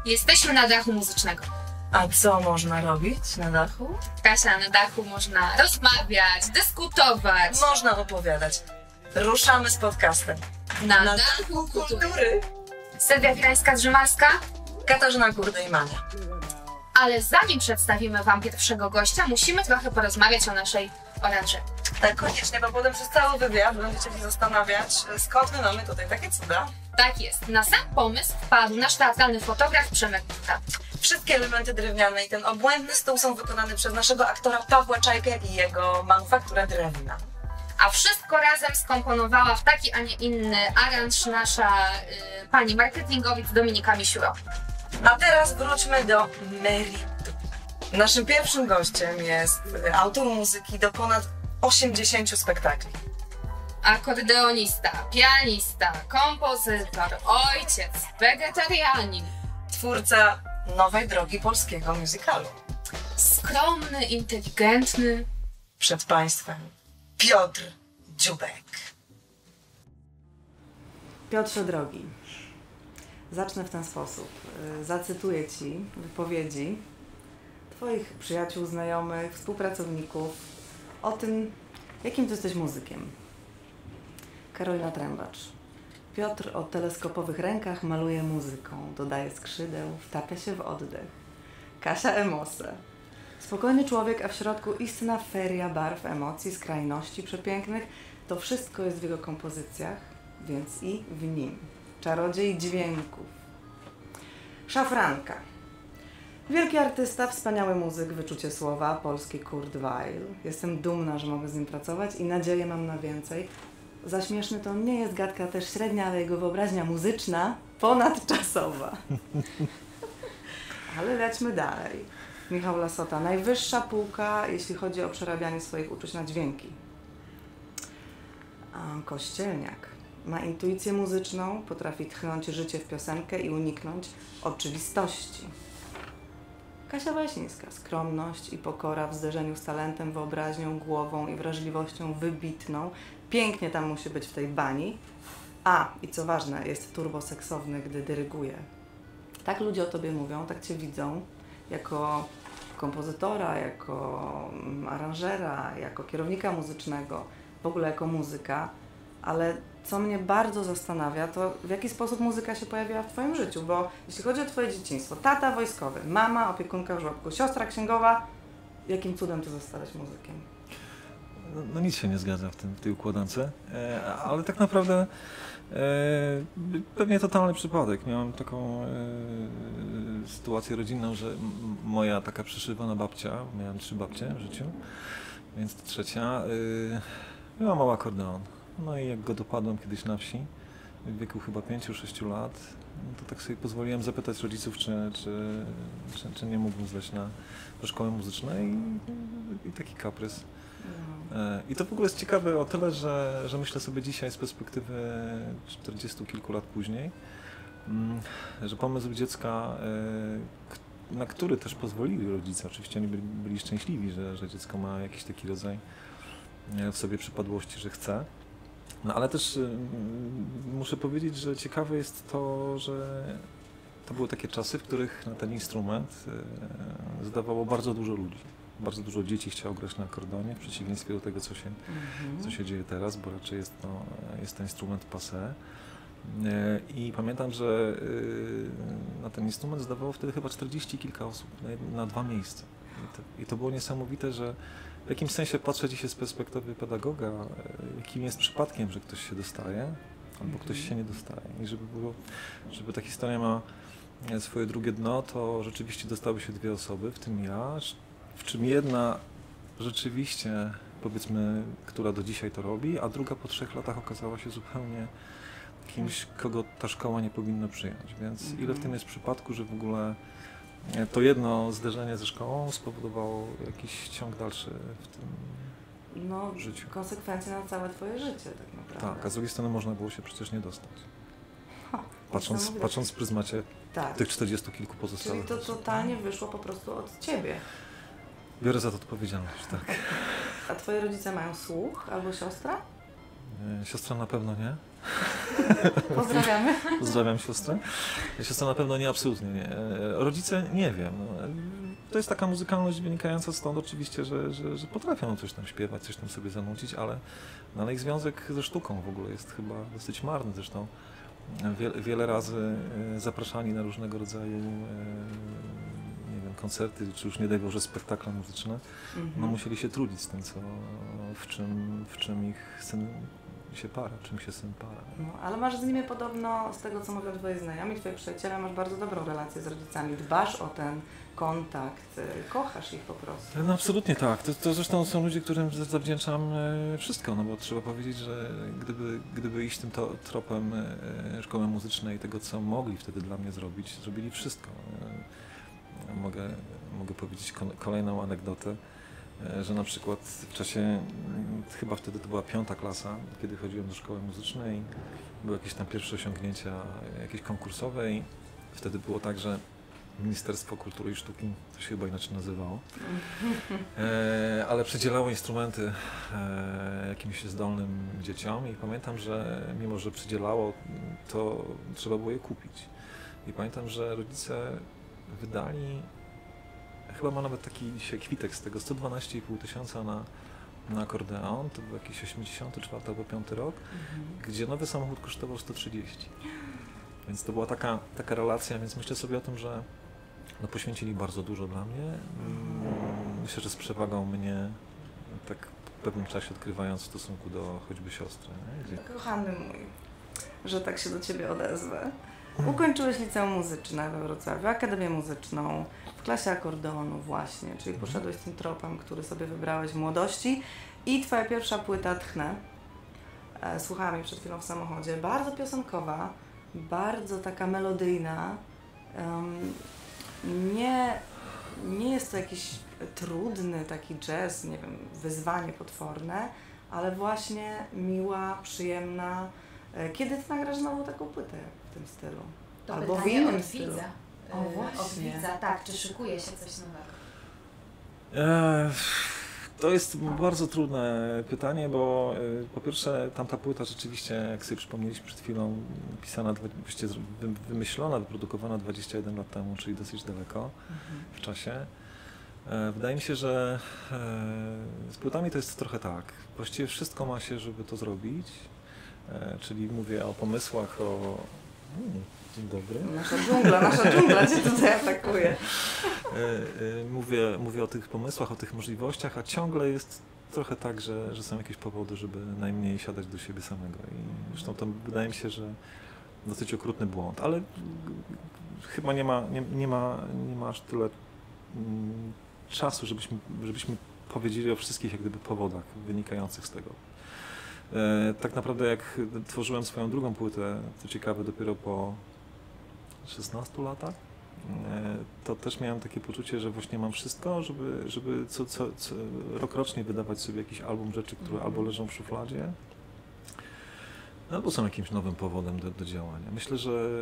Jesteśmy na dachu muzycznego. A co można robić na dachu? Kasia, na dachu można rozmawiać, dyskutować. Można opowiadać. Ruszamy z podcastem. Na dachu kultury. Sylwia Wilańska-Drzymalska. Katarzyna Kurdej-Mania. Ale zanim przedstawimy Wam pierwszego gościa, musimy trochę porozmawiać o naszej oranżerii. Tak, koniecznie, bo potem przez cały wywiad będziecie się zastanawiać, skąd my mamy tutaj takie cuda. Tak jest. Na sam pomysł wpadł nasz teatralny fotograf Przemek Buta. Wszystkie elementy drewniane i ten obłędny stół są wykonane przez naszego aktora Pawła Czajkę i jego manufakturę drewna. A wszystko razem skomponowała w taki, a nie inny aranż nasza pani marketingowiec Dominika Misiuro. A teraz wróćmy do meritum. Naszym pierwszym gościem jest autor muzyki do ponad 80 spektakli. Akordeonista, pianista, kompozytor, ojciec, wegetarianin. Twórca nowej drogi polskiego musicalu. Skromny, inteligentny. Przed Państwem Piotr Dziubek. Piotrze drogi, zacznę w ten sposób. Zacytuję Ci wypowiedzi Twoich przyjaciół, znajomych, współpracowników o tym, jakim Ty jesteś muzykiem. Karolina Trębacz. Piotr o teleskopowych rękach maluje muzyką, dodaje skrzydeł, wtapia się w oddech. Kasia Emose. Spokojny człowiek, a w środku istna feria barw, emocji, skrajności przepięknych. To wszystko jest w jego kompozycjach, więc i w nim. Czarodziej dźwięków. Szafranka. Wielki artysta, wspaniały muzyk, wyczucie słowa, polski Kurt Weill. Jestem dumna, że mogę z nim pracować i nadzieję mam na więcej. Za śmieszny to nie jest gadka, też średnia, ale jego wyobraźnia muzyczna ponadczasowa. Ale lećmy dalej. Michał Lasota. Najwyższa półka, jeśli chodzi o przerabianie swoich uczuć na dźwięki. Kościelniak. Ma intuicję muzyczną, potrafi tchnąć życie w piosenkę i uniknąć oczywistości. Kasia Waśnińska. Skromność i pokora w zderzeniu z talentem, wyobraźnią, głową i wrażliwością wybitną. Pięknie tam musi być w tej bani. I co ważne, jest turboseksowny, gdy dyryguje. Tak ludzie o Tobie mówią, tak Cię widzą. Jako kompozytora, jako aranżera, jako kierownika muzycznego, w ogóle jako muzyka. Ale co mnie bardzo zastanawia, to w jaki sposób muzyka się pojawiła w Twoim życiu, bo jeśli chodzi o Twoje dzieciństwo, tata wojskowy, mama opiekunka w żłobku, siostra księgowa, jakim cudem Ty zostałeś muzykiem? No nic się nie zgadza w tej układance, ale tak naprawdę pewnie totalny przypadek. Miałem taką sytuację rodzinną, że moja taka przyszywana babcia, miałem 3 babcie w życiu, więc ta trzecia, miała mały akordeon. No i jak go dopadłem kiedyś na wsi, w wieku chyba 5-6 lat, no to tak sobie pozwoliłem zapytać rodziców, czy nie mógłbym zdać do szkoły muzycznej i taki kaprys. I to w ogóle jest ciekawe o tyle, że myślę sobie dzisiaj z perspektywy 40 kilku lat później, że pomysł dziecka, na który też pozwolili rodzice, oczywiście oni byli szczęśliwi, że dziecko ma jakiś taki rodzaj w sobie przypadłości, że chce. No ale też muszę powiedzieć, że ciekawe jest to, że to były takie czasy, w których na ten instrument zdawało bardzo dużo ludzi. Bardzo dużo dzieci chciało grać na akordeonie, w przeciwieństwie do tego, co się dzieje teraz, bo raczej jest to instrument passé. I pamiętam, że na ten instrument zdawało wtedy chyba 40 kilka osób na 2 miejsca. I to było niesamowite, że w jakimś sensie patrzę dzisiaj z perspektywy pedagoga, jakim jest przypadkiem, że ktoś się dostaje, albo ktoś się nie dostaje. I żeby ta historia ma swoje drugie dno, to rzeczywiście dostały się 2 osoby, w tym ja, w czym jedna rzeczywiście, powiedzmy, która do dzisiaj to robi, a druga po 3 latach okazała się zupełnie kimś, kogo ta szkoła nie powinna przyjąć. Więc ile w tym jest przypadku, że w ogóle to jedno zderzenie ze szkołą spowodowało jakiś ciąg dalszy w tym życiu. Konsekwencje na całe Twoje życie tak naprawdę. Tak, a z drugiej strony można było się przecież nie dostać. Patrząc w pryzmacie tych 40 kilku pozostałych. Czyli to totalnie wyszło po prostu od Ciebie. Biorę za to odpowiedzialność, tak. A Twoje rodzice mają słuch albo siostra? Siostra na pewno nie. Pozdrawiamy. Pozdrawiam siostrę. Siostra na pewno nie, absolutnie nie. Rodzice nie wiem. No. To jest taka muzykalność wynikająca stąd oczywiście, że potrafią coś tam śpiewać, coś tam sobie zanucić, ale ich związek ze sztuką w ogóle jest chyba dosyć marny. Zresztą wiele razy zapraszani na różnego rodzaju nie wiem, koncerty, czy już nie daj Boże spektakle muzyczne, no musieli się trudzić z tym, w czym ich syn się para, czym się syn para. No, ale masz z nimi podobno, z tego co mówią twoi znajomi, twoi przyjaciele, masz bardzo dobrą relację z rodzicami, dbasz o ten kontakt, kochasz ich po prostu. No absolutnie tak. To zresztą są ludzie, którym zawdzięczam wszystko, no bo trzeba powiedzieć, że gdyby iść tym tropem szkoły muzycznej, tego co mogli wtedy dla mnie zrobić, zrobili wszystko. Mogę powiedzieć kolejną anegdotę, że na przykład w czasie, chyba wtedy to była 5. klasa, kiedy chodziłem do szkoły muzycznej, były jakieś tam pierwsze osiągnięcia, jakieś konkursowe i wtedy było tak, że Ministerstwo Kultury i Sztuki, to się chyba inaczej nazywało, ale przydzielało instrumenty jakimś zdolnym dzieciom i pamiętam, że mimo, że przydzielało, to trzeba było je kupić. I pamiętam, że rodzice wydali, chyba ma nawet taki dzisiaj kwitek z tego, 112,5 tysiąca na akordeon, to był jakiś 84 albo 5 rok, gdzie nowy samochód kosztował 130. Więc to była taka relacja, więc myślę sobie o tym, że no, poświęcili bardzo dużo dla mnie. Myślę, że z przewagą mnie tak w pewnym czasie odkrywając w stosunku do choćby siostry. Kochany mój, że tak się do Ciebie odezwę. Ukończyłeś liceum muzyczne we Wrocławiu, Akademię Muzyczną, w klasie akordeonu właśnie, czyli poszedłeś tym tropem, który sobie wybrałeś w młodości i Twoja pierwsza płyta Tchnę. Słuchałam jej przed chwilą w samochodzie, bardzo piosenkowa, bardzo taka melodyjna. Nie jest to jakiś trudny taki jazz, nie wiem, wyzwanie potworne, ale właśnie miła, przyjemna. Kiedy Ty nagrasz znowu taką płytę w tym stylu? To albo w pytanie innym od stylu? widza. O, właśnie. Od widza, tak. Czy szykuje się coś nowego? To jest bardzo trudne pytanie, bo po pierwsze tamta płyta rzeczywiście, jak sobie przypomnieliśmy przed chwilą, pisana, wymyślona, wyprodukowana 21 lat temu, czyli dosyć daleko w czasie. Wydaje mi się, że z płytami to jest trochę tak. Właściwie wszystko ma się, żeby to zrobić. Czyli mówię o pomysłach, dzień dobry. Nasza dżungla Cię tutaj atakuje. Mówię o tych pomysłach, o tych możliwościach, a ciągle jest trochę tak, że są jakieś powody, żeby najmniej siadać do siebie samego. I zresztą to wydaje mi się, że dosyć okrutny błąd, ale chyba nie ma aż tyle czasu, żebyśmy powiedzieli o wszystkich jak gdyby powodach wynikających z tego. Tak naprawdę jak tworzyłem swoją drugą płytę, co ciekawe dopiero po 16 latach, to też miałem takie poczucie, że właśnie mam wszystko, żeby co rokrocznie wydawać sobie jakiś album rzeczy, które albo leżą w szufladzie, albo są jakimś nowym powodem do działania. Myślę, że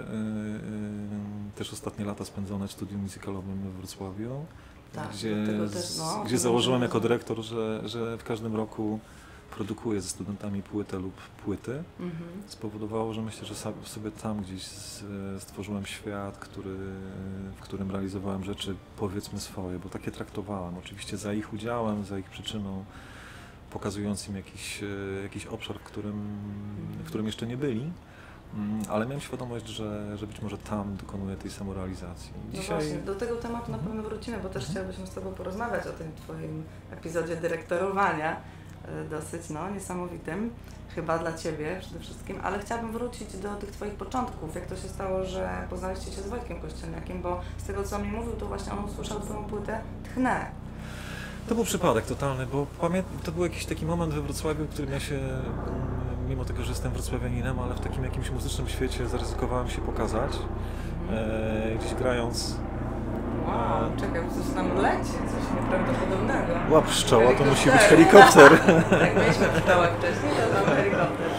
też ostatnie lata spędzone w studium muzykalowym we Wrocławiu, Tak, gdzie założyłem jako dyrektor, że w każdym roku produkuję ze studentami płytę lub płyty, spowodowało, że myślę, że sobie tam gdzieś stworzyłem świat, w którym realizowałem rzeczy powiedzmy swoje, bo takie traktowałem, oczywiście za ich udziałem, za ich przyczyną, pokazując im jakiś obszar, w którym jeszcze nie byli, ale miałem świadomość, że być może tam dokonuję tej samorealizacji. Dzisiaj... No właśnie, do tego tematu na pewno wrócimy, bo też chciałabym z Tobą porozmawiać o tym Twoim epizodzie dyrektorowania, dosyć niesamowitym, chyba dla Ciebie przede wszystkim, ale chciałabym wrócić do tych Twoich początków, jak to się stało, że poznaliście się z Wojtkiem Kościelniakiem, bo z tego co mi mówił, to właśnie on usłyszał Twoją płytę Tchnę. To był przypadek totalny, bo to był jakiś taki moment we Wrocławiu, w którym ja się, mimo tego, że jestem wrocławianinem, ale w takim jakimś muzycznym świecie zaryzykowałem się pokazać, gdzieś grając. Wow, czekaj, coś tam leci, coś nieprawdopodobnego. Łap pszczoła, to musi być helikopter. Jak mieliśmy pszczołek wcześniej, to tam helikopter.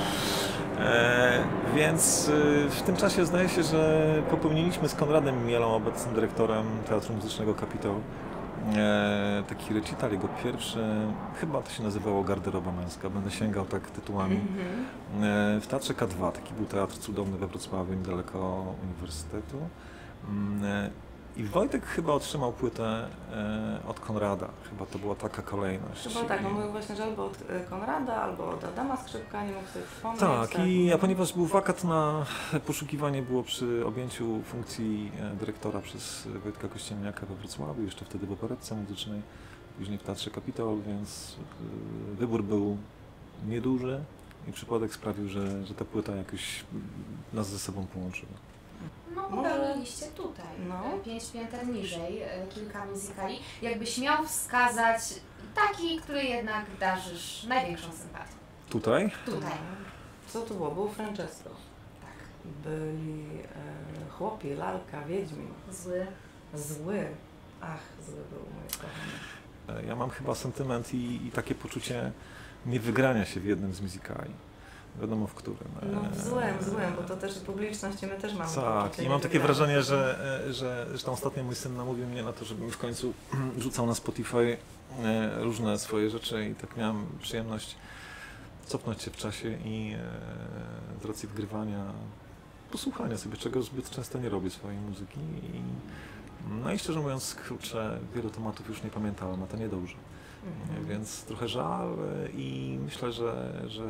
Więc w tym czasie zdaje się, że popełniliśmy z Konradem Mielą, obecnym dyrektorem Teatru Muzycznego Kapitał, taki recital, jego pierwszy, chyba to się nazywało Garderoba Męska, będę sięgał tak tytułami. W Teatrze K2, taki był teatr cudowny we Wrocławiu, niedaleko Uniwersytetu. I Wojtek chyba otrzymał płytę od Konrada, chyba to była taka kolejność. Chyba tak, on mówił właśnie, że albo od Konrada, albo od Adama Skrzypka, nie mógł sobie przypomnieć. Tak, a ponieważ był wakat na poszukiwanie było przy objęciu funkcji dyrektora przez Wojtka Kościelniaka we Wrocławiu, jeszcze wtedy w Operetce Muzycznej, później w Teatrze Kapitol, więc wybór był nieduży i przypadek sprawił, że ta płyta jakoś nas ze sobą połączyła. No, Może- popełniliście tutaj, No. 5 pięter niżej, kilka muzykali. Jakbyś miał wskazać taki, który jednak darzysz największą sympatią. Tutaj? Tutaj. Co to było? Był Francesco. Tak. Byli chłopi, lalka, wiedźmin. Zły. Zły. Ach, zły był mój kochany. Ja mam chyba sentyment i takie poczucie niewygrania się w jednym z musicali. Wiadomo w którym. No złym, bo to też publiczność, my też mamy Tak, poczucie i mam takie niewygrania. wrażenie, że zresztą ostatnio mój syn namówił mnie na to, żebym w końcu rzucał na Spotify różne swoje rzeczy i tak miałem przyjemność cofnąć się w czasie i z racji wgrywania, posłuchania sobie, czego zbyt często nie robię swojej muzyki. No i szczerze mówiąc, kurczę, wielu tematów już nie pamiętałem, a to niedobrze. Więc trochę żal i myślę, że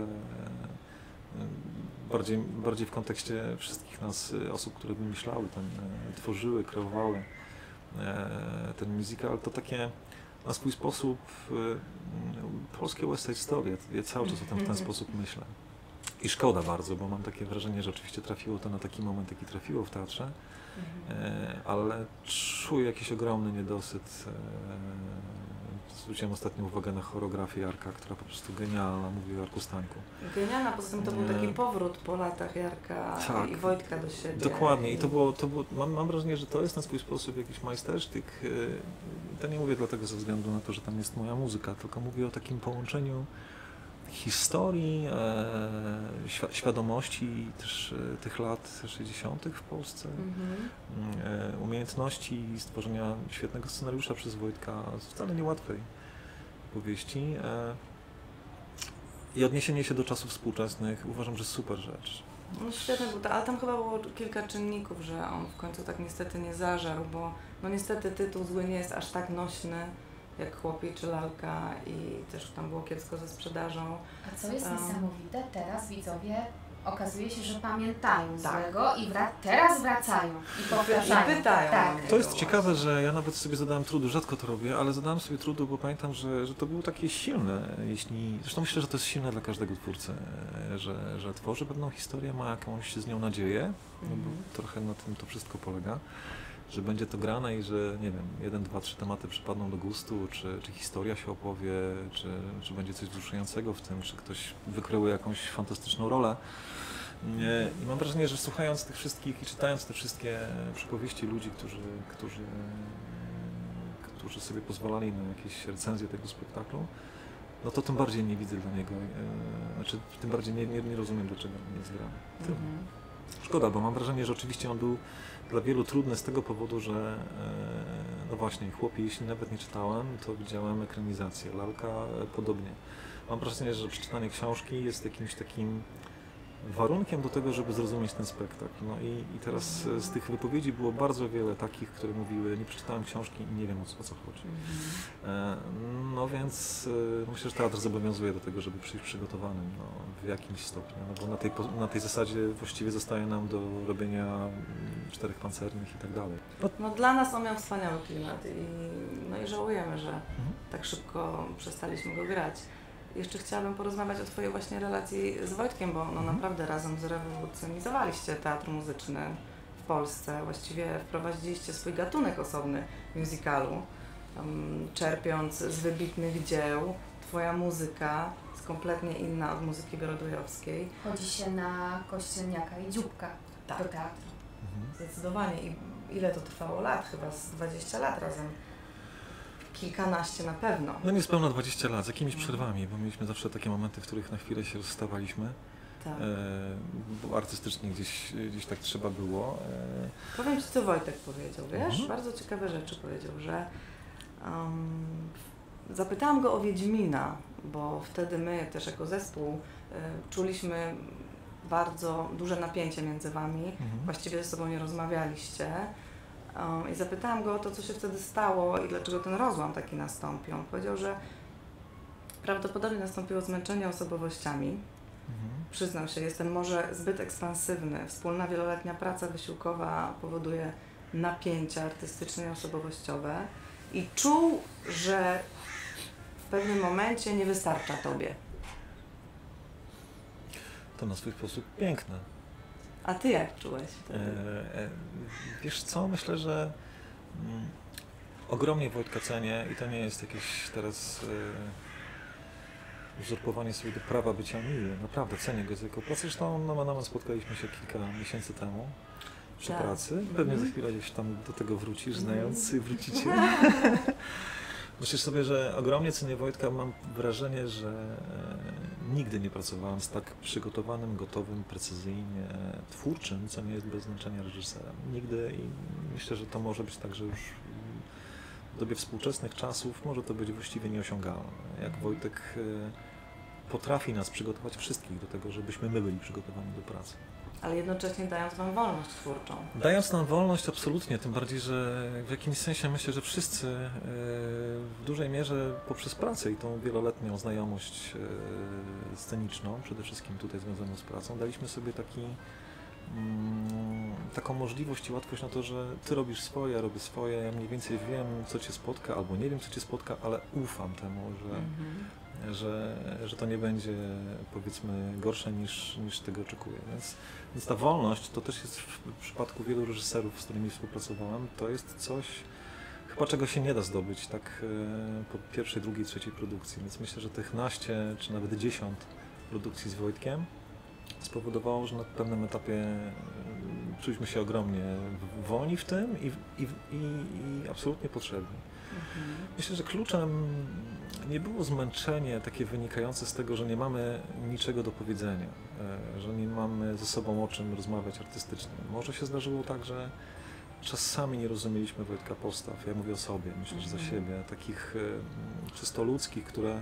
bardziej w kontekście wszystkich nas, osób, które wymyślały, tworzyły, kreowały ten musical, to takie na swój sposób polskie West Side Story. Ja cały czas o tym w ten sposób myślę. I szkoda bardzo, bo mam takie wrażenie, że oczywiście trafiło to na taki moment, jaki trafiło w teatrze, ale czuję jakiś ogromny niedosyt. Zwróciłem ostatnio uwagę na choreografię Jarka, która po prostu genialna, mówię o Jarku Stańku. Genialna, poza tym to był taki powrót po latach Jarka Tak. i Wojtka do siebie. Dokładnie i to było mam wrażenie, że to jest na swój sposób jakiś majstersztyk. To nie mówię dlatego ze względu na to, że tam jest moja muzyka, tylko mówię o takim połączeniu historii, świadomości też tych lat 60. w Polsce, umiejętności stworzenia świetnego scenariusza przez Wojtka, wcale niełatwej powieści i odniesienie się do czasów współczesnych uważam, że super rzecz. No świetny był to, ale tam chyba było kilka czynników, że on w końcu tak niestety nie zażarł, bo no niestety tytuł Zły nie jest aż tak nośny jak Chłopi czy Lalka i też tam było kiepsko ze sprzedażą. A co jest niesamowite, teraz widzowie okazuje się, że pamiętają Tak. Złego i teraz wracają i powtarzają. I pytają. Tak. To jest ciekawe, że ja nawet sobie zadałem trudu, rzadko to robię, ale zadałem sobie trudu, bo pamiętam, że to było takie silne, zresztą myślę, że to jest silne dla każdego twórcy, że tworzy pewną historię, ma jakąś z nią nadzieję, no bo trochę na tym to wszystko polega, że będzie to grane i że, nie wiem, 1, 2, 3 tematy przypadną do gustu, czy historia się opowie, czy będzie coś wzruszającego w tym, czy ktoś wykreuje jakąś fantastyczną rolę. I mam wrażenie, że słuchając tych wszystkich i czytając te wszystkie przypowieści ludzi, którzy sobie pozwalali na jakieś recenzje tego spektaklu, no to tym bardziej nie widzę dla niego, znaczy tym bardziej nie rozumiem, dlaczego nie jest grany. Szkoda, bo mam wrażenie, że oczywiście on był dla wielu trudny z tego powodu, że no właśnie, Chłopi, jeśli nawet nie czytałem, to widziałem ekranizację, Lalka podobnie. Mam wrażenie, że przeczytanie książki jest jakimś takim warunkiem do tego, żeby zrozumieć ten spektakl. No i teraz z tych wypowiedzi było bardzo wiele takich, które mówiły, nie przeczytałem książki i nie wiem o co chodzi. No więc myślę, że teatr zobowiązuje do tego, żeby przyjść przygotowanym w jakimś stopniu, no bo na tej zasadzie właściwie zostaje nam do robienia 4 pancernych i tak dalej. No dla nas on miał wspaniały klimat i żałujemy, że tak szybko przestaliśmy go grać. Jeszcze chciałabym porozmawiać o Twojej właśnie relacji z Wojtkiem, bo no naprawdę razem zrewolucjonizowaliście teatr muzyczny w Polsce. Właściwie wprowadziliście swój gatunek osobny musicalu, czerpiąc z wybitnych dzieł. Twoja muzyka jest kompletnie inna od muzyki broadwayowskiej. Chodzi się na Kościelniaka i Dzióbka Tak. do teatru. Zdecydowanie. I ile to trwało lat? Chyba z 20 lat razem. Kilkanaście na pewno. No niespełna 20 lat, z jakimiś przerwami, bo mieliśmy zawsze takie momenty, w których na chwilę się rozstawaliśmy, Tak. bo artystycznie gdzieś tak trzeba było. Powiem Ci, co Wojtek powiedział, wiesz? Bardzo ciekawe rzeczy powiedział, że Zapytałam go o Wiedźmina, bo wtedy my też jako zespół czuliśmy bardzo duże napięcie między wami. Właściwie ze sobą nie rozmawialiście. I zapytałam go o to, co się wtedy stało i dlaczego ten rozłam taki nastąpił. On powiedział, że prawdopodobnie nastąpiło zmęczenie osobowościami. Przyznam się, jestem może zbyt ekspansywny. Wspólna wieloletnia praca wysiłkowa powoduje napięcia artystyczne i osobowościowe. I czuł, że w pewnym momencie nie wystarcza tobie. To na swój sposób piękne. A ty jak czułeś wtedy? Wiesz co, myślę, że ogromnie Wojtka cenię i to nie jest jakieś teraz uzurpowanie sobie do prawa bycia miłym. Naprawdę cenię go jako pracę. Zresztą no, spotkaliśmy się kilka miesięcy temu przy pracy. Pewnie za chwilę gdzieś tam do tego wrócisz, znając i wrócicie. Myślę sobie, że ogromnie cenię Wojtka. Mam wrażenie, że nigdy nie pracowałem z tak przygotowanym, gotowym, precyzyjnie twórczym, co nie jest bez znaczenia reżyserem. Nigdy i myślę, że to może być tak, że już w dobie współczesnych czasów może to być właściwie nieosiągalne. Jak Wojtek potrafi nas przygotować wszystkich do tego, żebyśmy my byli przygotowani do pracy. Ale jednocześnie dając wam wolność twórczą. Dając nam wolność, absolutnie, tym bardziej, że w jakimś sensie myślę, że wszyscy w dużej mierze poprzez pracę i tą wieloletnią znajomość sceniczną, przede wszystkim tutaj związaną z pracą, daliśmy sobie taką możliwość i łatwość na to, że ty robisz swoje, ja robię swoje, ja mniej więcej wiem, co cię spotka, albo nie wiem, co cię spotka, ale ufam temu, że to nie będzie, powiedzmy, gorsze niż tego oczekuję. Więc ta wolność to też jest w przypadku wielu reżyserów, z którymi współpracowałem, to jest coś, chyba czego się nie da zdobyć tak po pierwszej, drugiej, trzeciej produkcji. Więc myślę, że tych naście, czy nawet 10 produkcji z Wojtkiem spowodowało, że na pewnym etapie czuliśmy się ogromnie wolni w tym i absolutnie potrzebni. Myślę, że kluczem nie było zmęczenie takie wynikające z tego, że nie mamy niczego do powiedzenia, że nie mamy ze sobą o czym rozmawiać artystycznie. Może się zdarzyło tak, że czasami nie rozumieliśmy Wojtka postaw. Ja mówię o sobie, myślę, że za siebie, takich czysto ludzkich, które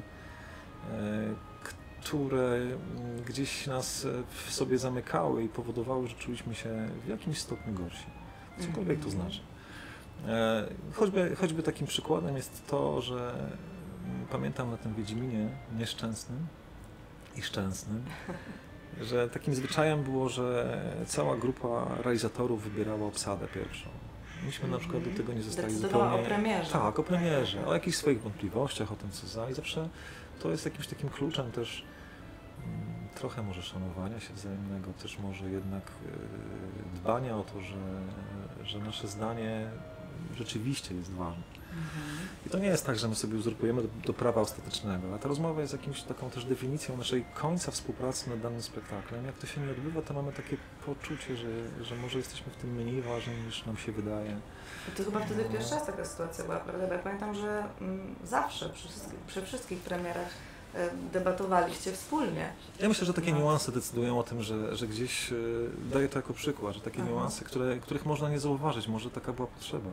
gdzieś nas w sobie zamykały i powodowały, że czuliśmy się w jakimś stopniu gorsi. Cokolwiek to znaczy. Choćby takim przykładem jest to, że pamiętam na tym Wiedźminie nieszczęsnym i szczęsnym, że takim zwyczajem było, że cała grupa realizatorów wybierała obsadę pierwszą. Myśmy na przykład do tego nie zostali zupełnie... o premierze. Tak, o premierze, o jakichś swoich wątpliwościach, o tym co za. I zawsze to jest jakimś takim kluczem też trochę może szanowania się wzajemnego, też może jednak dbania o to, że nasze zdanie rzeczywiście jest ważne. I to nie jest tak, że my sobie uzurpujemy do prawa ostatecznego, a ta rozmowa jest jakimś taką też definicją naszej końca współpracy nad danym spektaklem. Jak to się nie odbywa, to mamy takie poczucie, że może jesteśmy w tym mniej ważni niż nam się wydaje. To chyba wtedy pierwszy raz taka sytuacja była, prawda? Bo ja pamiętam, że zawsze przy wszystkich premierach debatowaliście wspólnie. Ja myślę, że takie niuanse decydują o tym, że gdzieś daję to jako przykład, że takie niuanse, których można nie zauważyć, może taka była potrzeba.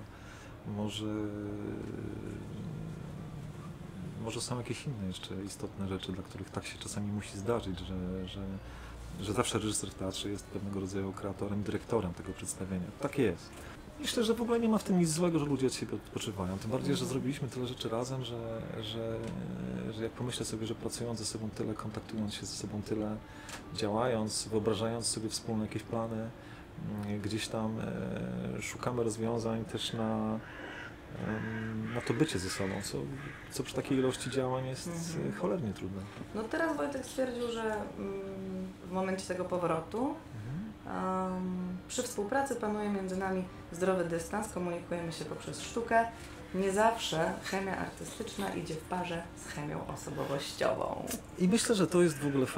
Może są jakieś inne jeszcze istotne rzeczy, dla których tak się czasami musi zdarzyć, że zawsze reżyser w teatrze jest pewnego rodzaju kreatorem, dyrektorem tego przedstawienia. Tak jest. Myślę, że w ogóle nie ma w tym nic złego, że ludzie od siebie odpoczywają. Tym bardziej, że zrobiliśmy tyle rzeczy razem, że jak pomyślę sobie, że pracując ze sobą tyle, kontaktując się ze sobą tyle, działając, wyobrażając sobie wspólne jakieś plany, gdzieś tam szukamy rozwiązań też na to bycie ze sobą, co przy takiej ilości działań jest cholernie trudne. No teraz Wojtek stwierdził, że w momencie tego powrotu przy współpracy panuje między nami zdrowy dystans, komunikujemy się poprzez sztukę. Nie zawsze chemia artystyczna idzie w parze z chemią osobowościową. I myślę, że to jest w ogóle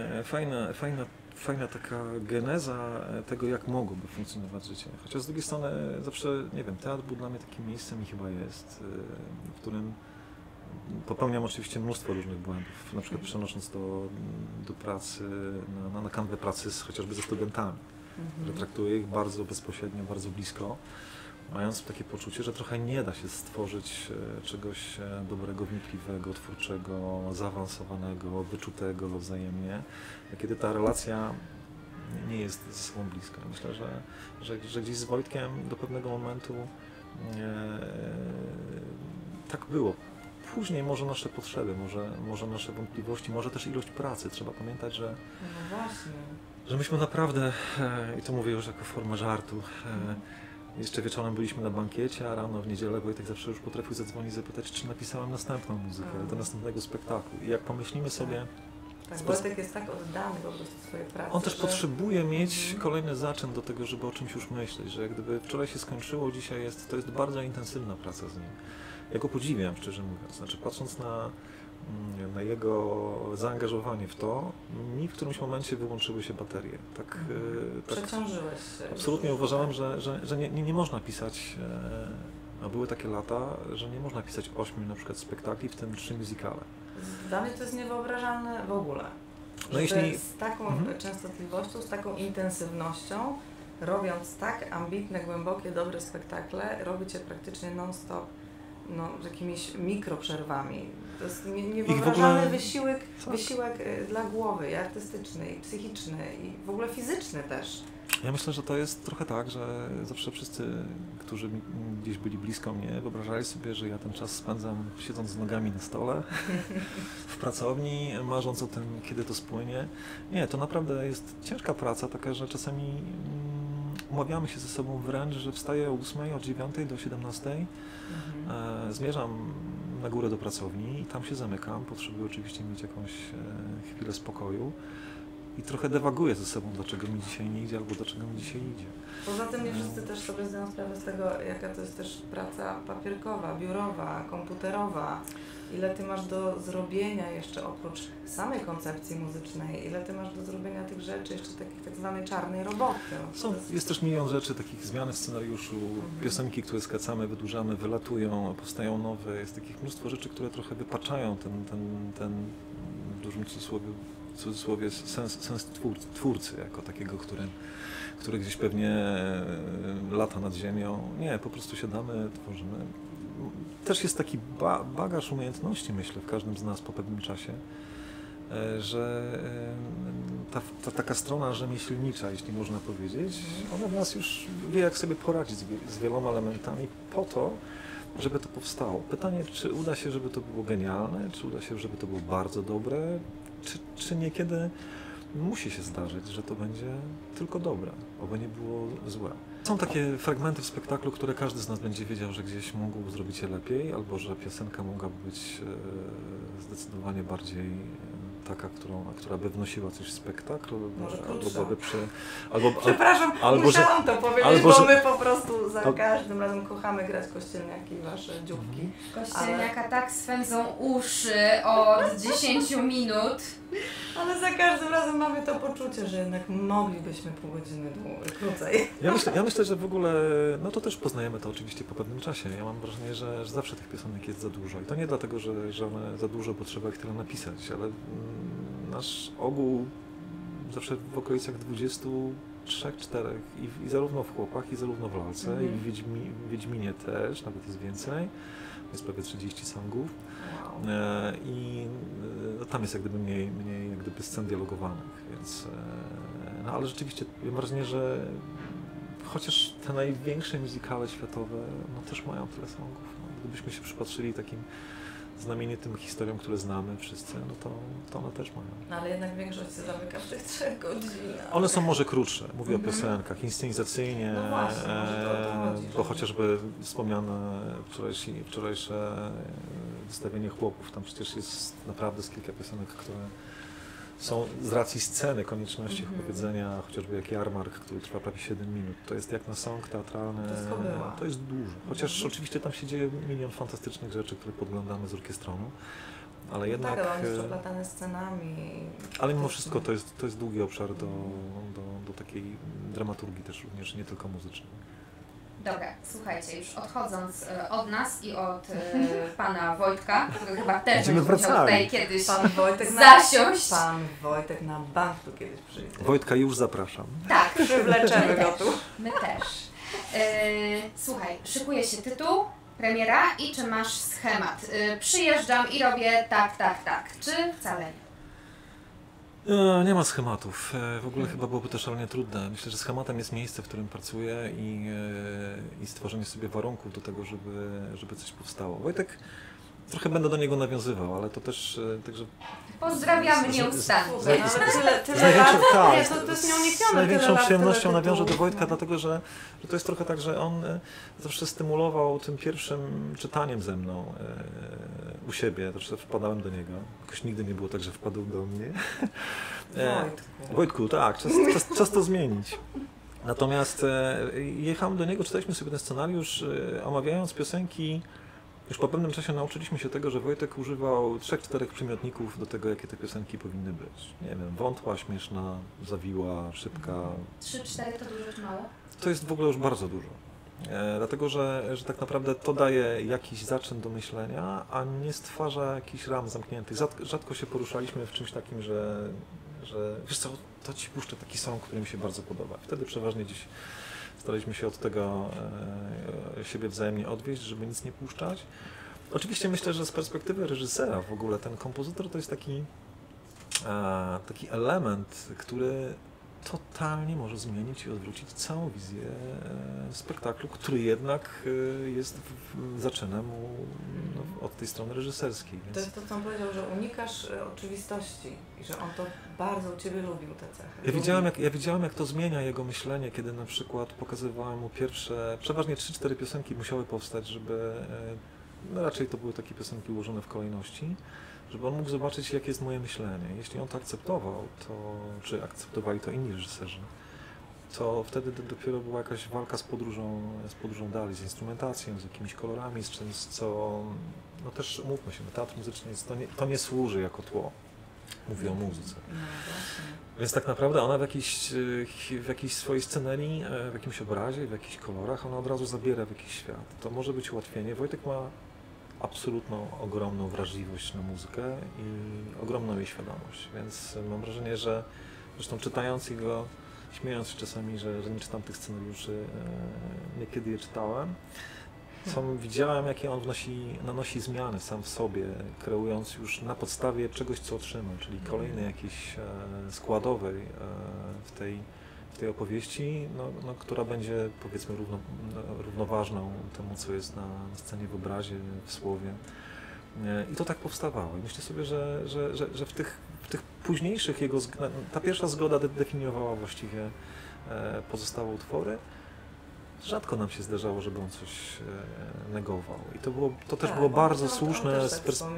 fajna taka geneza tego, jak mogłoby funkcjonować życie. Chociaż z drugiej strony zawsze, nie wiem, teatr był dla mnie takim miejscem i chyba jest, w którym popełniam oczywiście mnóstwo różnych błędów, na przykład przenosząc do pracy, na kanwę pracy chociażby ze studentami, że traktuję ich bardzo bezpośrednio, bardzo blisko. mając takie poczucie, że trochę nie da się stworzyć czegoś dobrego, wnikliwego, twórczego, zaawansowanego, wyczutego wzajemnie, kiedy ta relacja nie jest ze sobą bliska. Myślę, że gdzieś z Wojtkiem do pewnego momentu tak było. Później może nasze potrzeby, może nasze wątpliwości, może też ilość pracy. Trzeba pamiętać, że, No właśnie. że myśmy naprawdę, i to mówię już jako formę żartu, jeszcze wieczorem byliśmy na bankiecie, a rano w niedzielę Wojtek zawsze już potrafił zadzwonić i zapytać, czy napisałem następną muzykę do następnego spektaklu. I jak pomyślimy sobie... Tak, Wojtek jest tak oddany po prostu swojej pracy. On też potrzebuje mieć kolejny zaczyn do tego, żeby o czymś już myśleć, że jak gdyby wczoraj się skończyło, dzisiaj to jest bardzo intensywna praca z nim. Ja go podziwiam, szczerze mówiąc. Znaczy, patrząc na jego zaangażowanie w to, mi w którymś momencie wyłączyły się baterie. Tak, Przeciążyłeś się. Absolutnie uważałem, że nie można pisać, a były takie lata, że nie można pisać 8 na przykład spektakli, w tym 3 musicale. Dla mnie to jest niewyobrażalne w ogóle. No jeśli... Z taką częstotliwością, z taką intensywnością, robiąc tak ambitne, głębokie, dobre spektakle, robicie praktycznie non-stop, z jakimiś mikroprzerwami. To jest niewyobrażalny ogóle... wysiłek dla głowy, i artystyczny, i psychiczny, i w ogóle fizyczny też. Ja myślę, że to jest trochę tak, że zawsze wszyscy, którzy gdzieś byli blisko mnie, wyobrażali sobie, że ja ten czas spędzam siedząc z nogami na stole, w pracowni, marząc o tym, kiedy to spłynie. Nie, to naprawdę jest ciężka praca, taka, że czasami umawiamy się ze sobą wręcz, że wstaję o 8, od 9 do 17, zmierzam na górę do pracowni i tam się zamykam. Potrzebuję oczywiście mieć jakąś chwilę spokoju. I trochę dewaguję ze sobą, dlaczego mi dzisiaj nie idzie, albo dlaczego mi dzisiaj idzie. Poza tym nie wszyscy też sobie zdają sprawę z tego, jaka to jest też praca papierkowa, biurowa, komputerowa. Ile ty masz do zrobienia jeszcze oprócz samej koncepcji muzycznej, ile ty masz do zrobienia tych rzeczy, jeszcze takich tak zwanej czarnej roboty. Jest też milion rzeczy, takich zmian w scenariuszu, piosenki, które skracamy, wydłużamy, wylatują, powstają nowe. Jest takich mnóstwo rzeczy, które trochę wypaczają ten w dużym cudzysłowie sens twórcy, jako takiego, który gdzieś pewnie lata nad ziemią. Nie, po prostu siadamy, tworzymy. Też jest taki bagaż umiejętności, myślę, w każdym z nas po pewnym czasie, że ta taka strona rzemieślnicza, jeśli można powiedzieć, ona w nas już wie, jak sobie poradzić z wieloma elementami po to, żeby to powstało. Pytanie, czy uda się, żeby to było genialne, czy uda się, żeby to było bardzo dobre, czy niekiedy musi się zdarzyć, że to będzie tylko dobre, oby nie było złe. Są takie fragmenty w spektaklu, które każdy z nas będzie wiedział, że gdzieś mógł zrobić je lepiej, albo że piosenka mogłaby być zdecydowanie bardziej taka, która by wnosiła coś w spektakl, Przepraszam, musiałam to powiedzieć, bo my po prostu za każdym razem kochamy grać kościelniaki, wasze dzióbki. Kościelniaka tak swędzą uszy od 10 minut. Ale za każdym razem mamy to poczucie, że jednak moglibyśmy pół godziny krócej. Ja myślę, że w ogóle, no to też poznajemy to oczywiście po pewnym czasie. Ja mam wrażenie, że zawsze tych piosenek jest za dużo. I to nie dlatego, że one za dużo, bo trzeba ich tyle napisać, ale nasz ogół zawsze w okolicach 23-4 i zarówno w Chłopach, i zarówno w Lalce, i w Wiedźminie też, nawet jest więcej. Jest prawie 30 songów. I tam jest jak gdyby mniej jak gdyby scen dialogowanych, więc no ale rzeczywiście mam wrażenie, że chociaż te największe musicale światowe no też mają tyle songów. No, gdybyśmy się przypatrzyli takim znamienitym historiom, które znamy wszyscy, no to one też mają. No ale jednak większość się zamyka w tych 3 godzinach. One są może krótsze, mówię o piosenkach, inscenizacyjnie, no właśnie, to chodzi, bo chociażby wspomniane wczorajsze wystawienie Chłopów, tam przecież jest naprawdę z kilka piosenek, które są z racji sceny, konieczności opowiedzenia, chociażby jak Jarmark, który trwa prawie 7 minut. To jest jak na song teatralny, to jest dużo. Chociaż oczywiście tam się dzieje milion fantastycznych rzeczy, które podglądamy z orkiestronu, ale jednak... Tak, ale on jest przeplatany scenami. Ale mimo wszystko to jest długi obszar do takiej dramaturgii też również, nie tylko muzycznej. Dobra, słuchajcie, już odchodząc od nas i od pana Wojtka, który chyba też będzie musiał tutaj kiedyś zasiąść. Pan Wojtek na bank tu kiedyś przyjdzie. Wojtka już zapraszam. Tak. Przywleczemy go tu. My też. Słuchaj, szykuje się tytuł, premiera i czy masz schemat? Przyjeżdżam i robię tak, tak, tak. Czy wcale nie? Nie ma schematów. W ogóle chyba byłoby to szalenie trudne. Myślę, że schematem jest miejsce, w którym pracuję i stworzenie sobie warunków do tego, żeby coś powstało. Wojtek, trochę będę do niego nawiązywał, ale to też także... Pozdrawiamy nieustannie. Z największą przyjemnością nawiążę do Wojtka, dlatego że to jest trochę tak, że on zawsze stymulował tym pierwszym czytaniem ze mną u siebie, zawsze wpadałem do niego. Jakoś nigdy nie było tak, że wpadł do mnie. Wojtku, tak, czas to zmienić. Natomiast jechałem do niego, czytaliśmy sobie ten scenariusz, omawiając piosenki. Już po pewnym czasie nauczyliśmy się tego, że Wojtek używał 3-4 przymiotników do tego, jakie te piosenki powinny być. Nie wiem, wątła, śmieszna, zawiła, szybka. 3-4 to dużo czy mało? To jest w ogóle już bardzo dużo. Dlatego, że tak naprawdę to daje jakiś zaczyn do myślenia, a nie stwarza jakichś ram zamkniętych. Rzadko się poruszaliśmy w czymś takim, że wiesz co, to ci puszczę taki song, który mi się bardzo podoba. Wtedy przeważnie gdzieś staraliśmy się od tego siebie wzajemnie odwieźć, żeby nic nie puszczać. Oczywiście myślę, że z perspektywy reżysera w ogóle ten kompozytor to jest taki element, który totalnie może zmienić i odwrócić całą wizję spektaklu, który jednak jest zaczynem od tej strony reżyserskiej. Więc... To jest to, co on powiedział, że unikasz oczywistości i że on to bardzo u Ciebie lubił te cechy. Ja widziałem, jak to zmienia jego myślenie, kiedy na przykład pokazywałem mu przeważnie 3-4 piosenki musiały powstać, żeby, raczej to były takie piosenki ułożone w kolejności, żeby on mógł zobaczyć, jakie jest moje myślenie. Jeśli on to akceptował, czy akceptowali to inni reżyserzy, to wtedy dopiero była jakaś walka z podróżą dalej, z instrumentacją, z jakimiś kolorami, z czymś, co, no też umówmy się, teatr muzyczny to nie służy jako tło. Mówię o muzyce. Więc tak naprawdę ona w jakiejś swojej scenerii, w jakimś obrazie, w jakichś kolorach, ona od razu zabiera w jakiś świat. To może być ułatwienie. Wojtek ma absolutną, ogromną wrażliwość na muzykę i ogromną jej świadomość, więc mam wrażenie, że zresztą czytając go, śmiejąc się czasami, że nie czytam tych scenariuszy, niekiedy je czytałem, widziałem, jakie on nanosi zmiany sam w sobie, kreując już na podstawie czegoś, co otrzymał, czyli kolejnej jakiejś składowej w tej opowieści, która będzie, powiedzmy, równoważną temu, co jest na scenie, w obrazie, w słowie. I to tak powstawało. I myślę sobie, że w tych późniejszych ta pierwsza zgoda definiowała właściwie pozostałe utwory. Rzadko nam się zdarzało, żeby on coś negował. I to też było bardzo słuszne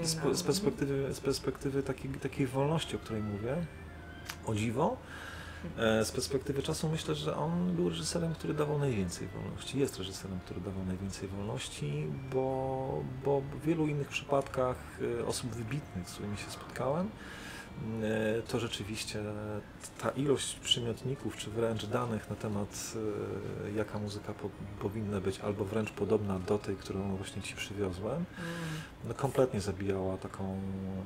z perspektywy takiej wolności, o której mówię. O dziwo. Z perspektywy czasu myślę, że on był reżyserem, który dawał najwięcej wolności. Jest reżyserem, który dawał najwięcej wolności, bo w wielu innych przypadkach osób wybitnych, z którymi się spotkałem, to rzeczywiście ta ilość przymiotników, czy wręcz danych na temat, jaka muzyka powinna być, albo wręcz podobna do tej, którą właśnie Ci przywiozłem, kompletnie zabijała taką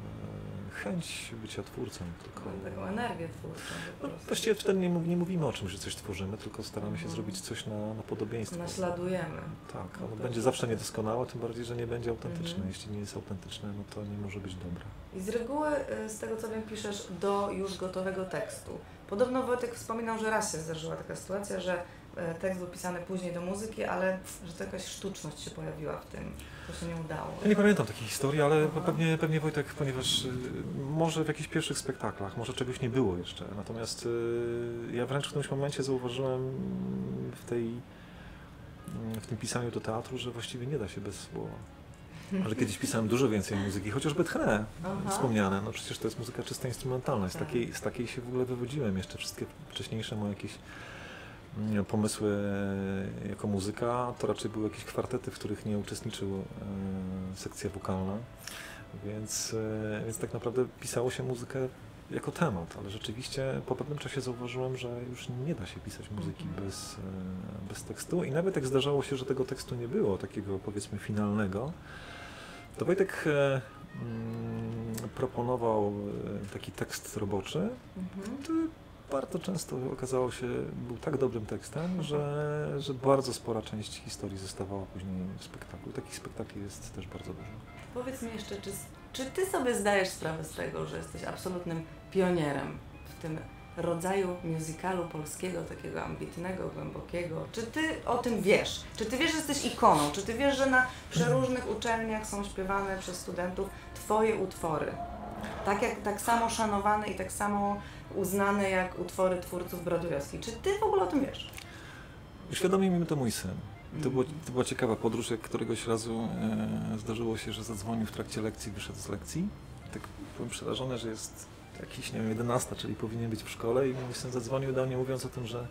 chęć bycia twórcą. Taką energię twórczą. Właściwie wtedy nie mówimy o czym, że coś tworzymy, tylko staramy się zrobić coś na podobieństwo. Naśladujemy. Tak, ono będzie zawsze niedoskonałe, tym bardziej, że nie będzie autentyczne. Jeśli nie jest autentyczne, no to nie może być dobre. I z reguły, z tego co wiem, piszesz do już gotowego tekstu. Podobno Wojtek wspominał, że raz się zdarzyła taka sytuacja, że tekst był pisany później do muzyki, ale że to jakaś sztuczność się pojawiła w tym. To się nie udało. Ja nie pamiętam takiej historii, ale pewnie Wojtek, ponieważ może w jakichś pierwszych spektaklach, może czegoś nie było jeszcze. Natomiast ja wręcz w którymś momencie zauważyłem w tym pisaniu do teatru, że właściwie nie da się bez słowa. Ale kiedyś pisałem dużo więcej muzyki, chociażby tchnę wspomniane. No przecież to jest muzyka czysto instrumentalna. Z takiej się w ogóle wywodziłem. Jeszcze wszystkie wcześniejsze moje jakieś pomysły jako muzyka, to raczej były jakieś kwartety, w których nie uczestniczyła sekcja wokalna. Więc tak naprawdę pisało się muzykę jako temat, ale rzeczywiście po pewnym czasie zauważyłem, że już nie da się pisać muzyki bez tekstu i nawet jak zdarzało się, że tego tekstu nie było, takiego powiedzmy finalnego, to Wojtek proponował taki tekst roboczy, który bardzo często okazało się, był tak dobrym tekstem, że bardzo spora część historii zostawała później w spektaklu. Takich spektakli jest też bardzo dużo. Powiedz mi jeszcze, czy ty sobie zdajesz sprawę z tego, że jesteś absolutnym pionierem w tym rodzaju musicalu polskiego, takiego ambitnego, głębokiego? Czy ty o tym wiesz? Czy ty wiesz, że jesteś ikoną? Czy ty wiesz, że na przeróżnych uczelniach są śpiewane przez studentów twoje utwory? Tak samo szanowane i tak samo uznane jak utwory twórców Brodujowskich. Czy ty w ogóle o tym wiesz? Uświadomił mi to mój syn. To była ciekawa podróż, jak któregoś razu zdarzyło się, że zadzwonił w trakcie lekcji, wyszedł z lekcji. Tak byłem przerażony, że jest jakiś, nie wiem, 11, czyli powinien być w szkole i mój syn zadzwonił do mnie, mówiąc o tym, że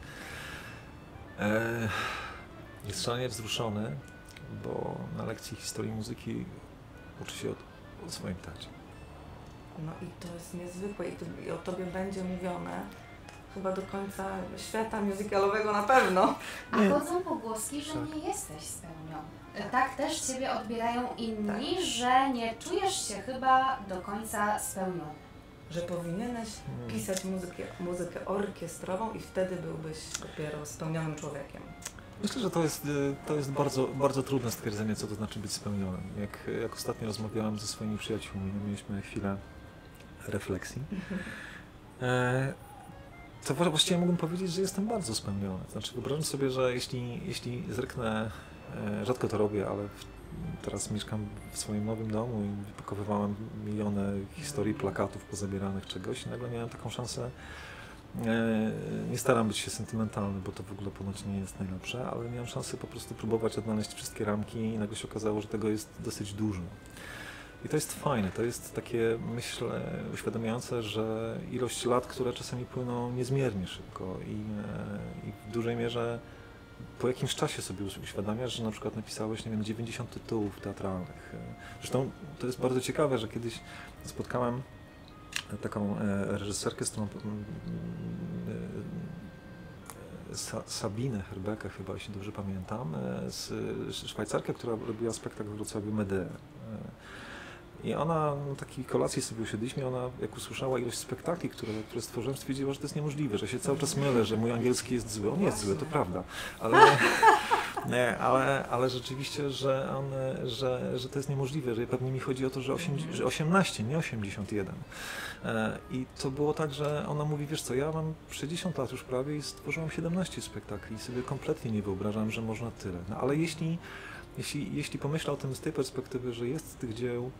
jest szalenie wzruszony, bo na lekcji historii muzyki uczy się o swoim tacie. No i to jest niezwykłe i o tobie będzie mówione chyba do końca świata musicalowego na pewno. A chodzą pogłoski, że nie jesteś spełniony. Tak też ciebie odbierają inni, że nie czujesz się chyba do końca spełniony. Że powinieneś pisać muzykę orkiestrową i wtedy byłbyś dopiero spełnionym człowiekiem. Myślę, że to jest bardzo, bardzo trudne stwierdzenie, co to znaczy być spełnionym. Jak ostatnio rozmawiałem ze swoimi przyjaciółmi, mieliśmy chwilę refleksji, to właściwie mógłbym powiedzieć, że jestem bardzo spełniony. Znaczy wyobrażam sobie, że jeśli zerknę, rzadko to robię, ale teraz mieszkam w swoim nowym domu i wypakowywałem miliony historii, plakatów pozabieranych czegoś i nagle miałem taką szansę. Nie staram być się sentymentalny, bo to w ogóle ponoć nie jest najlepsze, ale miałem szansę po prostu próbować odnaleźć wszystkie ramki i nagle się okazało, że tego jest dosyć dużo. I to jest fajne, to jest takie, myślę, uświadamiające, że ilość lat, które czasami płyną niezmiernie szybko i w dużej mierze po jakimś czasie sobie uświadamiasz, że na przykład napisałeś, nie wiem, 90 tytułów teatralnych. Zresztą to jest bardzo ciekawe, że kiedyś spotkałem taką reżyserkę, z którą Sabinę Herbecke, chyba, jeśli dobrze pamiętam, Szwajcarkę, która robiła spektakl w Wrocławiu Medea. I ona, na takiej kolacji sobie usiedliśmy, ona jak usłyszała ilość spektakli, które stworzyłem, stwierdziła, że to jest niemożliwe, że się cały czas mylę, że mój angielski jest zły. On nie jest zły, to prawda. Ale rzeczywiście, że to jest niemożliwe, że pewnie mi chodzi o to, że 18, nie 81. I to było tak, że ona mówi, wiesz co, ja mam 60 lat już prawie i stworzyłam 17 spektakli i sobie kompletnie nie wyobrażam, że można tyle. No ale jeśli pomyślę o tym z tej perspektywy, że jest z tych dzieł,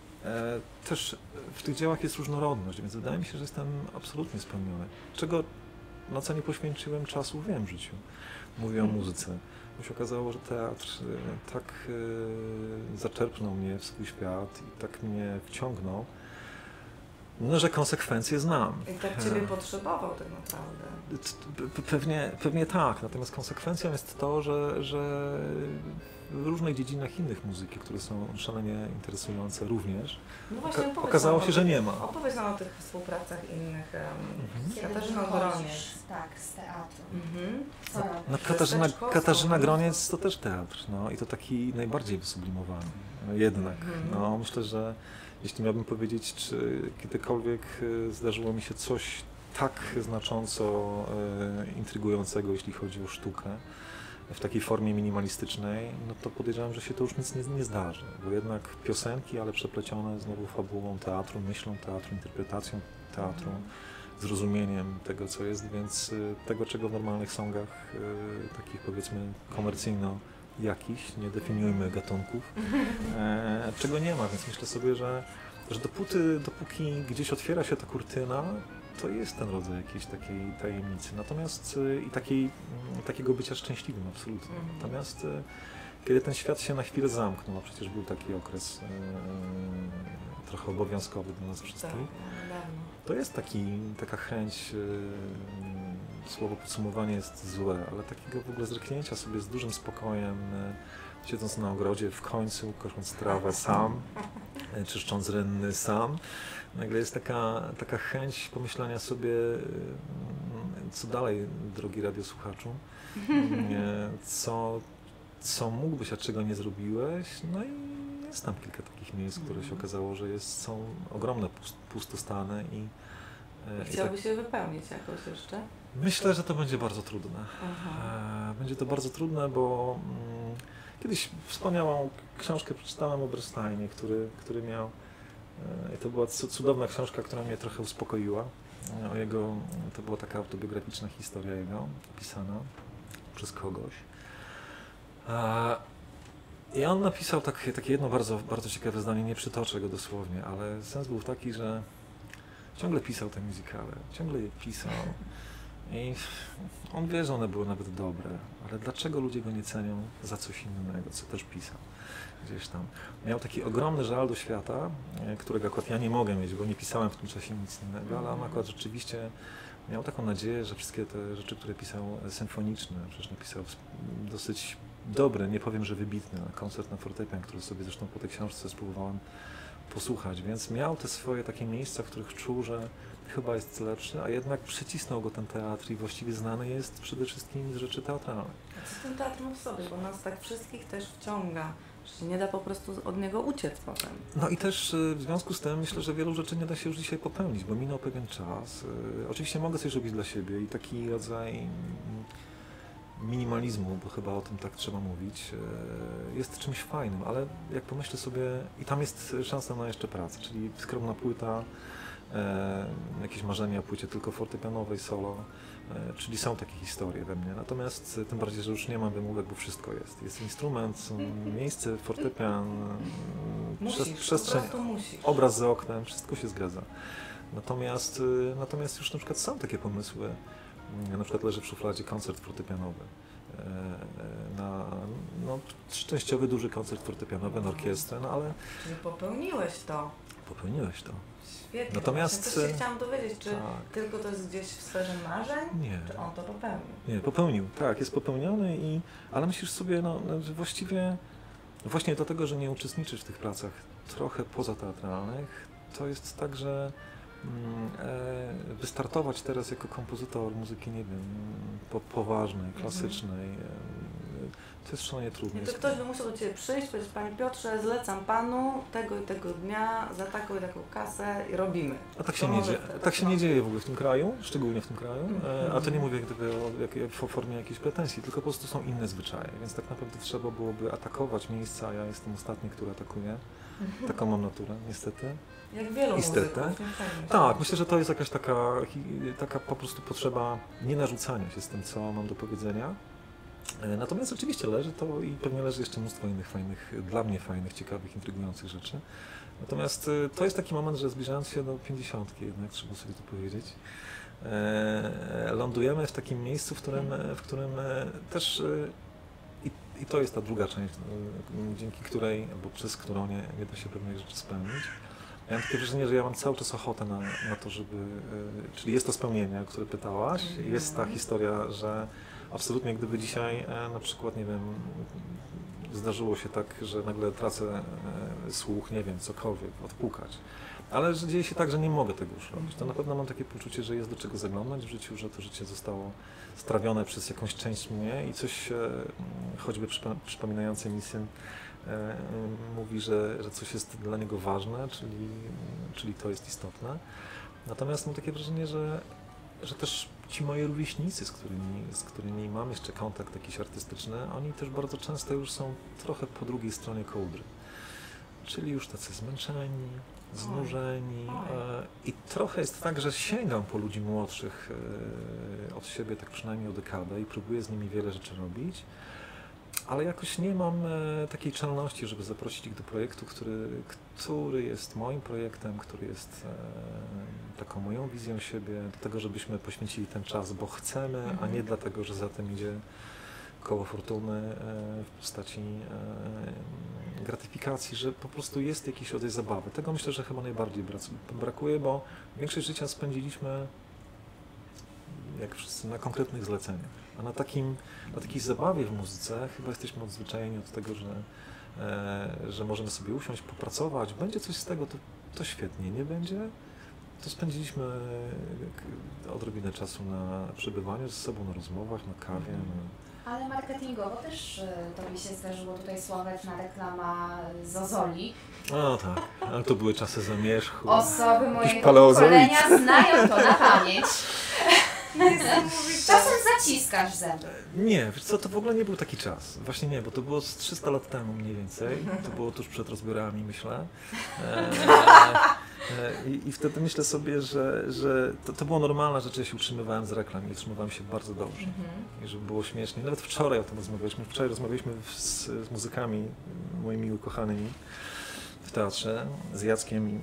też w tych dziełach jest różnorodność, więc wydaje mi się, że jestem absolutnie spełniony. Na co nie poświęciłem czasu w życiu. Mówię o muzyce. Bo się okazało, że teatr tak zaczerpnął mnie w swój świat i tak mnie wciągnął, no, że konsekwencje znam. I tak ciebie potrzebował tak naprawdę. Pewnie tak, natomiast konsekwencją jest to, że w różnych dziedzinach innych muzyki, które są szalenie interesujące również, no właśnie, okazało się, że nie ma. Opowiedz nam o tych współpracach innych z Katarzyną Groniec. Tak, z teatru. No, Katarzyna Groniec to też teatr, no i to taki najbardziej wysublimowany. Jednak, no myślę, że jeśli miałbym powiedzieć, czy kiedykolwiek zdarzyło mi się coś tak znacząco intrygującego, jeśli chodzi o sztukę, w takiej formie minimalistycznej, no to podejrzewam, że się to już nic nie zdarzy, bo jednak piosenki, ale przeplecione znowu fabułą teatru, myślą teatru, interpretacją teatru, zrozumieniem tego, co jest, więc tego, czego w normalnych songach, takich powiedzmy komercyjno jakichś, nie definiujmy gatunków, czego nie ma, więc myślę sobie, że dopóki gdzieś otwiera się ta kurtyna, to jest ten rodzaj jakiejś takiej tajemnicy, natomiast i takiego bycia szczęśliwym absolutnie. Natomiast kiedy ten świat się na chwilę zamknął, a przecież był taki okres trochę obowiązkowy dla nas wszystkich, to jest taka chęć, słowo podsumowanie jest złe, ale takiego w ogóle zerknięcia sobie z dużym spokojem, siedząc na ogrodzie, w końcu kosząc trawę sam, czyszcząc rynny sam. Nagle jest taka chęć pomyślenia sobie, co dalej, drogi radiosłuchaczu, co mógłbyś, a czego nie zrobiłeś. No i jest tam kilka takich miejsc, które się okazało, że są ogromne pustostany Chciałby się wypełnić jakoś jeszcze? Myślę, że to będzie bardzo trudne. Będzie to bardzo trudne, bo kiedyś wspaniałą książkę przeczytałem o Bernsteinie, który miał, i to była cudowna książka, która mnie trochę uspokoiła. To była taka autobiograficzna historia jego, pisana przez kogoś. I on napisał takie jedno bardzo, bardzo ciekawe zdanie, nie przytoczę go dosłownie, ale sens był taki, że ciągle pisał te musicale, ciągle je pisał i on wie, że one były nawet dobre, ale dlaczego ludzie go nie cenią za coś innego, co też pisał gdzieś tam. Miał taki ogromny żal do świata, którego akurat ja nie mogę mieć, bo nie pisałem w tym czasie nic innego, ale on akurat rzeczywiście miał taką nadzieję, że wszystkie te rzeczy, które pisał symfoniczne, przecież napisał dosyć dobry, nie powiem, że wybitny, koncert na fortepian, który sobie zresztą po tej książce spróbowałem posłuchać, więc miał te swoje takie miejsca, w których czuł, że chyba jest lepszy, a jednak przycisnął go ten teatr i właściwie znany jest przede wszystkim z rzeczy teatralnych. A co ten teatr ma w sobie, bo nas tak wszystkich też wciąga, że się nie da po prostu od niego uciec potem. No i też w związku z tym myślę, że wielu rzeczy nie da się już dzisiaj popełnić, bo minął pewien czas. Oczywiście mogę coś robić dla siebie i taki rodzaj minimalizmu, bo chyba o tym tak trzeba mówić, jest czymś fajnym, ale jak pomyślę sobie, i tam jest szansa na jeszcze pracę, czyli skromna płyta, jakieś marzenia o płycie tylko fortepianowej, solo, czyli są takie historie we mnie, natomiast tym bardziej, że już nie mam wymówek, bo wszystko jest. Jest instrument, miejsce, fortepian, przestrzeń, obraz za oknem, wszystko się zgadza. Natomiast już na przykład są takie pomysły, na przykład leży w szufladzie koncert fortepianowy, częściowy duży koncert fortepianowy na orkiestrę, no ale... Czyli popełniłeś to. Popełniłeś to. Świetnie. Natomiast też się chciałam dowiedzieć, czy tylko to jest gdzieś w sferze marzeń, czy on to popełnił? Nie, popełnił. Tak, jest popełniony, ale myślisz sobie, że właściwie właśnie dlatego, że nie uczestniczysz w tych pracach trochę pozateatralnych, to jest tak, że wystartować teraz jako kompozytor muzyki, nie wiem, poważnej, klasycznej, to jest szalenie trudne. I to ktoś by musiał do Ciebie przyjść, powiedzieć: Panie Piotrze, zlecam Panu tego i tego dnia za taką i taką kasę i robimy. A tak się nie dzieje. Tak się nie dzieje w ogóle w tym kraju, szczególnie w tym kraju, a to nie mówię w formie jakiejś pretensji, tylko po prostu są inne zwyczaje, więc tak naprawdę trzeba byłoby atakować miejsca, a ja jestem ostatni, który atakuje. Taką mam naturę, niestety. Jak wielu muzyków. Tak, myślę, że to jest jakaś taka po prostu potrzeba nie narzucania się z tym, co mam do powiedzenia. Natomiast oczywiście leży to i pewnie leży jeszcze mnóstwo innych fajnych, dla mnie fajnych, ciekawych, intrygujących rzeczy. Natomiast to jest taki moment, że zbliżając się do 50, jednak trzeba sobie to powiedzieć, lądujemy w takim miejscu, w którym też i to jest ta druga część, dzięki której, albo przez którą nie da się pewnych rzeczy spełnić. Ja mam takie wrażenie, że ja mam cały czas ochotę na to, żeby... Czyli jest to spełnienie, o które pytałaś, jest ta historia, że absolutnie gdyby dzisiaj na przykład, nie wiem, zdarzyło się tak, że nagle tracę słuch, nie wiem, cokolwiek, odpukać. Ale że dzieje się tak, że nie mogę tego już robić. To na pewno mam takie poczucie, że jest do czego zaglądać w życiu, że to życie zostało strawione przez jakąś część mnie i coś, choćby przypominające mi syn, mówi, że coś jest dla niego ważne, czyli to jest istotne. Natomiast mam takie wrażenie, że też ci moi rówieśnicy, z którymi mam jeszcze kontakt jakiś artystyczny, oni też bardzo często już są trochę po drugiej stronie kołdry. Czyli już tacy zmęczeni, znużeni i trochę jest tak, że sięgam po ludzi młodszych od siebie tak przynajmniej o dekadę i próbuję z nimi wiele rzeczy robić, ale jakoś nie mam takiej czelności, żeby zaprosić ich do projektu, który jest moim projektem, który jest taką moją wizją siebie, do tego, żebyśmy poświęcili ten czas, bo chcemy, a nie dlatego, że za tym idzie koło fortuny w postaci gratyfikacji, że po prostu jest jakiś rodzaj zabawy. Tego myślę, że chyba najbardziej brakuje, bo większość życia spędziliśmy, jak wszyscy, na konkretnych zleceniach. A na takiej zabawie w muzyce chyba jesteśmy odzwyczajeni od tego, że możemy sobie usiąść, popracować, będzie coś z tego, to świetnie, nie będzie, to spędziliśmy odrobinę czasu na przebywaniu ze sobą, na rozmowach, na kawie, Ale marketingowo też tobie się zdarzyło tutaj sławetna reklama Zozoli. O tak, ale to były czasy zamierzchu. Osoby mojego pokolenia znają to na pamięć. Czasem zaciskasz zęby. Nie, wiesz co, to w ogóle nie był taki czas. Właśnie nie, bo to było z 300 lat temu mniej więcej. To było tuż przed rozbiorami, myślę. I wtedy myślę sobie, że to była normalna rzecz, ja się utrzymywałem z reklam i utrzymywałem się bardzo dobrze. I żeby było śmiesznie. Nawet wczoraj o tym rozmawialiśmy. Wczoraj rozmawialiśmy z muzykami moimi ukochanymi w teatrze, z Jackiem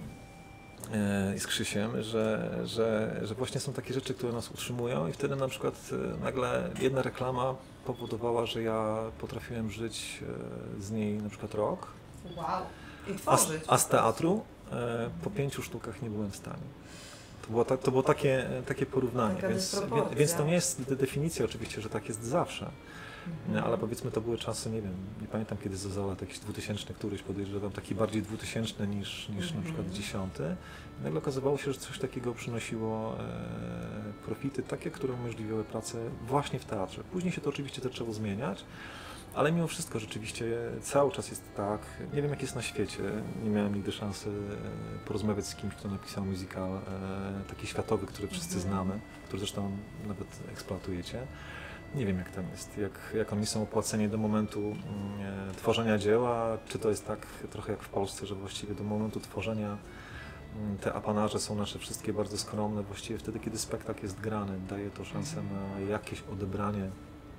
i z Krzysiem, że właśnie są takie rzeczy, które nas utrzymują i wtedy na przykład nagle jedna reklama powodowała, że ja potrafiłem żyć z niej na przykład rok. Wow. I tworzyć. A z teatru po 5 sztukach nie byłem w stanie. To było takie porównanie, więc to nie jest definicja oczywiście, że tak jest zawsze. Ale powiedzmy, to były czasy, nie wiem, nie pamiętam kiedy Zozola, jakiś 2000 któryś podejrzewam, taki bardziej 2000 niż na przykład 10. Nagle okazywało się, że coś takiego przynosiło profity takie, które umożliwiały pracę właśnie w teatrze. Później się to oczywiście zaczęło zmieniać, ale mimo wszystko rzeczywiście cały czas jest tak. Nie wiem jak jest na świecie, nie miałem nigdy szansy porozmawiać z kimś, kto napisał musical taki światowy, który wszyscy znamy, który zresztą nawet eksploatujecie. Nie wiem jak tam jest, jak oni są opłaceni do momentu tworzenia dzieła, czy to jest tak trochę jak w Polsce, że właściwie do momentu tworzenia te apanarze są nasze wszystkie bardzo skromne, właściwie wtedy kiedy spektakl jest grany, daje to szansę na jakieś odebranie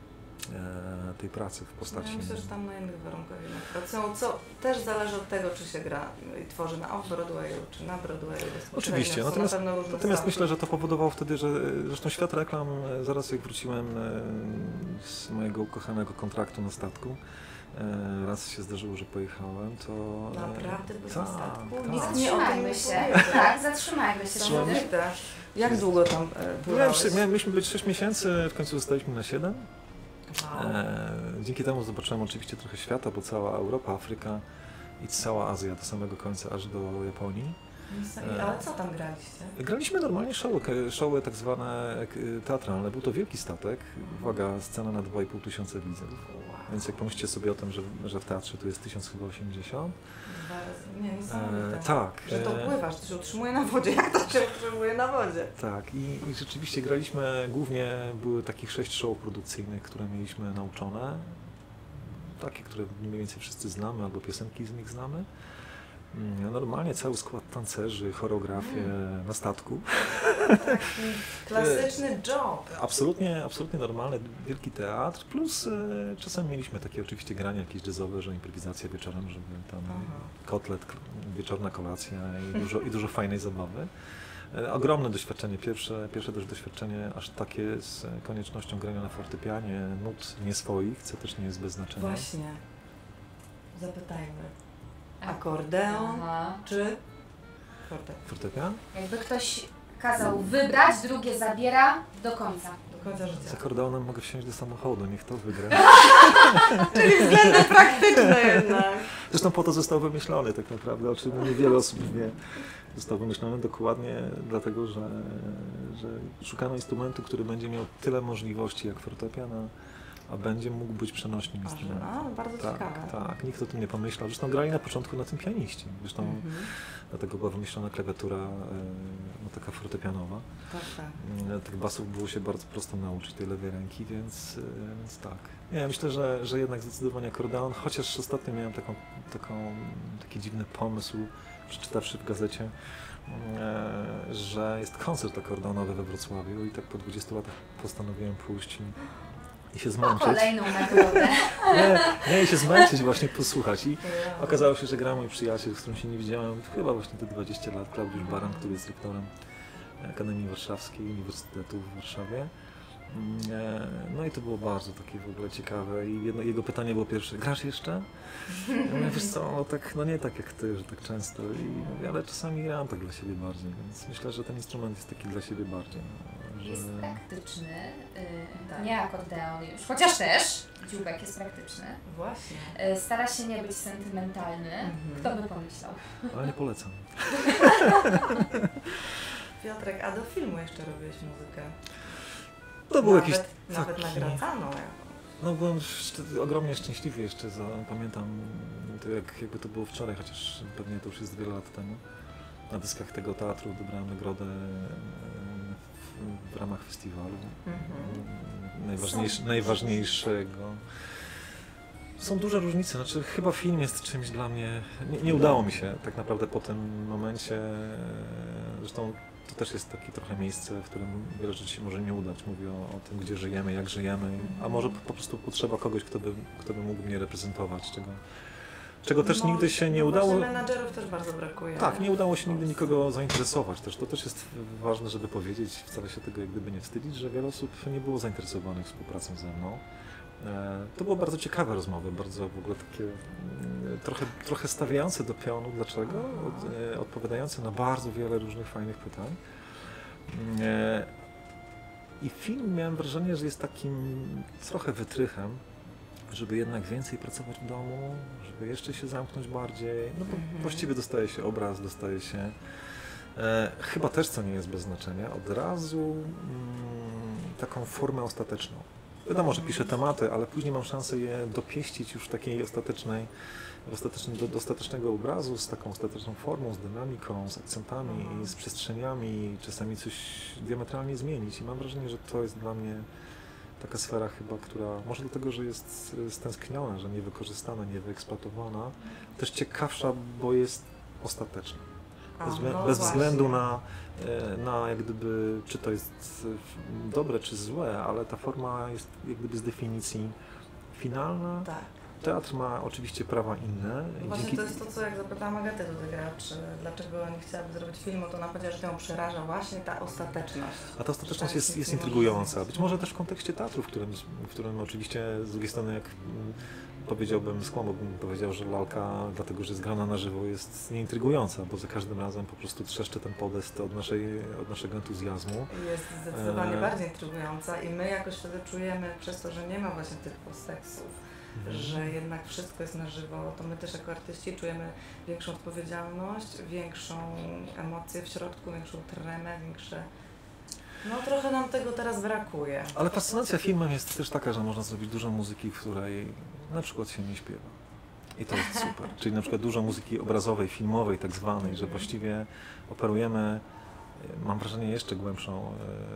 tej pracy w postaci... Ja myślę, że tam na innych warunkach jednak pracują, co też zależy od tego, czy się gra i tworzy na Off-Broadwayu, czy na Broadwayu. Oczywiście, natomiast myślę, że to powodowało wtedy, że zresztą świat reklam, zaraz jak wróciłem z mojego ukochanego kontraktu na statku, raz się zdarzyło, że pojechałem, to... Naprawdę byłeś na statku? Zatrzymajmy się. Tak, zatrzymajmy się. Jak długo tam pływałeś? Mieliśmy być 6 miesięcy, w końcu zostaliśmy na 7. Wow. Dzięki temu zobaczyłem oczywiście trochę świata, bo cała Europa, Afryka i cała Azja do samego końca, aż do Japonii. Ale co tam graliście? Graliśmy normalnie showy tak zwane teatralne. Był to wielki statek, uwaga, scena na 2500 widzów. Więc jak pomyślcie sobie o tym, że w teatrze tu jest 1080. Nie, niesamowite. Tak. Że to pływasz, to się utrzymuje na wodzie. Jak to się utrzymuje na wodzie? Tak. I rzeczywiście graliśmy, głównie były takich 6 show produkcyjnych, które mieliśmy nauczone. Takie, które mniej więcej wszyscy znamy, albo piosenki z nich znamy. Normalnie cały skład tancerzy, choreografię na statku. Taki klasyczny job. Absolutnie normalny, wielki teatr, plus czasem mieliśmy takie oczywiście grania jakieś jazzowe, że improwizacja wieczorem, żeby tam kotlet, wieczorna kolacja i dużo fajnej zabawy. Ogromne doświadczenie, pierwsze też doświadczenie aż takie z koniecznością grania na fortepianie, nut nie swoich, co też nie jest bez znaczenia. Właśnie, zapytajmy. Akordeon czy fortepian? Jakby ktoś kazał wybrać, drugie zabiera do końca. Do końca życia. Z akordeonem mogę wsiąść do samochodu, niech to wygra. Czyli względy praktyczne jednak. Zresztą po to został wymyślony tak naprawdę, o czym niewiele osób wie. Został wymyślony dokładnie dlatego, że szukano instrumentu, który będzie miał tyle możliwości jak fortepian, a będzie mógł być przenośnym instrumentem. Bardzo ciekawe. Tak, nikt o tym nie pomyślał. Zresztą grali na początku na tym pianiście. Zresztą dlatego była wymyślona klawiatura taka fortepianowa. Tak. Tych basów było się bardzo prosto nauczyć, tej lewej ręki, więc tak. Nie, myślę, że jednak zdecydowanie akordeon, chociaż ostatnio miałem taki dziwny pomysł, przeczytawszy w gazecie, że jest koncert akordeonowy we Wrocławiu i tak po 20 latach postanowiłem pójść i się zmęczyć. Kolejną nagrodę. Nie, i się zmęczyć właśnie, posłuchać. I okazało się, że gra mój przyjaciel, z którym się nie widziałem chyba właśnie te 20 lat, Klaudiusz Baran, który jest rektorem Akademii Warszawskiej, Uniwersytetu w Warszawie. No i to było bardzo takie w ogóle ciekawe i jego pytanie było pierwsze: grasz jeszcze? Ja wiesz co, nie tak jak ty, że tak często, ale czasami gram tak dla siebie bardziej, więc myślę, że ten instrument jest taki dla siebie bardziej. Jest praktyczny, nie akordeon już, chociaż też dzióbek jest praktyczny. Właśnie. Stara się nie być sentymentalny. Kto by pomyślał? Ale nie polecam. Piotrek, a do filmu jeszcze robiłeś muzykę? To był jakiś Nawet nagradzano. No byłem ogromnie szczęśliwy jeszcze, pamiętam to jakby to było wczoraj, chociaż pewnie to już jest wiele lat temu. Na dyskach tego teatru odebrałem nagrodę w ramach festiwalu najważniejszego. Są duże różnice, znaczy chyba film jest czymś dla mnie, nie udało mi się tak naprawdę po tym momencie, zresztą to też jest takie trochę miejsce, w którym wiele rzeczy się może nie udać. Mówię o tym, gdzie żyjemy, jak żyjemy, a może po prostu potrzeba kogoś, kto by mógł mnie reprezentować, czego też nigdy się nie udało. Menadżerów też bardzo brakuje. Tak, nie udało się nigdy nikogo zainteresować też. To też jest ważne, żeby powiedzieć, wcale się tego jak gdyby nie wstydzić, że wiele osób nie było zainteresowanych współpracą ze mną. To były bardzo ciekawe rozmowy, bardzo w ogóle takie trochę stawiające do pionu. Dlaczego? Odpowiadające na bardzo wiele różnych fajnych pytań. I film, miałem wrażenie, że jest takim trochę wytrychem, żeby jednak więcej pracować w domu, żeby jeszcze się zamknąć bardziej. No bo właściwie dostaje się obraz, dostaje się chyba też, co nie jest bez znaczenia, od razu taką formę ostateczną. Wiadomo, że piszę tematy, ale później mam szansę je dopieścić już w takiej ostatecznego obrazu, z taką ostateczną formą, z dynamiką, z akcentami, z przestrzeniami, czasami coś diametralnie zmienić. I mam wrażenie, że to jest dla mnie taka sfera chyba, która może dlatego, że jest stęskniona, że niewykorzystana, niewyeksploatowana, też ciekawsza, bo jest ostateczna. Bez względu na jak gdyby, czy to jest dobre, czy złe, ale ta forma jest jak gdyby z definicji finalna. Tak. Teatr ma oczywiście prawa inne. Właśnie to jest to, co jak zapytałam Agatę Gracz, dlaczego nie chciałaby zrobić filmu, to ona powiedziała, że ją przeraża właśnie ta ostateczność. A ta ostateczność jest intrygująca. Być może też w kontekście teatru, w którym oczywiście z drugiej strony, jak powiedziałbym, skłamałbym powiedział, że lalka, dlatego że jest grana na żywo, jest nieintrygująca, bo za każdym razem po prostu trzeszczy ten podest od naszego entuzjazmu. Jest zdecydowanie bardziej intrygująca i my jakoś wtedy czujemy, przez to, że nie ma właśnie tych postseksów, że jednak wszystko jest na żywo, to my też jako artyści czujemy większą odpowiedzialność, większą emocję w środku, większą tremę, większe... No trochę nam tego teraz brakuje. Ale fascynacja filmem jest też taka, że można zrobić dużo muzyki, w której na przykład się nie śpiewa. I to jest super. Czyli na przykład dużo muzyki obrazowej, filmowej tak zwanej, że właściwie operujemy, mam wrażenie, jeszcze głębszą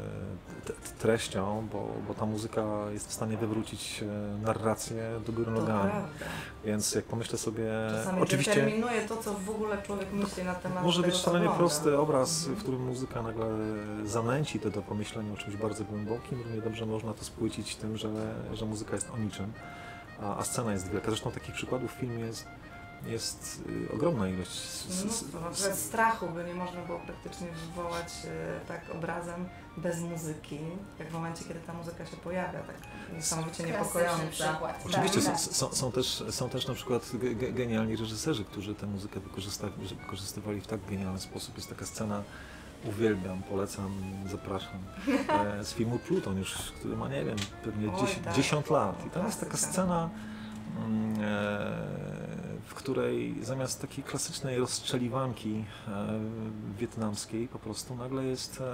treścią, bo ta muzyka jest w stanie wywrócić narrację do góry nogami. Więc jak pomyślę sobie... Czasami oczywiście determinuje to, co w ogóle człowiek myśli na temat może tego, być szalenie prosty obraz, w którym muzyka nagle zanęci to do pomyślenia o czymś bardzo głębokim. Równie dobrze można to spłycić tym, że muzyka jest o niczym, a scena jest wielka. Zresztą takich przykładów w filmie jest ogromna ilość. Strachu by nie można było praktycznie wywołać tak obrazem bez muzyki, jak w momencie, kiedy ta muzyka się pojawia, tak niesamowicie niepokojąca. Oczywiście są też na przykład genialni reżyserzy, którzy tę muzykę wykorzystywali w tak genialny sposób. Jest taka scena, uwielbiam, polecam, zapraszam, z filmu Pluton już, który ma, nie wiem, pewnie 10 lat. I tam jest taka scena, w której zamiast takiej klasycznej rozstrzeliwanki wietnamskiej po prostu nagle jest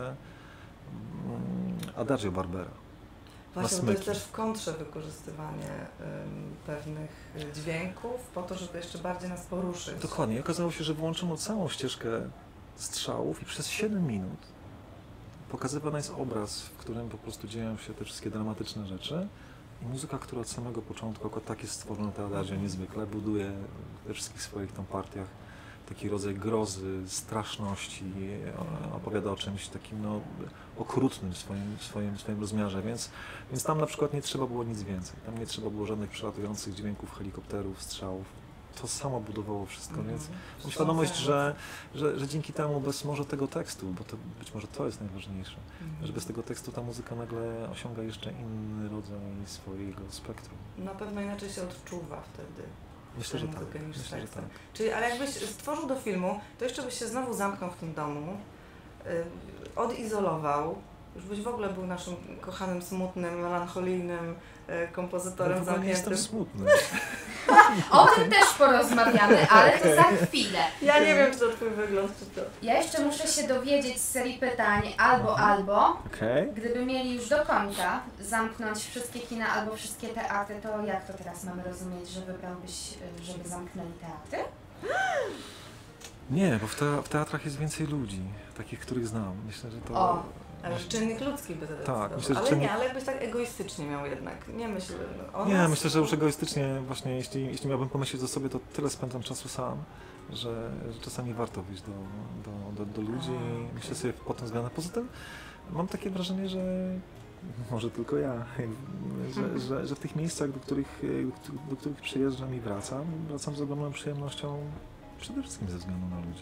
Adagio Barbera. Właśnie, to jest też w kontrze wykorzystywanie pewnych dźwięków po to, żeby jeszcze bardziej nas poruszyć. Dokładnie. I okazało się, że włączono całą ścieżkę strzałów i przez 7 minut pokazywany jest obraz, w którym po prostu dzieją się te wszystkie dramatyczne rzeczy. I muzyka, która od samego początku, jako tak jest stworzona, ta Adagio niezwykle, buduje we wszystkich swoich tam partiach taki rodzaj grozy, straszności, opowiada o czymś takim okrutnym w swoim rozmiarze, więc tam na przykład nie trzeba było nic więcej. Tam nie trzeba było żadnych przelatujących dźwięków, helikopterów, strzałów. To samo budowało wszystko, więc mam świadomość, że dzięki temu bez może tego tekstu, bo to być może to jest najważniejsze, że bez tego tekstu ta muzyka nagle osiąga jeszcze inny rodzaj swojego spektrum. Na pewno inaczej się odczuwa wtedy. Myślę, że tak. Myślę, że tak. Czyli, ale jakbyś stworzył do filmu, to jeszcze byś się znowu zamknął w tym domu, odizolował, już byś w ogóle był naszym kochanym, smutnym, melancholijnym kompozytorem zamkniętym. Nie jestem smutny. O tym też porozmawiamy, ale to za chwilę. Ja nie wiem, czy to twój wygląd, czy to... Ja jeszcze muszę się dowiedzieć z serii pytań albo, Okej. gdyby mieli już do końca zamknąć wszystkie kina albo wszystkie teatry, to jak to teraz mamy rozumieć, że wybrałbyś, żeby zamknęli teatry? Nie, bo w teatrach jest więcej ludzi, takich, których znam. Myślę, że to... O. Ale czynnik ludzki by zadecydował. Tak, myślę, że ale czynnik... nie, ale jakbyś tak egoistycznie miał jednak. Nie myślę o Nie, nas. myślę, że już egoistycznie właśnie, jeśli miałbym pomyśleć o sobie, to tyle spędzam czasu sam, że czasami warto wyjść do ludzi i myślę sobie pod tym względem. Poza tym mam takie wrażenie, że może tylko ja, że w tych miejscach, do których przyjeżdżam i wracam z ogromną przyjemnością, przede wszystkim ze względu na ludzi.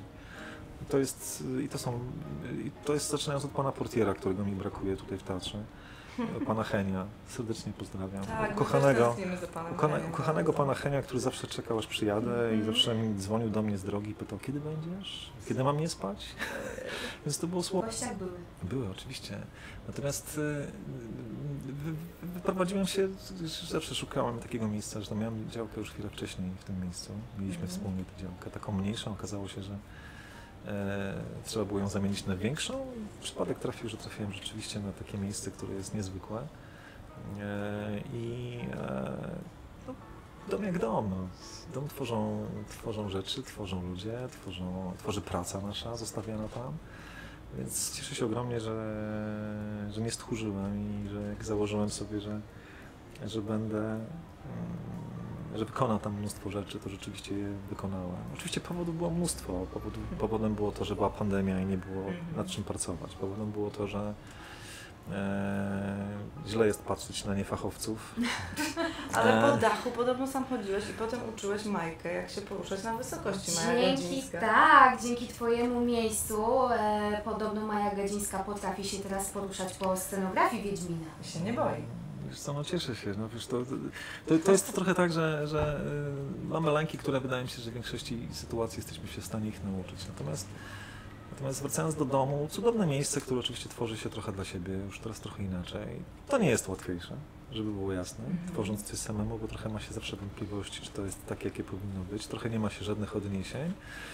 To jest zaczynając od pana portiera, którego mi brakuje tutaj w teatrze, pana Henia, serdecznie pozdrawiam. Tak, Ukochanego pana Henia, który zawsze czekał, aż przyjadę i zawsze mi dzwonił do mnie z drogi i pytał, kiedy będziesz? Kiedy mam nie spać? Więc to było słowo. W gościach były. Były, oczywiście. Natomiast wyprowadziłem się, zawsze szukałem takiego miejsca, że miałem działkę już chwilę wcześniej w tym miejscu. Mieliśmy wspólnie tę działkę, taką mniejszą. Okazało się, że trzeba było ją zamienić na większą. Przypadek trafił, że trafiłem rzeczywiście na takie miejsce, które jest niezwykłe. No, dom jak dom. No. Dom tworzą rzeczy, tworzą ludzie, tworzy praca nasza zostawiana tam. Więc cieszę się ogromnie, że nie stchórzyłem i że jak założyłem sobie, że wykonam tam mnóstwo rzeczy, to rzeczywiście je wykonałem. Oczywiście powodów było mnóstwo. Powodem było to, że była pandemia i nie było nad czym pracować. Powodem było to, że źle jest patrzeć na niefachowców. Ale po dachu podobno sam chodziłeś i potem uczyłeś Majkę, jak się poruszać na wysokości. Maja Gadzińska. Tak, dzięki Twojemu miejscu podobno Maja Gadzińska potrafi się teraz poruszać po scenografii Wiedźmina. I się nie boi. Wiesz co, no cieszę się. No, wiesz, to jest trochę tak, że mamy lęki, które wydaje mi się, że w większości sytuacji jesteśmy się w stanie ich nauczyć. Natomiast wracając do domu, cudowne miejsce, które oczywiście tworzy się trochę dla siebie, już teraz trochę inaczej. To nie jest łatwiejsze, żeby było jasne, tworząc coś samemu, bo trochę ma się zawsze wątpliwości, czy to jest takie, jakie powinno być. Trochę nie ma się żadnych odniesień.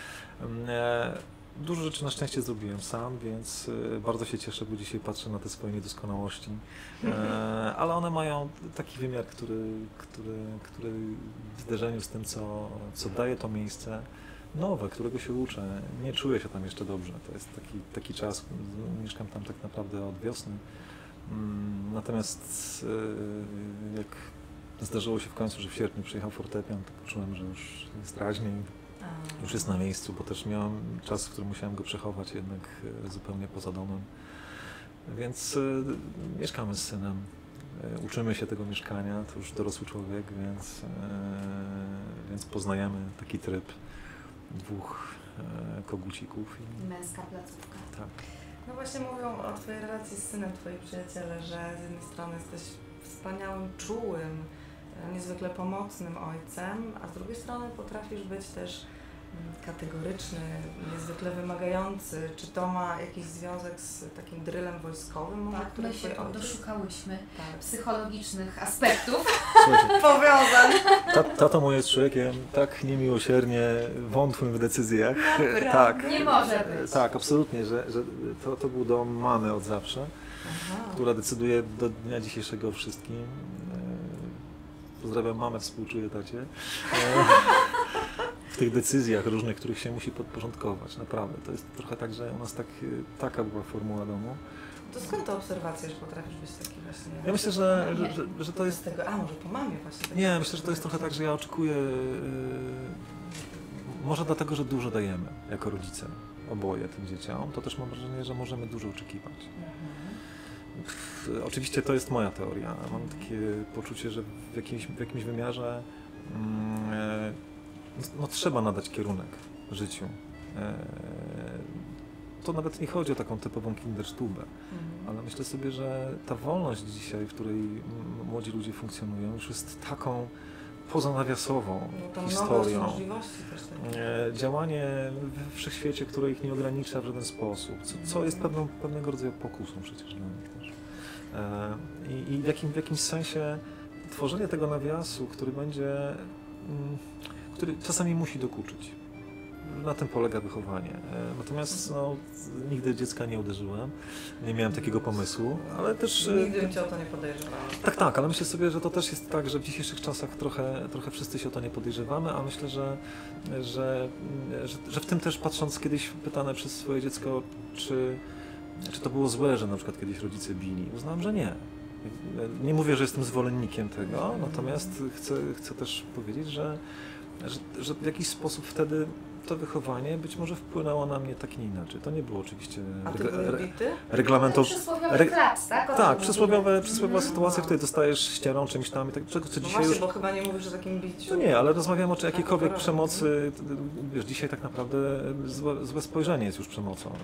Dużo rzeczy na szczęście zrobiłem sam, więc bardzo się cieszę, bo dzisiaj patrzę na te swoje niedoskonałości. Ale one mają taki wymiar, który w zderzeniu z tym, co daje to miejsce nowe, którego się uczę. Nie czuję się tam jeszcze dobrze. To jest taki czas, mieszkam tam tak naprawdę od wiosny. Natomiast jak zdarzyło się w końcu, że w sierpniu przyjechał fortepian, to poczułem, że już jest raźniej. Już jest na miejscu, bo też miałem czas, w którym musiałem go przechować jednak zupełnie poza domem. Więc mieszkamy z synem, uczymy się tego mieszkania, to już dorosły człowiek, więc poznajemy taki tryb dwóch kogucików. Męska placówka. Tak. No właśnie mówią o Twojej relacji z synem, Twoi przyjaciele, że z jednej strony jesteś wspaniałym, czułym, niezwykle pomocnym ojcem, a z drugiej strony potrafisz być też kategoryczny, niezwykle wymagający. Czy to ma jakiś związek z takim drylem wojskowym? Tak, my się tu doszukałyśmy tak. psychologicznych aspektów. Powiązań. Tato mój jest człowiekiem tak niemiłosiernie wątłym w decyzjach. Tak. Nie może być. Tak, absolutnie, że to był dom mamy od zawsze, która decyduje do dnia dzisiejszego o wszystkim. Pozdrawiam mamę, współczuję tacie. W tych decyzjach różnych, których się musi podporządkować, naprawdę. To jest trochę tak, że u nas taka była formuła domu. To skąd ta obserwacja, że potrafisz być taki właśnie... Ja myślę, że to jest... Tego, może po mamie właśnie. Nie, myślę, że to jest trochę tak, że ja oczekuję... Może dlatego, że dużo dajemy jako rodzice oboje tym dzieciom, to też mam wrażenie, że możemy dużo oczekiwać. Oczywiście to jest moja teoria. Mam takie poczucie, że w jakimś wymiarze trzeba nadać kierunek życiu. To nawet nie chodzi o taką typową Kinderstube, ale myślę sobie, że ta wolność dzisiaj, w której młodzi ludzie funkcjonują, już jest taką pozanawiasową historią. Możliwości też działanie we wszechświecie, które ich nie ogranicza w żaden sposób, co jest pewnego rodzaju pokusą przecież dla nich też. I w jakimś sensie tworzenie tego nawiasu, który będzie który czasami musi dokuczyć. Na tym polega wychowanie. Natomiast no, nigdy dziecka nie uderzyłem, nie miałem takiego pomysłu, ale też... Nigdy bym Cię o to nie podejrzewała. Tak, ale myślę sobie, że to też jest tak, że w dzisiejszych czasach trochę wszyscy się o to nie podejrzewamy, a myślę, że w tym też patrząc kiedyś pytane przez swoje dziecko, czy to było złe, że na przykład kiedyś rodzice bili. Uznałem, że nie. Nie mówię, że jestem zwolennikiem tego, natomiast chcę też powiedzieć, że w jakiś sposób wtedy to wychowanie być może wpłynęło na mnie tak nie inaczej. To nie było oczywiście reglamentowe. Przysłowiowy klaps, tak? Tak, przysłowiowa sytuacja, w której dostajesz ścierą czymś tam i tak, co dzisiaj właśnie, już... bo chyba nie mówisz o takim biciu. No nie, ale rozmawiamy o jakiejkolwiek przemocy. Wiesz, dzisiaj tak naprawdę złe spojrzenie jest już przemocą.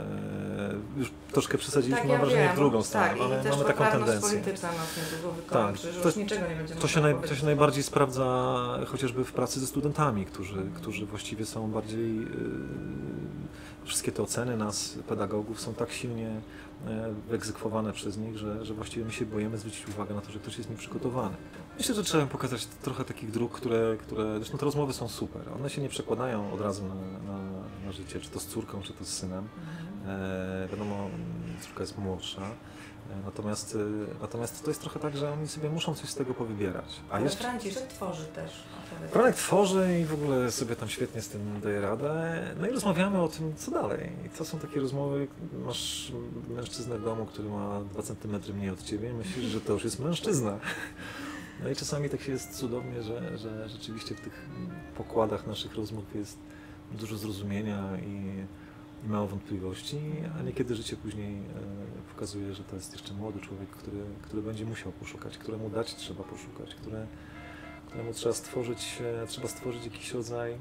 Już troszkę przesadziliśmy, mam wrażenie, w drugą stronę. Tak, mamy taką tendencję. Polityczna nas niedługo wykończy, że już niczego nie będziemy to się najbardziej sprawdza chociażby w pracy ze studentami, którzy właściwie są bardziej... Wszystkie te oceny nas, pedagogów, są tak silnie wyegzekwowane przez nich, że właściwie my się boimy zwrócić uwagę na to, że ktoś jest nieprzygotowany. Myślę, że trzeba pokazać trochę takich dróg, które zresztą te rozmowy są super. One się nie przekładają od razu na życie, czy to z córką, czy to z synem. Wiadomo, córka jest młodsza. Natomiast to jest trochę tak, że oni sobie muszą coś z tego powybierać. Ale Franciszek tworzy też. Franek tworzy i w ogóle sobie tam świetnie z tym daje radę. No i rozmawiamy o tym, co dalej. I to są takie rozmowy, masz mężczyznę w domu, który ma 2 cm mniej od ciebie i myślisz, że to już jest mężczyzna. No i czasami tak się jest cudownie, że rzeczywiście w tych pokładach naszych rozmów jest dużo zrozumienia i mało wątpliwości, a niekiedy życie później pokazuje, że to jest jeszcze młody człowiek, który będzie musiał poszukać, któremu dać trzeba poszukać, któremu trzeba stworzyć jakiś rodzaj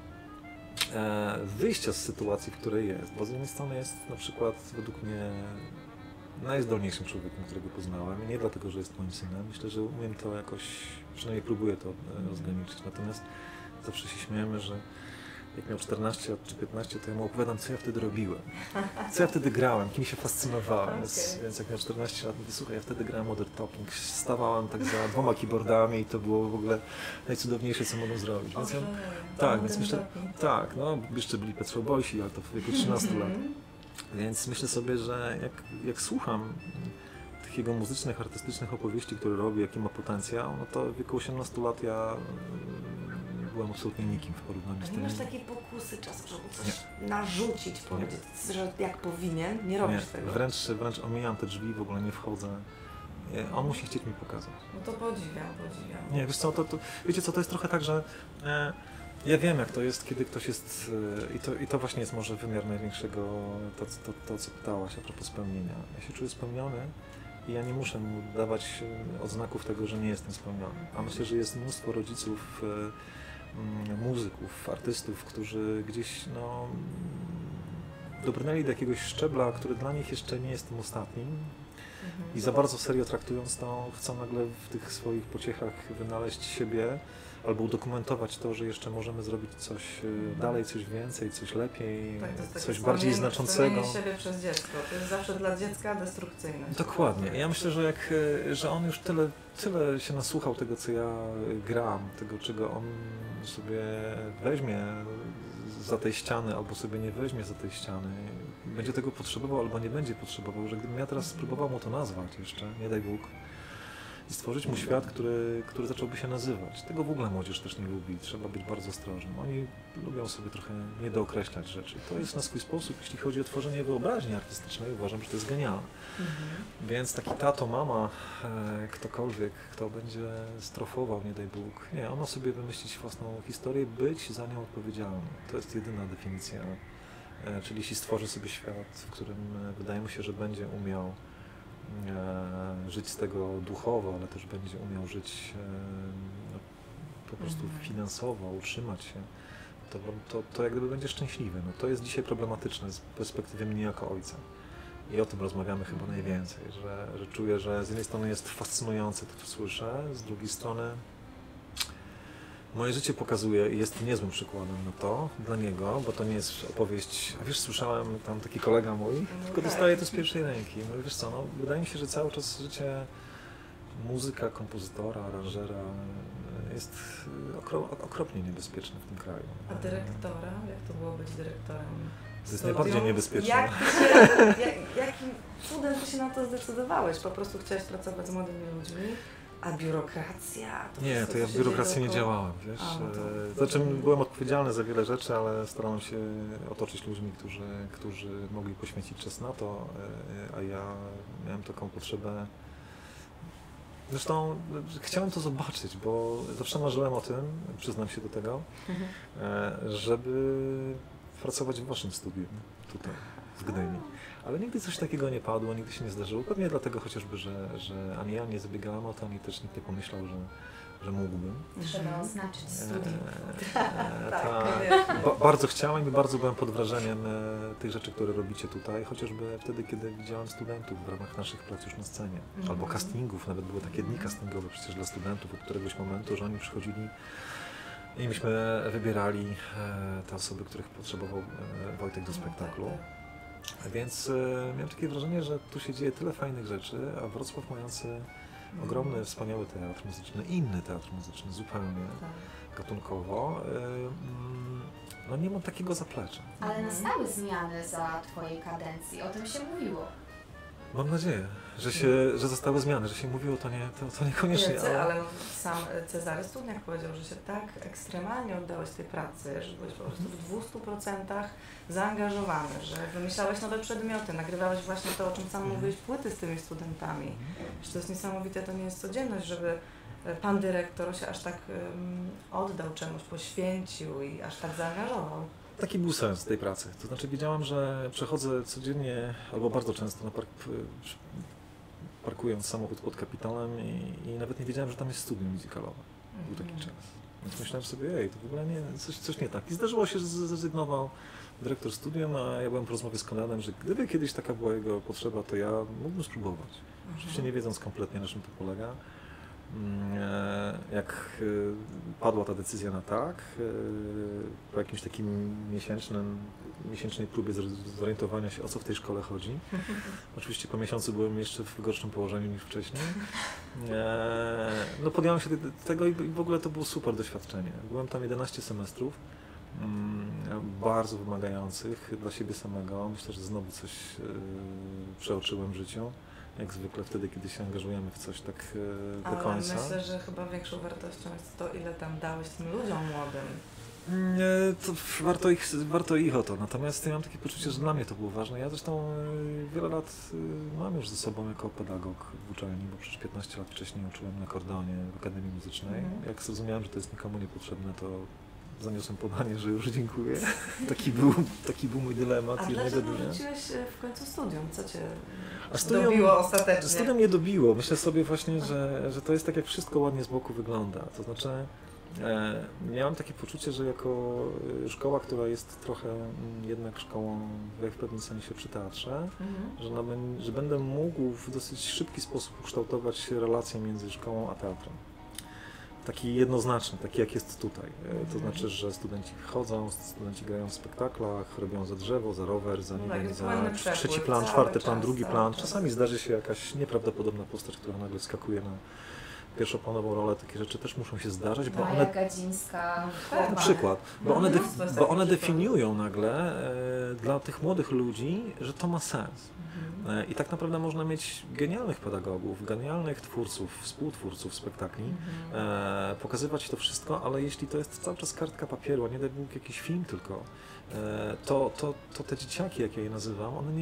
wyjścia z sytuacji, w której jest. Bo z jednej strony jest na przykład według mnie najzdolniejszym człowiekiem, którego poznałem. I nie dlatego, że jest moim synem. Myślę, że umiem to jakoś, przynajmniej próbuję to rozgraniczyć. Natomiast zawsze się śmiejemy, że jak miał 14 lat czy 15, to ja mu opowiadam, co ja wtedy robiłem. Co ja wtedy grałem, kim się fascynowałem. Więc jak miał 14 lat, mówię, słuchaj, ja wtedy grałem Modern Talking. Stawałem tak za 2 keyboardami i to było w ogóle najcudowniejsze, co mogłem zrobić. Więc więc myślę, no jeszcze byli Pet Shop Boysi, ale to w wieku 13 lat. Więc myślę sobie, że jak słucham tych jego muzycznych, artystycznych opowieści, które robi, jaki ma potencjał, no to w wieku 18 lat ja byłem absolutnie nikim w porównaniu z tym. Nie masz takiej pokusy czasem, żeby coś narzucić, powiedzieć, że jak powinien, nie robisz tego. Wręcz omijam te drzwi, w ogóle nie wchodzę. On musi chcieć mi pokazać. No to podziwiam. Nie, wiesz co, wiecie co, to jest trochę tak, że ja wiem, jak to jest, kiedy ktoś jest, i to właśnie jest może wymiar największego, to co pytałaś a propos spełnienia. Ja się czuję spełniony i ja nie muszę mu dawać odznaków tego, że nie jestem spełniony. A myślę, że jest mnóstwo rodziców, muzyków, artystów, którzy gdzieś dobrnęli do jakiegoś szczebla, który dla nich jeszcze nie jest tym ostatnim i za bardzo serio traktując to, chcą nagle w tych swoich pociechach wynaleźć siebie albo udokumentować to, że jeszcze możemy zrobić coś dalej, coś więcej, coś lepiej, coś bardziej znaczącego. Siebie przez dziecko. To jest zawsze dla dziecka destrukcyjne. Dokładnie. Ja myślę, że on już tyle się nasłuchał tego, co ja gram, tego, czego on sobie weźmie za tej ściany, albo sobie nie weźmie za tej ściany. Będzie tego potrzebował, albo nie będzie potrzebował, że gdybym ja teraz spróbował mu to nazwać jeszcze, nie daj Bóg, i stworzyć mu świat, który zacząłby się nazywać. Tego w ogóle młodzież też nie lubi, trzeba być bardzo ostrożnym. Oni lubią sobie trochę niedookreślać rzeczy. To jest na swój sposób, jeśli chodzi o tworzenie wyobraźni artystycznej, uważam, że to jest genialne. Więc taki tato, mama, ktokolwiek, kto będzie strofował, nie daj Bóg, nie, on ma sobie wymyślić własną historię, być za nią odpowiedzialny. To jest jedyna definicja. Czyli jeśli stworzy sobie świat, w którym wydaje mu się, że będzie umiał żyć z tego duchowo, ale też będzie umiał żyć po prostu finansowo, utrzymać się, to jak gdyby będzie szczęśliwy. No, to jest dzisiaj problematyczne z perspektywy mnie jako ojca. I o tym rozmawiamy chyba najwięcej, że czuję, że z jednej strony jest fascynujące to, co słyszę, z drugiej strony moje życie pokazuje i jest niezłym przykładem na to dla niego, bo to nie jest opowieść, a wiesz, słyszałem, tam taki kolega mój, tylko dostaje to z pierwszej ręki. No wiesz co, wydaje mi się, że cały czas życie muzyka, kompozytora, aranżera jest okropnie niebezpieczny w tym kraju. A dyrektora? Jak to było być dyrektorem? To jest najbardziej niebezpieczne. Jakim cudem ty się na to zdecydowałeś? Po prostu chciałeś pracować z młodymi ludźmi? A biurokracja? Nie, to ja w biurokracji nie działałem, wiesz. Znaczy byłem odpowiedzialny za wiele rzeczy, ale starałem się otoczyć ludźmi, którzy mogli poświęcić czas na to, a ja miałem taką potrzebę. Zresztą chciałem to zobaczyć, bo zawsze marzyłem o tym, przyznam się do tego, żeby pracować w waszym studium tutaj w Gdyni. Ale nigdy coś takiego nie padło, nigdy się nie zdarzyło. Pewnie dlatego chociażby, że ani ja nie zabiegałem o to, ani też nikt nie pomyślał, że mógłbym. Trzeba oznaczyć studium. Bardzo chciałem i bardzo byłem pod wrażeniem tych rzeczy, które robicie tutaj, chociażby wtedy, kiedy widziałem studentów w ramach naszych prac już na scenie. Albo castingów, nawet były takie dni castingowe przecież dla studentów od któregoś momentu, że oni przychodzili i myśmy wybierali te osoby, których potrzebował Wojtek do spektaklu. Więc miałem takie wrażenie, że tu się dzieje tyle fajnych rzeczy, a Wrocław mający ogromny, wspaniały teatr muzyczny, inny teatr muzyczny zupełnie gatunkowo, no nie mam takiego zaplecza. Ale nastały zmiany za twojej kadencji, o tym się mówiło. Mam nadzieję, że zostały zmiany, że się mówiło, to niekoniecznie. Ale sam Cezary Studniak powiedział, że się tak ekstremalnie oddałeś tej pracy, że byłeś po prostu w 200% zaangażowany, że wymyślałeś nowe przedmioty, nagrywałeś właśnie to, o czym sam mówiłeś, płyty z tymi studentami. Że to jest niesamowite, to nie jest codzienność, żeby pan dyrektor się aż tak oddał czemuś, poświęcił i aż tak zaangażował. Taki był sens tej pracy. To znaczy wiedziałem, że przechodzę codziennie albo bardzo często na parkując samochód pod Kapitolem i nawet nie wiedziałem, że tam jest studium musicalowe. Był taki czas. Więc myślałem sobie, to w ogóle nie, coś nie tak. I zdarzyło się, że zrezygnował dyrektor studium, a ja byłem po rozmowie z Konradem, że gdyby kiedyś taka była jego potrzeba, to ja mógłbym spróbować. Oczywiście nie wiedząc kompletnie, na czym to polega. Jak padła ta decyzja na tak, po jakimś takim miesięcznej próbie zorientowania się, o co w tej szkole chodzi. Oczywiście po miesiącu byłem jeszcze w gorszym położeniu niż wcześniej. No podjąłem się tego i w ogóle to było super doświadczenie. Byłem tam 11 semestrów, bardzo wymagających dla siebie samego. Myślę, że znowu coś przeoczyłem w życiu. Jak zwykle wtedy, kiedy się angażujemy w coś tak do końca. Ale myślę, że chyba większą wartością jest to, ile tam dałeś tym ludziom młodym. To warto ich o to, natomiast ja mam takie poczucie, że dla mnie to było ważne. Ja zresztą wiele lat mam już ze sobą jako pedagog w uczelni, bo przecież 15 lat wcześniej uczyłem na akordeonie w Akademii Muzycznej. Jak zrozumiałem, że to jest nikomu niepotrzebne, to zaniosłem podanie, że już dziękuję. Taki był mój dylemat. A dlaczego wróciłeś w końcu studium? Co cię dobiło ostatecznie? Studium mnie dobiło. Myślę sobie właśnie, że to jest tak, jak wszystko ładnie z boku wygląda. To znaczy, miałem takie poczucie, że jako szkoła, która jest trochę jednak szkołą w pewnym sensie przy teatrze, że będę mógł w dosyć szybki sposób ukształtować relacje między szkołą a teatrem. Taki jednoznaczny, taki jak jest tutaj. To znaczy, że studenci wchodzą, studenci grają w spektaklach, robią za drzewo, za rower, za trzeci plan, czwarty plan, drugi plan. Czasami zdarzy się jakaś nieprawdopodobna postać, która nagle skakuje na pierwszoplanową rolę. Takie rzeczy też muszą się zdarzać, bo one... Gadzińska, na przykład, bo one definiują nagle dla tych młodych ludzi, że to ma sens. I tak naprawdę można mieć genialnych pedagogów, genialnych twórców, współtwórców spektakli, pokazywać to wszystko, ale jeśli to jest cały czas kartka papieru, a nie daj Bóg jakiś film tylko, to te dzieciaki, jak ja je nazywam, one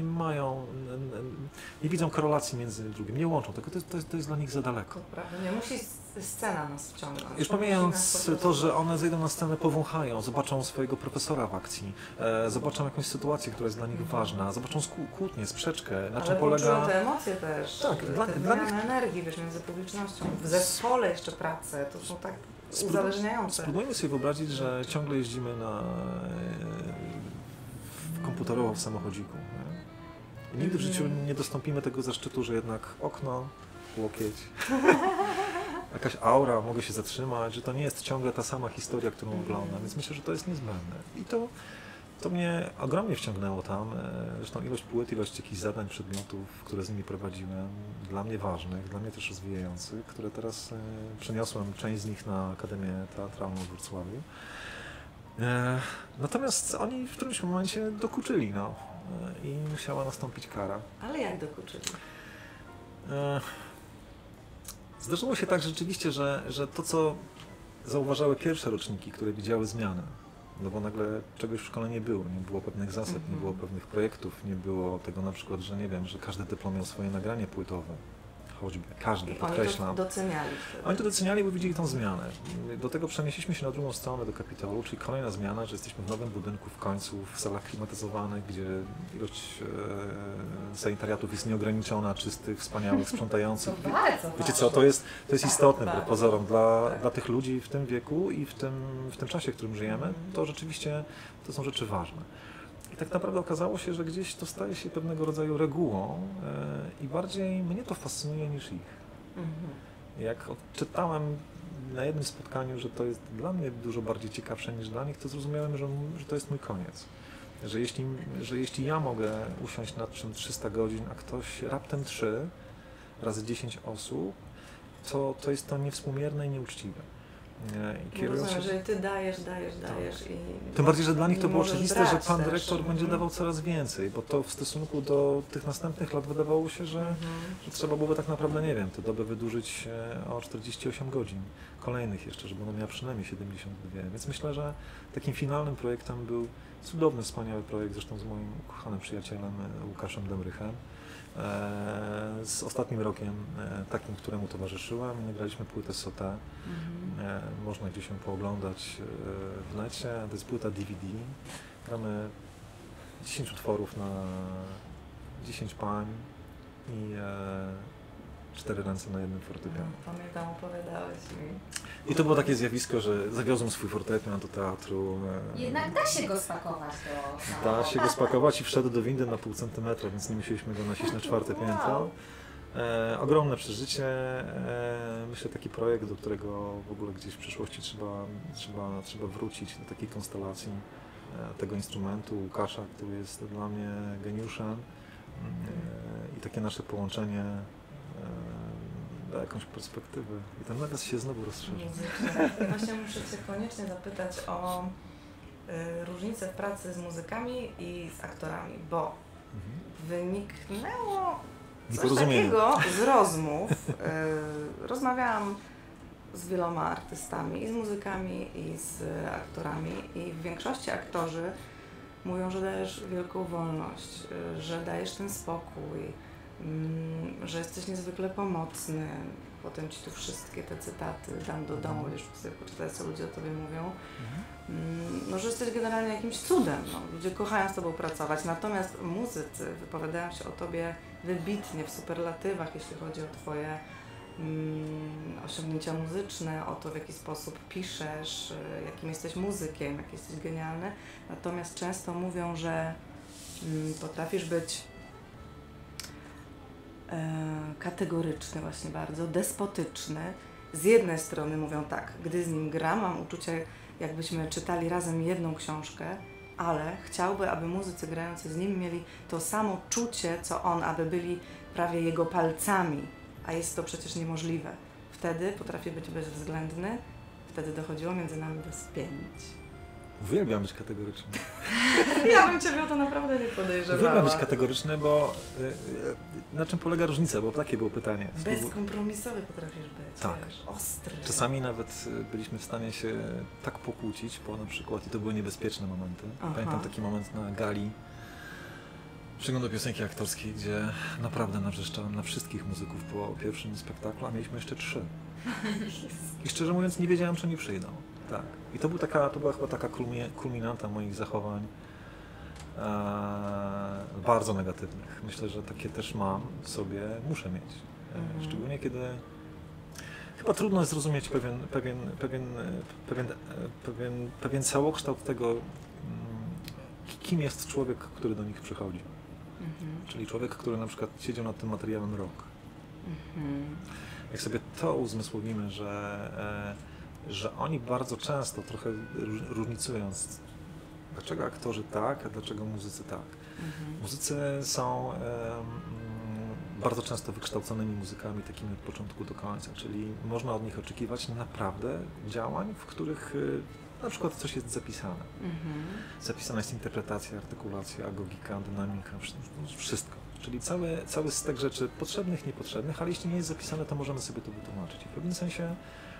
nie widzą korelacji między drugim, nie łączą tego, to jest dla nich za daleko. To prawda, nie musi scena nas wciągnąć. Już pomijając to, że one zejdą na scenę, powąchają, zobaczą swojego profesora w akcji, zobaczą jakąś sytuację, która jest dla nich ważna, zobaczą kłótnię, sprzeczkę, na czym polega... te emocje też, tak, dla nich energii, wiesz, między publicznością, w zespole jeszcze pracę, to są tak uzależniające. Spróbujmy sobie wyobrazić, że ciągle jeździmy komputerowo w samochodziku. Nie? I nigdy w życiu nie dostąpimy tego zaszczytu, że jednak okno, łokieć, jakaś aura, mogę się zatrzymać, że to nie jest ciągle ta sama historia, którą oglądam, więc myślę, że to jest niezbędne. I to mnie ogromnie wciągnęło tam. Zresztą ilość płyt, ilość jakichś zadań, przedmiotów, które z nimi prowadziłem, dla mnie ważnych, dla mnie też rozwijających, które teraz przeniosłem część z nich na Akademię Teatralną w Wrocławiu. Natomiast oni w którymś momencie dokuczyli, no, i musiała nastąpić kara. Ale jak dokuczyli? Zdarzyło się tak rzeczywiście, że to, co zauważały pierwsze roczniki, które widziały zmianę, no bo nagle czegoś w szkole nie było pewnych zasad, nie było pewnych projektów, nie było tego na przykład, że nie wiem, że każdy dyplom miał swoje nagranie płytowe. Choćby, każdy, podkreślam. Oni to doceniali. Oni to doceniali, bo widzieli tą zmianę. Do tego przenieśliśmy się na drugą stronę, do Kapitolu, czyli kolejna zmiana, że jesteśmy w nowym budynku w końcu, w salach klimatyzowanych, gdzie ilość sanitariatów jest nieograniczona, czystych, wspaniałych, sprzątających. To bardzo Wiecie co, to jest istotne, wbrew pozorom, dla tych ludzi w tym wieku i w tym czasie, w którym żyjemy, to rzeczywiście to są rzeczy ważne. I tak naprawdę okazało się, że gdzieś to staje się pewnego rodzaju regułą i bardziej mnie to fascynuje niż ich. Jak odczytałem na jednym spotkaniu, że to jest dla mnie dużo bardziej ciekawsze niż dla nich, to zrozumiałem, że to jest mój koniec. Że jeśli ja mogę usiąść nad czym 300 godzin, a ktoś raptem 3 razy 10 osób, to jest to niewspółmierne i nieuczciwe. Rozumiem, że ty dajesz i... Tym bardziej, że dla nich to było oczywiste, że pan dyrektor będzie dawał coraz więcej, bo to w stosunku do tych następnych lat wydawało się, że trzeba byłoby tak naprawdę, nie wiem, tę dobę wydłużyć o 48 godzin kolejnych jeszcze, żeby ona miała przynajmniej 72. Więc myślę, że takim finalnym projektem był cudowny, wspaniały projekt, zresztą z moim ukochanym przyjacielem Łukaszem Demrychem. Z ostatnim rokiem, takim, któremu towarzyszyłem, i nagraliśmy płytę Sauté. Można gdzieś ją pooglądać w necie. To jest płyta DVD. Gramy 10 utworów na 10 pań i 4 ręce na jednym fortepianie. Pamiętam, opowiadałeś mi. I to było takie zjawisko, że zawiozłem swój fortepian do teatru. Jednak da się go spakować do... Da się go spakować i wszedł do windy na pół centymetra, więc nie musieliśmy go nosić na 4. piętro. Ogromne przeżycie. Myślę, taki projekt, do którego w ogóle gdzieś w przyszłości trzeba wrócić, do takiej konstelacji tego instrumentu, Łukasza, który jest dla mnie geniuszem, i takie nasze połączenie da jakąś perspektywę. I ten nawias się znowu rozszerza. Właśnie muszę Cię koniecznie zapytać o różnice w pracy z muzykami i z aktorami, bo wyniknęło coś takiego z rozmów. Rozmawiałam z wieloma artystami, i z muzykami, i z aktorami, i w większości aktorzy mówią, że dajesz wielką wolność, że dajesz ten spokój, że jesteś niezwykle pomocny. Potem Ci tu wszystkie te cytaty dam do domu, już sobie poczytać, co ludzie o Tobie mówią. No, że jesteś generalnie jakimś cudem. No. Ludzie kochają z Tobą pracować, natomiast muzycy wypowiadają się o Tobie wybitnie, w superlatywach, jeśli chodzi o Twoje osiągnięcia muzyczne, o to, w jaki sposób piszesz, jakim jesteś muzykiem, jak jesteś genialny. Natomiast często mówią, że potrafisz być kategoryczny, właśnie bardzo despotyczny. Z jednej strony mówią tak, gdy z nim gram, mam uczucie, jakbyśmy czytali razem jedną książkę, ale chciałby, aby muzycy grający z nim mieli to samo czucie, co on, aby byli prawie jego palcami, a jest to przecież niemożliwe. Wtedy potrafię być bezwzględny, wtedy dochodziło między nami do spięć. Uwielbiam być kategoryczny. Ja bym Ciebie o to naprawdę nie podejrzewała. Uwielbiam być kategoryczny, bo na czym polega różnica? Bo takie było pytanie. Bezkompromisowy potrafisz być, tak. Wiesz, ostry. Czasami nawet byliśmy w stanie się tak pokłócić, bo na przykład, i to były niebezpieczne momenty. Pamiętam taki moment na gali przeglądu piosenki aktorskiej, gdzie naprawdę nawrzeszczałem na wszystkich muzyków po pierwszym spektaklu, a mieliśmy jeszcze 3. I szczerze mówiąc nie wiedziałem, czy oni przyjdą. Tak. I to była chyba taka kulminanta moich zachowań bardzo negatywnych. Myślę, że takie też mam w sobie, muszę mieć. Szczególnie kiedy chyba trudno jest zrozumieć pewien całokształt tego, kim jest człowiek, który do nich przychodzi. Czyli człowiek, który na przykład siedział nad tym materiałem rok. Jak sobie to uzmysłowimy, że oni bardzo często, trochę różnicując Dlaczego aktorzy tak, a dlaczego muzycy tak? Muzycy są bardzo często wykształconymi muzykami, takimi od początku do końca, czyli można od nich oczekiwać naprawdę działań, w których na przykład coś jest zapisane. Zapisana jest interpretacja, artykulacja, agogika, dynamika, wszystko. Czyli cały stek rzeczy potrzebnych, niepotrzebnych, ale jeśli nie jest zapisane, to możemy sobie to wytłumaczyć. I w pewnym sensie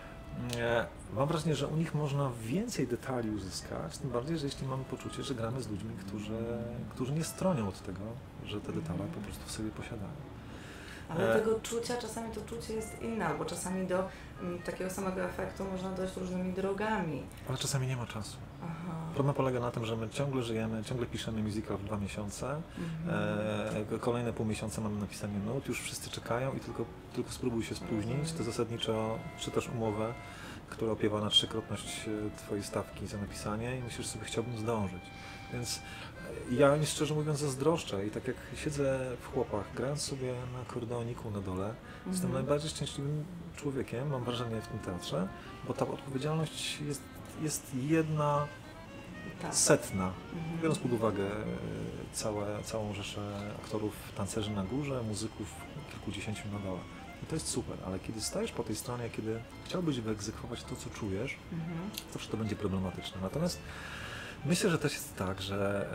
mam wrażenie, że u nich można więcej detali uzyskać, tym bardziej, że jeśli mamy poczucie, że gramy z ludźmi, którzy nie stronią od tego, że te detale po prostu w sobie posiadają. Ale tego czucia, czasami to czucie jest inne, albo czasami do takiego samego efektu można dojść różnymi drogami. Ale czasami nie ma czasu. Problem polega na tym, że my ciągle żyjemy, ciągle piszemy musical w 2 miesiące, kolejne pół miesiąca mamy napisanie nut, już wszyscy czekają i tylko spróbuj się spóźnić, to zasadniczo czytasz umowę, która opiewa na 3-krotność twojej stawki za napisanie i myślisz sobie, chciałbym zdążyć. Więc ja mi szczerze mówiąc zazdroszczę i tak jak siedzę w Chłopach, grając sobie na akordeoniku na dole, jestem najbardziej szczęśliwym człowiekiem, mam wrażenie, w tym teatrze, bo ta odpowiedzialność jest jedna setna, biorąc pod uwagę całą rzeszę aktorów, tancerzy na górze, muzyków kilkudziesięciu na dole. I to jest super, ale kiedy stajesz po tej stronie, kiedy chciałbyś wyegzekwować to, co czujesz, zawsze to będzie problematyczne. Natomiast myślę, że też jest tak, że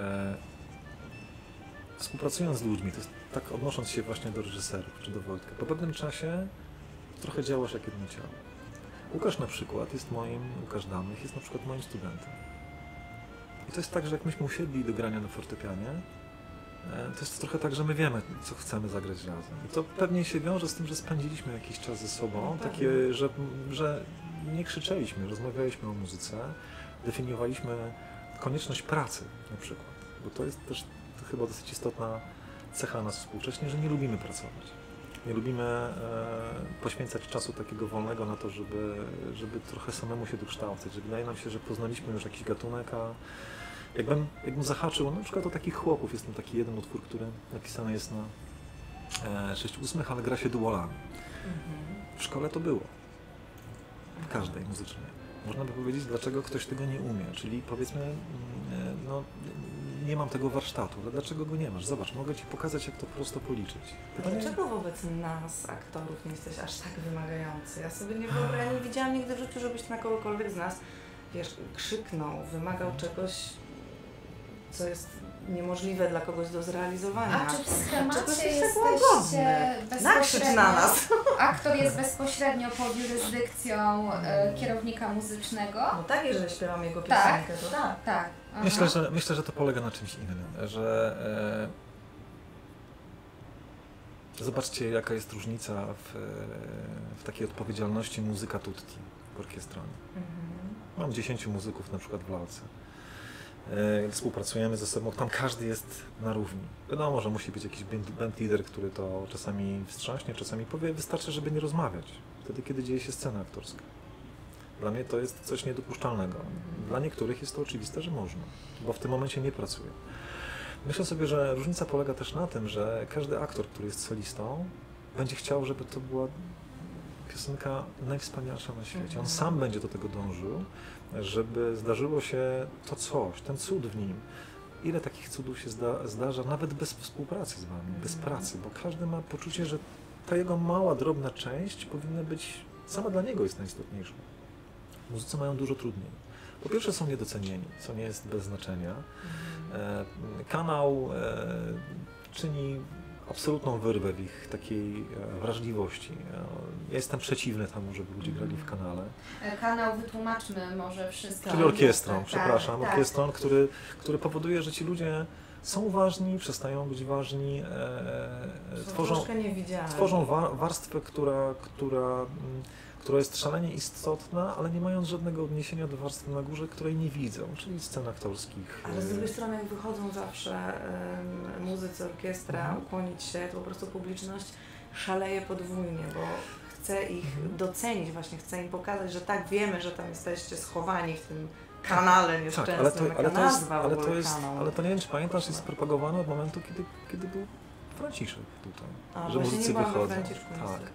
współpracując z ludźmi, to jest tak odnosząc się właśnie do reżyserów czy do Wojtka, po pewnym czasie trochę działasz jak jedno ciało. Łukasz na przykład Łukasz Danych jest na przykład moim studentem. I to jest tak, że jak myśmy usiedli do grania na fortepianie, to jest trochę tak, że my wiemy, co chcemy zagrać razem. I to pewnie się wiąże z tym, że spędziliśmy jakiś czas ze sobą, takie, że nie krzyczeliśmy, rozmawialiśmy o muzyce, definiowaliśmy konieczność pracy na przykład, bo to jest też chyba dosyć istotna cecha nas współcześnie, że nie lubimy pracować. Nie lubimy poświęcać czasu takiego wolnego na to, żeby trochę samemu się dokształcać, że wydaje nam się, że poznaliśmy już jakiś gatunek, a jakbym zahaczył, na przykład o takich chłopów, jest tam taki jeden utwór, który napisany jest na 6/8, ale gra się duolami. W szkole to było. W każdej muzycznej. Można by powiedzieć, dlaczego ktoś tego nie umie, czyli powiedzmy, no nie mam tego warsztatu, ale dlaczego go nie masz? Zobacz, mogę Ci pokazać, jak to prosto policzyć. Dlaczego wobec nas, aktorów, nie jesteś aż tak wymagający? Ja sobie nie widziałam nigdy w życiu, żebyś na kogokolwiek z nas, wiesz, krzyknął, wymagał czegoś, co jest niemożliwe dla kogoś do zrealizowania. A czy w schemacie jesteście Nakrzycz na nas! Aktor jest bezpośrednio pod jurysdykcją kierownika muzycznego? No tak, jeżeli śpiewam jego piosenkę, to tak. Tak. Myślę, że to polega na czymś innym, że zobaczcie, jaka jest różnica w takiej odpowiedzialności muzyka tutti w orkiestranie. Mam 10 muzyków na przykład w lalce. Współpracujemy ze sobą, tam każdy jest na równi. Wiadomo, że musi być jakiś band leader, który to czasami wstrząśnie, czasami powie, wystarczy, żeby nie rozmawiać. Wtedy, kiedy dzieje się scena aktorska. Dla mnie to jest coś niedopuszczalnego. Dla niektórych jest to oczywiste, że można, bo w tym momencie nie pracuje. Myślę sobie, że różnica polega też na tym, że każdy aktor, który jest solistą, będzie chciał, żeby to była piosenka najwspanialsza na świecie. On sam będzie do tego dążył, żeby zdarzyło się to coś, ten cud w nim. Ile takich cudów się zdarza, nawet bez współpracy z Wami, bez pracy, bo każdy ma poczucie, że ta jego mała, drobna część powinna być, sama dla niego jest najistotniejsza. Muzycy mają dużo trudniej. Po pierwsze są niedocenieni, co nie jest bez znaczenia. Kanał czyni absolutną wyrwę w ich takiej wrażliwości. Ja jestem przeciwny temu, żeby ludzie grali w kanale. Kanał wytłumaczmy może wszystko. Czyli orkiestrą, przepraszam, orkiestrą, który powoduje, że ci ludzie są ważni, przestają być ważni, tworzą warstwę, która jest szalenie istotna, ale nie mając żadnego odniesienia do warstwy na górze, której nie widzą, czyli scen aktorskich. Ale z drugiej strony, jak wychodzą zawsze muzycy, orkiestra, ukłonić się, to po prostu publiczność szaleje podwójnie, bo chce ich docenić, właśnie chce im pokazać, że tak, wiemy, że tam jesteście schowani w tym kanale nieszczęsnym, ale to nie wiem, czy pamiętasz, jest propagowane od momentu, kiedy był Franciszek tutaj, że muzycy wychodzą.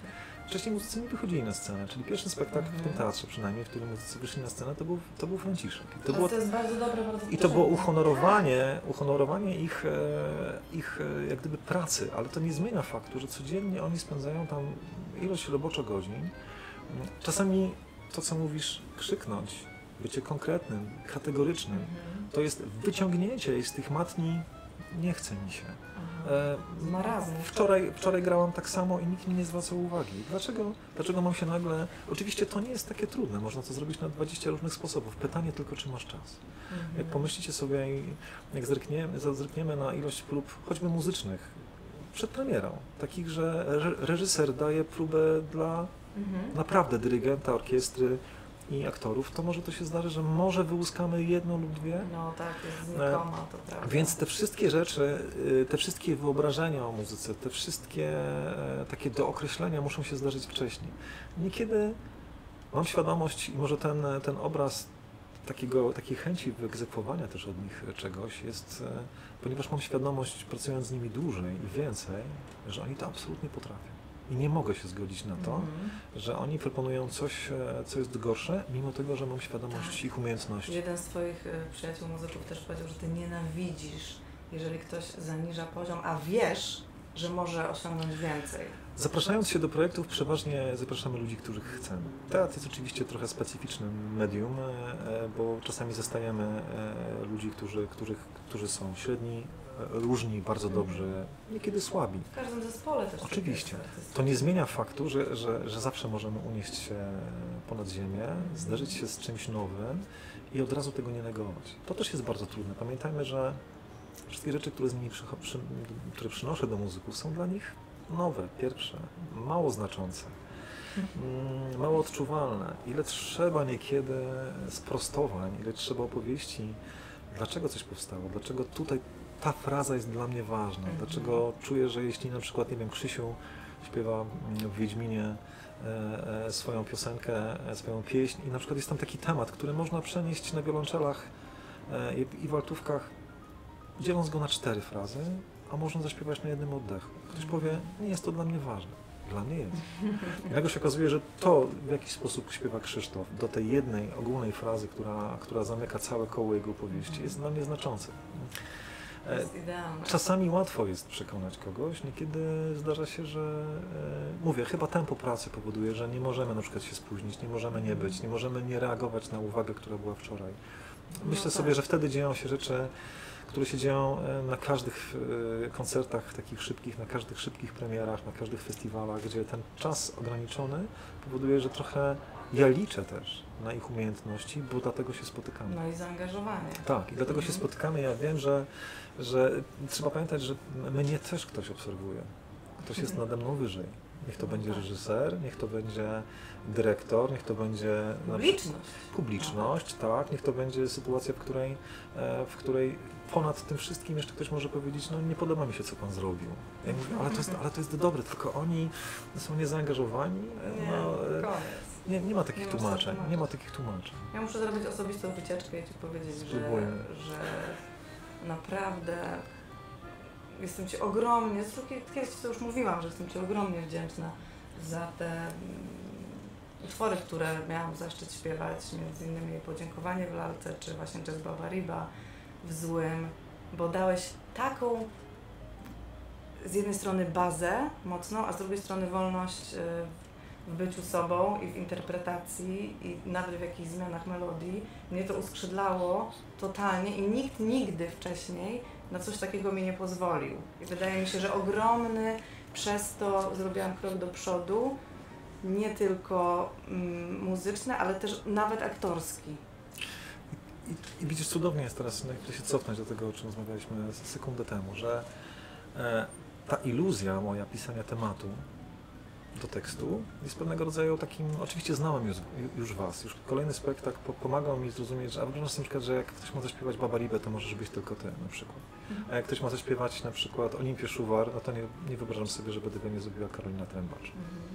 wcześniej muzycy nie wychodzili na scenę, czyli pierwszy spektakl w tym teatrze przynajmniej, w którym muzycy wyszli na scenę, to był Franciszek. To jest bardzo dobre, bardzo I to było uhonorowanie ich jak gdyby pracy, ale to nie zmienia faktu, że codziennie oni spędzają tam ilość roboczo godzin. Czasami to, co mówisz, krzyknąć, bycie konkretnym, kategorycznym, to jest wyciągnięcie jej z tych matni, nie chce mi się. Marazmu. Wczoraj grałam tak samo i nikt mi nie zwracał uwagi. Dlaczego mam się nagle... Oczywiście to nie jest takie trudne, można to zrobić na 20 różnych sposobów. Pytanie tylko, czy masz czas. Jak pomyślicie sobie, jak zerkniemy na ilość prób, choćby muzycznych, przed premierą, takich, że reżyser daje próbę dla naprawdę dyrygenta, orkiestry i aktorów, to może to się zdarzy, że może wyłuskamy jedną lub dwie. No tak, jest znikoma, to prawda. Więc te wszystkie rzeczy, te wszystkie wyobrażenia o muzyce, te wszystkie takie dookreślenia muszą się zdarzyć wcześniej. Niekiedy mam świadomość i może ten obraz takiej chęci wyegzekwowania też od nich czegoś jest, ponieważ mam świadomość, pracując z nimi dłużej i więcej, że oni to absolutnie potrafią. I nie mogę się zgodzić na to, że oni proponują coś, co jest gorsze, mimo tego, że mam świadomość ich umiejętności. Jeden z Twoich przyjaciół muzyków też powiedział, że Ty nienawidzisz, jeżeli ktoś zaniża poziom, a wiesz, że może osiągnąć więcej. Zapraszając się do projektów, przeważnie zapraszamy ludzi, których chcemy. Teatr jest oczywiście trochę specyficznym medium, bo czasami zostajemy ludzi, którzy są średni, różni, bardzo dobrzy, niekiedy słabi. W każdym zespole też. Oczywiście. To nie zmienia faktu, że zawsze możemy unieść się ponad ziemię, zderzyć się z czymś nowym i od razu tego nie negować. To też jest bardzo trudne. Pamiętajmy, że wszystkie rzeczy, które przynoszę do muzyków, są dla nich nowe, pierwsze, mało znaczące, mało odczuwalne. Ile trzeba niekiedy sprostowań, ile trzeba opowieści, dlaczego coś powstało, dlaczego tutaj ta fraza jest dla mnie ważna, dlaczego czuję, że jeśli na przykład, nie wiem, Krzysiu śpiewa w Wiedźminie swoją piosenkę, swoją pieśń i na przykład jest tam taki temat, który można przenieść na wiolonczelach i waltówkach, dzieląc go na 4 frazy, a można zaśpiewać na jednym oddechu. Ktoś powie, nie jest to dla mnie ważne. Dla mnie jest. I nagle się okazuje, że to, w jaki sposób śpiewa Krzysztof do tej jednej ogólnej frazy, która zamyka całe koło jego opowieści, jest dla mnie znaczące. Czasami łatwo jest przekonać kogoś, niekiedy zdarza się, że mówię, chyba tempo pracy powoduje, że nie możemy na przykład się spóźnić, nie możemy nie być, nie możemy nie reagować na uwagę, która była wczoraj. Myślę sobie, że wtedy dzieją się rzeczy, które się dzieją na każdych koncertach takich szybkich, na każdych szybkich premierach, na każdych festiwalach, gdzie ten czas ograniczony powoduje, że trochę ja liczę też na ich umiejętności, bo dlatego się spotykamy. No i zaangażowanie. Tak, i dlatego się spotykamy. Ja wiem, że trzeba pamiętać, że mnie też ktoś obserwuje. Ktoś jest nade mną wyżej. Niech to będzie reżyser, niech to będzie dyrektor, niech to będzie publiczność, tak, niech to będzie sytuacja, w której ponad tym wszystkim jeszcze ktoś może powiedzieć, no nie podoba mi się, co pan zrobił. Ja mówię, ale to jest dobre, tylko oni są niezaangażowani. Nie ma takich tłumaczeń. Nie ma takich tłumaczeń. Ja muszę zrobić osobistą wycieczkę i Ci powiedzieć, że naprawdę jestem Ci ogromnie, kiedyś to już mówiłam, że jestem Ci ogromnie wdzięczna za te utwory, które miałam zaszczyt śpiewać, między innymi Podziękowanie w lalce, czy właśnie Jazz Baba w Złym, bo dałeś taką z jednej strony bazę mocną, a z drugiej strony wolność w byciu sobą i w interpretacji i nawet w jakichś zmianach melodii. Mnie to uskrzydlało totalnie i nikt nigdy wcześniej na coś takiego mi nie pozwolił. I wydaje mi się, że ogromny przez to zrobiłam krok do przodu, nie tylko muzyczny, ale też nawet aktorski. I widzisz, cudownie jest teraz, chcę się cofnąć do tego, o czym rozmawialiśmy sekundę temu, że ta iluzja moja pisania tematu do tekstu jest pewnego rodzaju takim, oczywiście znałem już Was, już kolejny spektakl pomagał mi zrozumieć, że a wygląda na przykład, że jak ktoś ma zaśpiewać Baba Ribę, to możesz być tylko Ty na przykład. A jak ktoś ma zaśpiewać na przykład Olimpię Szuwar, no to nie wyobrażam sobie, żeby tego nie zrobiła Karolina Trębacz.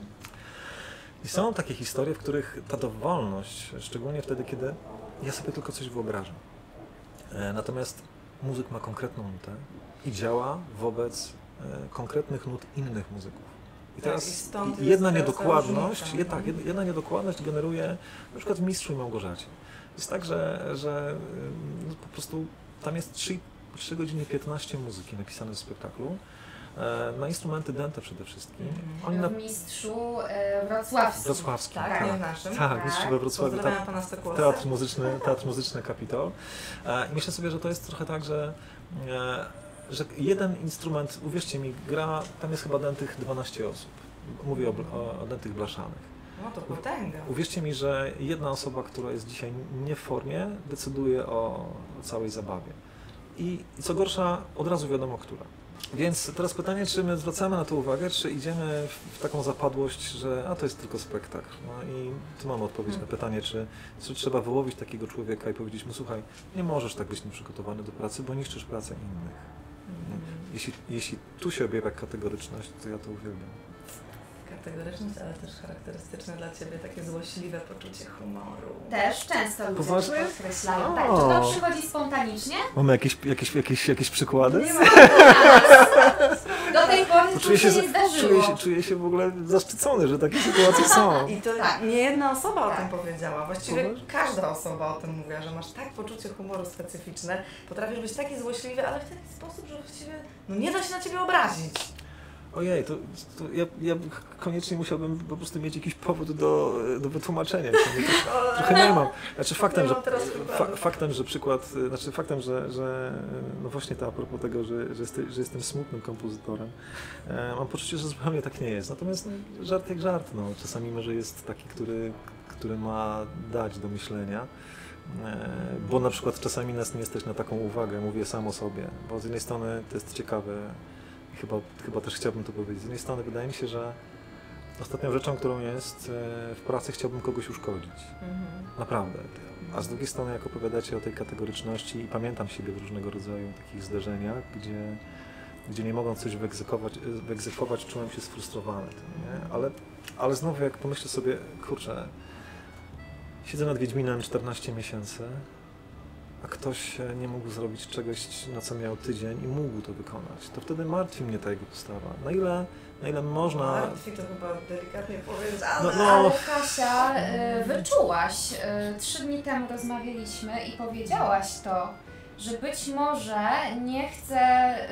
I są takie historie, w których ta dowolność, szczególnie wtedy, kiedy ja sobie tylko coś wyobrażam. Natomiast muzyk ma konkretną nutę i działa wobec konkretnych nut innych muzyków. I teraz stąd jedna jest niedokładność, różnica. jedna niedokładność generuje na przykład w Mistrzu i Małgorzacie. Jest tak, że no, po prostu tam jest 3 godziny 15 muzyki napisane w spektaklu, na instrumenty dęte przede wszystkim. W Mistrzu Wrocławskim. Wrocławskim, Tak, nie w naszym. Tak, Mistrzu we Wrocławiu. Pozdrawiam pana Stokłosa. Teatr muzyczny Kapitol. I myślę sobie, że to jest trochę tak, że jeden instrument, uwierzcie mi, gra, tam jest chyba dętych 12 osób. Mówię o dętych blaszanych. No to potęga. Uwierzcie mi, że jedna osoba, która jest dzisiaj nie w formie, decyduje o całej zabawie. I co gorsza, od razu wiadomo, która. Więc teraz pytanie, czy my zwracamy na to uwagę, czy idziemy w taką zapadłość, że to jest tylko spektakl. No i tu mamy odpowiedź na pytanie, czy trzeba wyłowić takiego człowieka i powiedzieć mu, słuchaj, nie możesz tak być nieprzygotowany do pracy, bo niszczysz pracę innych. Jeśli tu się objawia kategoryczność, to ja to uwielbiam. Kategoryczność, ale też charakterystyczne dla Ciebie takie złośliwe poczucie humoru. Też często ludzie Poważnie? podkreślają. Tak, czy to przychodzi spontanicznie? Mamy jakieś przykłady? Nie ma. Do tej pory to się nie zdarzyło. Czuję się w ogóle zaszczycony, że takie sytuacje są. I to nie jedna osoba o tym powiedziała. Właściwie każda osoba o tym mówiła, że masz tak poczucie humoru specyficzne, potrafisz być taki złośliwy, ale w taki sposób, że właściwie nie da się na Ciebie obrazić. Ojej, to ja koniecznie musiałbym po prostu mieć jakiś powód do wytłumaczenia. Trochę nie mam. Znaczy faktem, że przykład, że no właśnie to a propos tego, że jestem smutnym kompozytorem, mam poczucie, że zupełnie tak nie jest. Natomiast żart jak żart, no. Czasami może jest taki, który ma dać do myślenia. Bo na przykład czasami nas nie stać na taką uwagę, mówię sam o sobie, bo z jednej strony to jest ciekawe, chyba też chciałbym to powiedzieć. Z jednej strony wydaje mi się, że ostatnią rzeczą, którą jest w pracy, chciałbym kogoś uszkodzić. Naprawdę. A z drugiej strony, jak opowiadacie o tej kategoryczności i pamiętam siebie w różnego rodzaju takich zdarzeniach, gdzie nie mogąc coś wyegzekwować, czułem się sfrustrowany. Nie? Ale znowu jak pomyślę sobie, kurczę, siedzę nad Wiedźminem 14 miesięcy, a ktoś nie mógł zrobić czegoś, na co miał tydzień i mógł to wykonać, to wtedy martwi mnie ta jego postawa. Na ile można... Martwi to chyba delikatnie powiedzieć, Ale Kasia, wyczułaś, 3 dni temu rozmawialiśmy i powiedziałaś to, że być może nie chce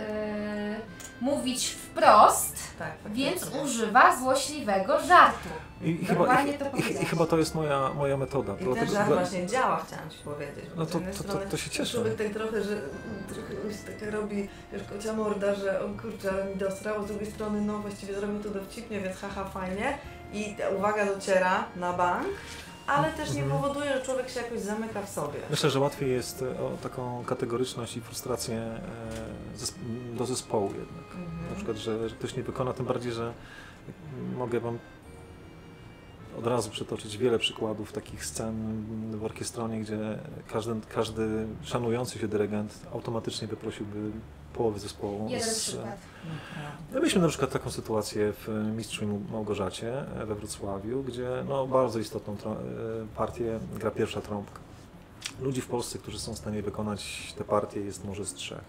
mówić wprost, więc używa złośliwego żartu. I chyba to jest moja metoda. I ten żart właśnie działa, chciałam Ci powiedzieć. No to się cieszę. Człowiek tak trochę tak robi, wiesz, kocia morda, że o kurczę, ale mi dostrało, z drugiej strony no właściwie zrobił to dowcipnie, więc haha, fajnie. I uwaga dociera na bank, ale też nie powoduje, że człowiek się jakoś zamyka w sobie. Myślę, że łatwiej jest o taką kategoryczność i frustrację do zespołu jednak. Na przykład, że ktoś nie wykona, tym bardziej, że mogę Wam od razu przytoczyć wiele przykładów takich scen w orkiestronie, gdzie każdy szanujący się dyrygent automatycznie wyprosiłby połowy zespołu. Jeden przykład. Mieliśmy na przykład taką sytuację w Mistrzu i Małgorzacie we Wrocławiu, gdzie bardzo istotną partię gra pierwsza trąbka. Ludzi w Polsce, którzy są w stanie wykonać tę partię, jest może z 3.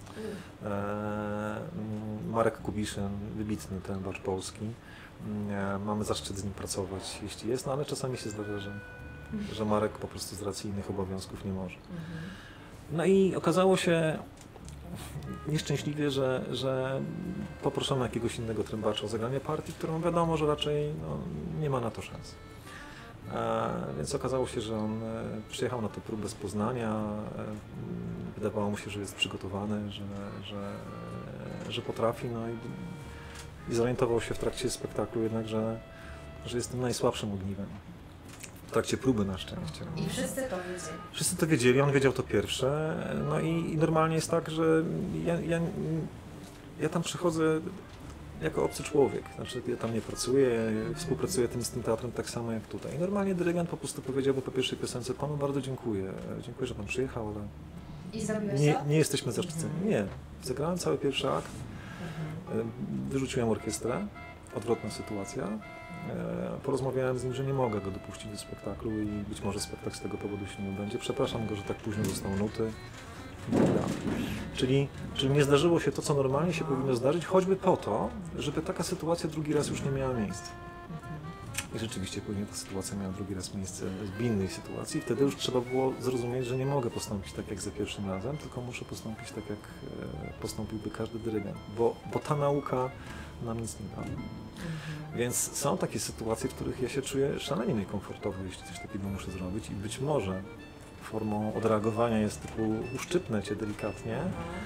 Marek Kubiszyn, wybitny trębacz polski. Mamy zaszczyt z nim pracować, jeśli jest, ale czasami się zdarza, że Marek po prostu z racji innych obowiązków nie może. No i okazało się nieszczęśliwie, że poproszono jakiegoś innego trębacza o zagranie partii, którą wiadomo, że raczej nie ma na to szans. Więc okazało się, że on przyjechał na tę próbę z Poznania, wydawało mu się, że jest przygotowany, że potrafi, no i zorientował się w trakcie spektaklu jednak, że jestem najsłabszym ogniwem. W trakcie próby na szczęście. I wszyscy to wiedzieli. Wszyscy to wiedzieli, on wiedział to pierwsze. No i normalnie jest tak, że ja tam przychodzę jako obcy człowiek. Znaczy ja tam nie pracuję, współpracuję z tym teatrem tak samo jak tutaj. I normalnie dyrygent po prostu powiedziałby po pierwszej piosence: Panu bardzo dziękuję. Dziękuję, że Pan przyjechał, ale I zrobiłeś to? nie jesteśmy zaszczyceni. Nie. Zagrałem cały pierwszy akt. Wyrzuciłem orkiestrę. Odwrotna sytuacja. Porozmawiałem z nim, że nie mogę go dopuścić do spektaklu i być może spektakl z tego powodu się nie odbędzie. Przepraszam go, że tak późno dostał nuty. Czyli nie zdarzyło się to, co normalnie się powinno zdarzyć, choćby po to, żeby taka sytuacja drugi raz już nie miała miejsca. I rzeczywiście później ta sytuacja miała drugi raz miejsce w innej sytuacji. Wtedy już trzeba było zrozumieć, że nie mogę postąpić tak jak za pierwszym razem, tylko muszę postąpić tak jak postąpiłby każdy dyrygent, bo ta nauka nam nic nie da. Więc są takie sytuacje, w których ja się czuję szalenie niekomfortowo, jeśli coś takiego muszę zrobić i być może formą odreagowania jest typu uszczypnę cię delikatnie,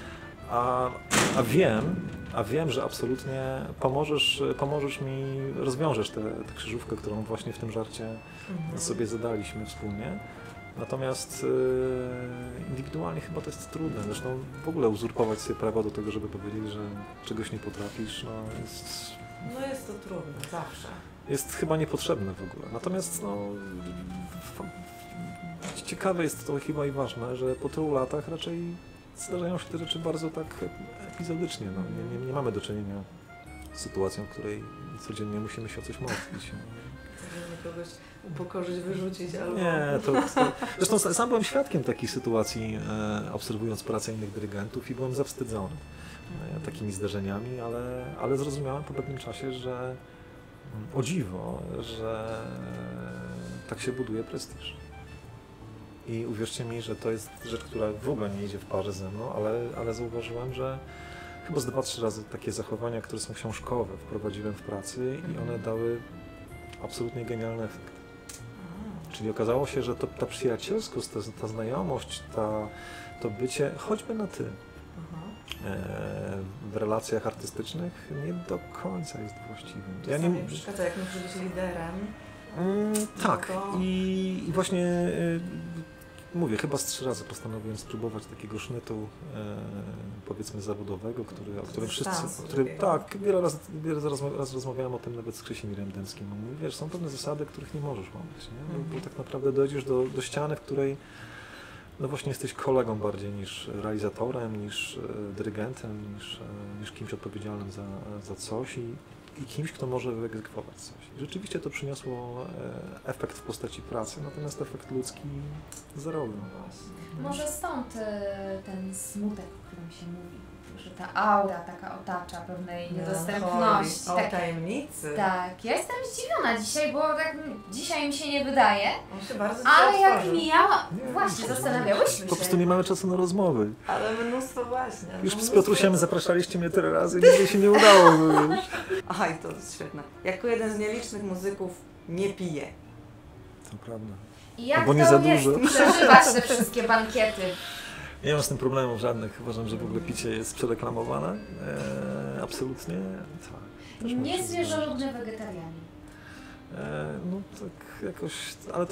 a wiem, że absolutnie pomożesz mi, rozwiążesz tę krzyżówkę, którą właśnie w tym żarcie sobie zadaliśmy wspólnie. Natomiast indywidualnie chyba to jest trudne. Zresztą w ogóle uzurpować sobie prawo do tego, żeby powiedzieć, że czegoś nie potrafisz, jest to trudne, zawsze. Jest chyba niepotrzebne w ogóle. Natomiast ciekawe jest to chyba i ważne, że po tylu latach raczej zdarzają się te rzeczy bardzo tak epizodycznie. Nie mamy do czynienia z sytuacją, w której codziennie musimy się o coś martwić. Kogoś upokorzyć, wyrzucić albo... Nie, zresztą sam byłem świadkiem takich sytuacji, obserwując pracę innych dyrygentów i byłem zawstydzony takimi zdarzeniami, ale zrozumiałem po pewnym czasie, że o dziwo, że tak się buduje prestiż. I uwierzcie mi, że to jest rzecz, która w ogóle nie idzie w parze ze mną, ale zauważyłem, że chyba z 2-3 razy takie zachowania, które są książkowe, wprowadziłem w pracy i one dały absolutnie genialny efekt. Czyli okazało się, że ta przyjacielskość, ta znajomość, to bycie choćby na ty w relacjach artystycznych nie do końca jest właściwym. Ja nie przeszkadza, jak musisz być liderem. Tak. I właśnie mówię, chyba z 3 razy postanowiłem spróbować takiego sznytu, powiedzmy zawodowego, o którym wszyscy... Tak, wiele razy rozmawiałem o tym nawet z Krzysimierem Dębskim. On mówi, wiesz, są pewne zasady, których nie możesz łamać, nie? Bo tak naprawdę dojdziesz do ściany, w której no właśnie jesteś kolegą bardziej niż realizatorem, niż dyrygentem, niż kimś odpowiedzialnym za coś i kimś, kto może wyegzekwować coś. I rzeczywiście to przyniosło efekt w postaci pracy, natomiast efekt ludzki zerowy. Może stąd ten smutek, o którym się mówi, że ta aura taka otacza pewnej niedostępności. O tajemnicy. Tak, ja jestem zdziwiona dzisiaj, bo tak dzisiaj mi się nie wydaje, On się bardzo ale jak mijała, właśnie zastanawiałyśmy się. Po prostu nie mamy czasu na rozmowy. Ale mnóstwo właśnie. Już z Piotrusiem zapraszaliście mnie tyle razy i nigdy się nie udało. Aha, i to jest świetne. Jako jeden z nielicznych muzyków nie pije. To prawda. I jak albo nie to za jest dużo. przeżywać te wszystkie bankiety? Nie mam z tym problemów żadnych. Uważam, że w ogóle picie jest przereklamowane. Absolutnie. Tak. Nie zwierzolubny wegetarianin. No tak jakoś, ale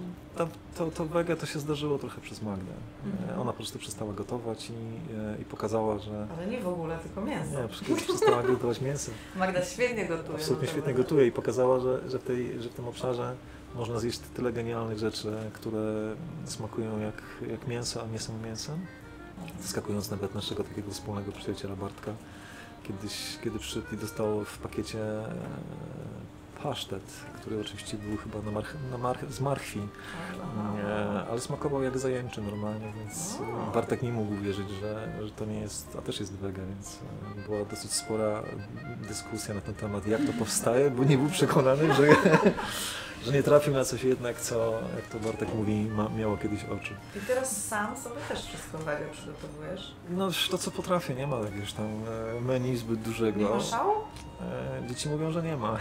to wege to się zdarzyło trochę przez Magdę. Ona po prostu przestała gotować i pokazała, że... Ale nie w ogóle, tylko mięso. Nie, przestała gotować mięso. Magda świetnie gotuje. Absolutnie świetnie gotuje i pokazała, że w tym obszarze można zjeść tyle genialnych rzeczy, które smakują jak mięso, a nie są mięsem. Zaskakując nawet naszego takiego wspólnego przyjaciela Bartka, kiedy przyszedł i dostał w pakiecie pasztet, który oczywiście był chyba z marchwi, ale smakował jak zajęczy normalnie, więc Bartek nie mógł uwierzyć, że to nie jest, a też jest wege, więc była dosyć spora dyskusja na ten temat, jak to powstaje, bo nie był przekonany, że nie trafił na coś jednak, co, jak to Bartek mówi, miało kiedyś oczy. I teraz sam sobie też wszystko wege przygotowujesz? No to co potrafię, nie ma jakiegoś tam menu zbyt dużego. Nie ma szału? Dzieci mówią, że nie ma.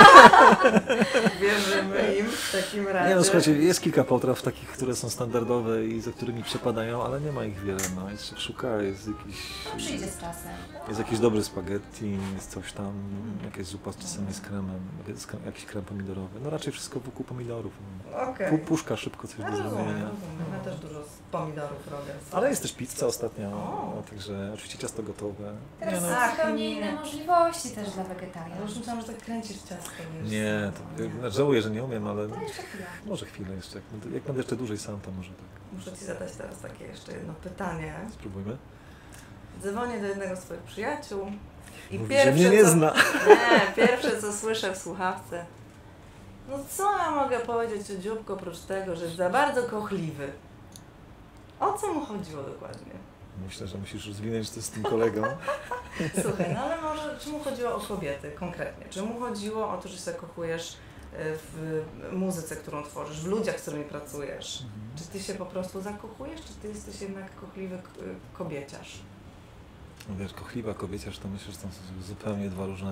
Wierzymy im w takim razie. Nie no, słuchajcie, jest kilka potraw takich, które są standardowe i za którymi przepadają, ale nie ma ich wiele, no. Jest się szuka, jest jakiś... To przyjdzie z czasem. Jest jakiś dobry spaghetti, jest coś tam, jakaś zupa czasami z kremem, jakiś krem pomidorowy. No raczej wszystko wokół pomidorów. No. Okay. Puszka szybko coś do zrobienia. Ja też dużo z pomidorów robię. Ale jest też pizza ostatnio, także oczywiście ciasto gotowe. Teraz są zupełnie inne możliwości też dla wegetarianów. Już myślałam, że tak kręcisz ciastem. Nie, to żałuję, że nie umiem, ale To jeszcze chwilę. może chwilę jeszcze. Jak będę jeszcze dłużej sam, to może tak. Muszę Ci zadać teraz takie jeszcze jedno pytanie. Spróbujmy. Dzwonię do jednego z Twoich przyjaciół i Mówi, że mnie nie zna. Pierwsze co słyszę w słuchawce. No co ja mogę powiedzieć o Dzióbku oprócz tego, że jest za bardzo kochliwy? O co mu chodziło dokładnie? Myślę, że musisz rozwinąć to z tym kolegą. Słuchaj, no ale może czemu chodziło o kobiety konkretnie? Czemu chodziło o to, że się zakochujesz w muzyce, którą tworzysz, w ludziach, z którymi pracujesz? Czy ty się po prostu zakochujesz, czy ty jesteś jednak kochliwy kobieciarz? Wiesz, kochliwa kobieciarz to myślę, że to są zupełnie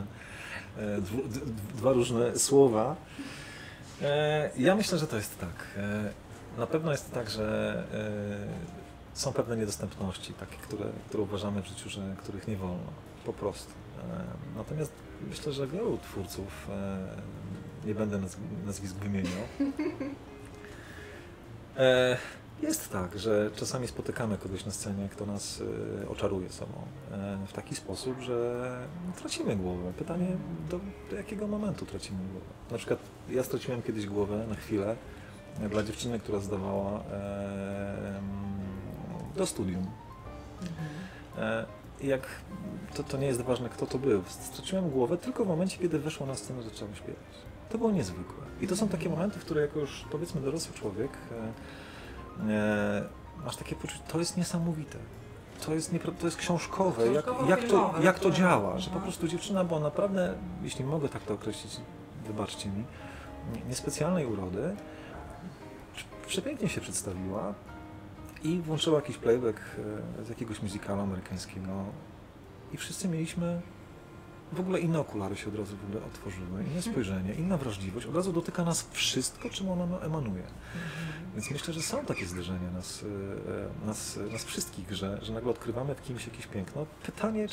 dwa różne słowa. Ja myślę, że to jest tak. Na pewno jest tak, że są pewne niedostępności, takie, które uważamy w życiu, że których nie wolno, po prostu. Natomiast myślę, że wielu twórców, nie będę nazwisk wymieniał, jest tak, że czasami spotykamy kogoś na scenie, kto nas oczaruje sobą w taki sposób, że tracimy głowę. Pytanie, do jakiego momentu tracimy głowę? Na przykład ja straciłem kiedyś głowę na chwilę dla dziewczyny, która zdawała do studium. Jak to nie jest ważne, kto to był. Straciłem głowę tylko w momencie, kiedy weszła na scenę, zaczęła śpiewać. To było niezwykłe. I to są takie momenty, w których jako już, powiedzmy, dorosły człowiek masz takie poczucie, to jest niesamowite. To jest książkowe, jak to działa, że po prostu dziewczyna była naprawdę, jeśli mogę tak to określić, wybaczcie mi, niespecjalnej urody, przepięknie się przedstawiła i włączyła jakiś playback z jakiegoś musicalu amerykańskiego i wszyscy mieliśmy w ogóle inne okulary się od razu w ogóle otworzyły, inne spojrzenie, inna wrażliwość, od razu dotyka nas wszystko, czym ona emanuje. Więc myślę, że są takie zderzenia nas wszystkich, że nagle odkrywamy w kimś jakieś piękno. Pytanie,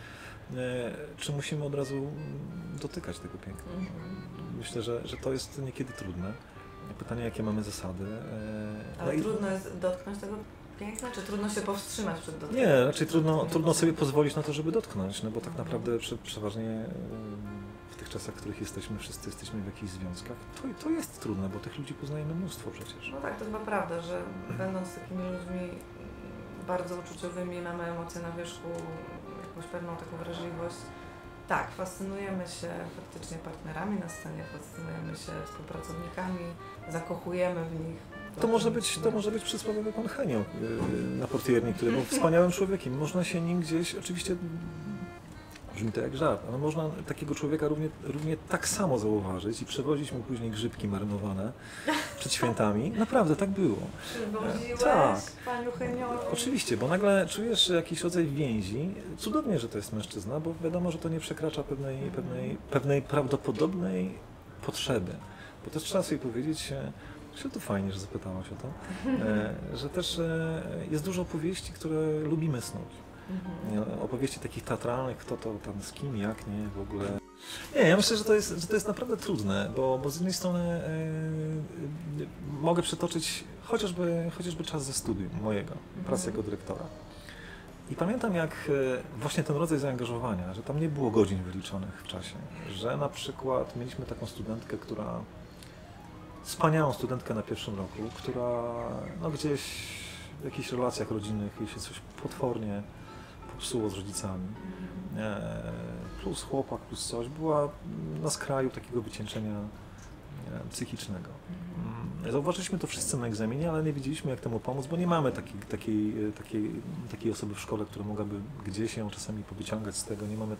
czy musimy od razu dotykać tego piękna. Myślę, że to jest niekiedy trudne. Pytanie, jakie mamy zasady. Ale trudno jest dotknąć tego piękna, czy trudno się powstrzymać przed dotykiem? Nie, raczej trudno sobie pozwolić na to, żeby dotknąć, no bo tak naprawdę przeważnie w tych czasach, w których jesteśmy, wszyscy jesteśmy w jakichś związkach, to jest trudne, bo tych ludzi poznajemy mnóstwo przecież. No tak, to chyba prawda, że będąc z takimi ludźmi bardzo uczuciowymi, mamy emocje na wierzchu, jakąś pewną taką wrażliwość. Tak, fascynujemy się faktycznie partnerami na scenie, fascynujemy się współpracownikami, zakochujemy w nich. To może być przysłowiowy pan Henio na portierni, który był wspaniałym człowiekiem. Można się nim gdzieś, oczywiście brzmi to jak żart, ale można takiego człowieka równie tak samo zauważyć i przewozić mu później grzybki marynowane przed świętami. Naprawdę tak było. Przywoziłeś tak. paniu Heniowi? Oczywiście, bo nagle czujesz jakiś rodzaj więzi. Cudownie, że to jest mężczyzna, bo wiadomo, że to nie przekracza pewnej prawdopodobnej potrzeby. Bo też trzeba sobie powiedzieć, że to fajnie, że zapytałaś o to, że też jest dużo opowieści, które lubimy snuć. Opowieści takich teatralnych, kto to tam z kim, jak, nie, w ogóle. Nie, ja myślę, że to jest naprawdę trudne, bo z jednej strony mogę przytoczyć chociażby czas ze studium mojego, pracy jako dyrektora. I pamiętam, jak właśnie ten rodzaj zaangażowania, że tam nie było godzin wyliczonych w czasie, że na przykład mieliśmy taką studentkę, wspaniałą studentkę na pierwszym roku, która no gdzieś w jakichś relacjach rodzinnych jej się coś potwornie popsuło z rodzicami, plus chłopak, plus coś, była na skraju takiego wycieńczenia psychicznego. Zauważyliśmy to wszyscy na egzaminie, ale nie wiedzieliśmy, jak temu pomóc, bo nie mamy takiej osoby w szkole, która mogłaby gdzieś ją czasami powyciągać z tego, nie mamy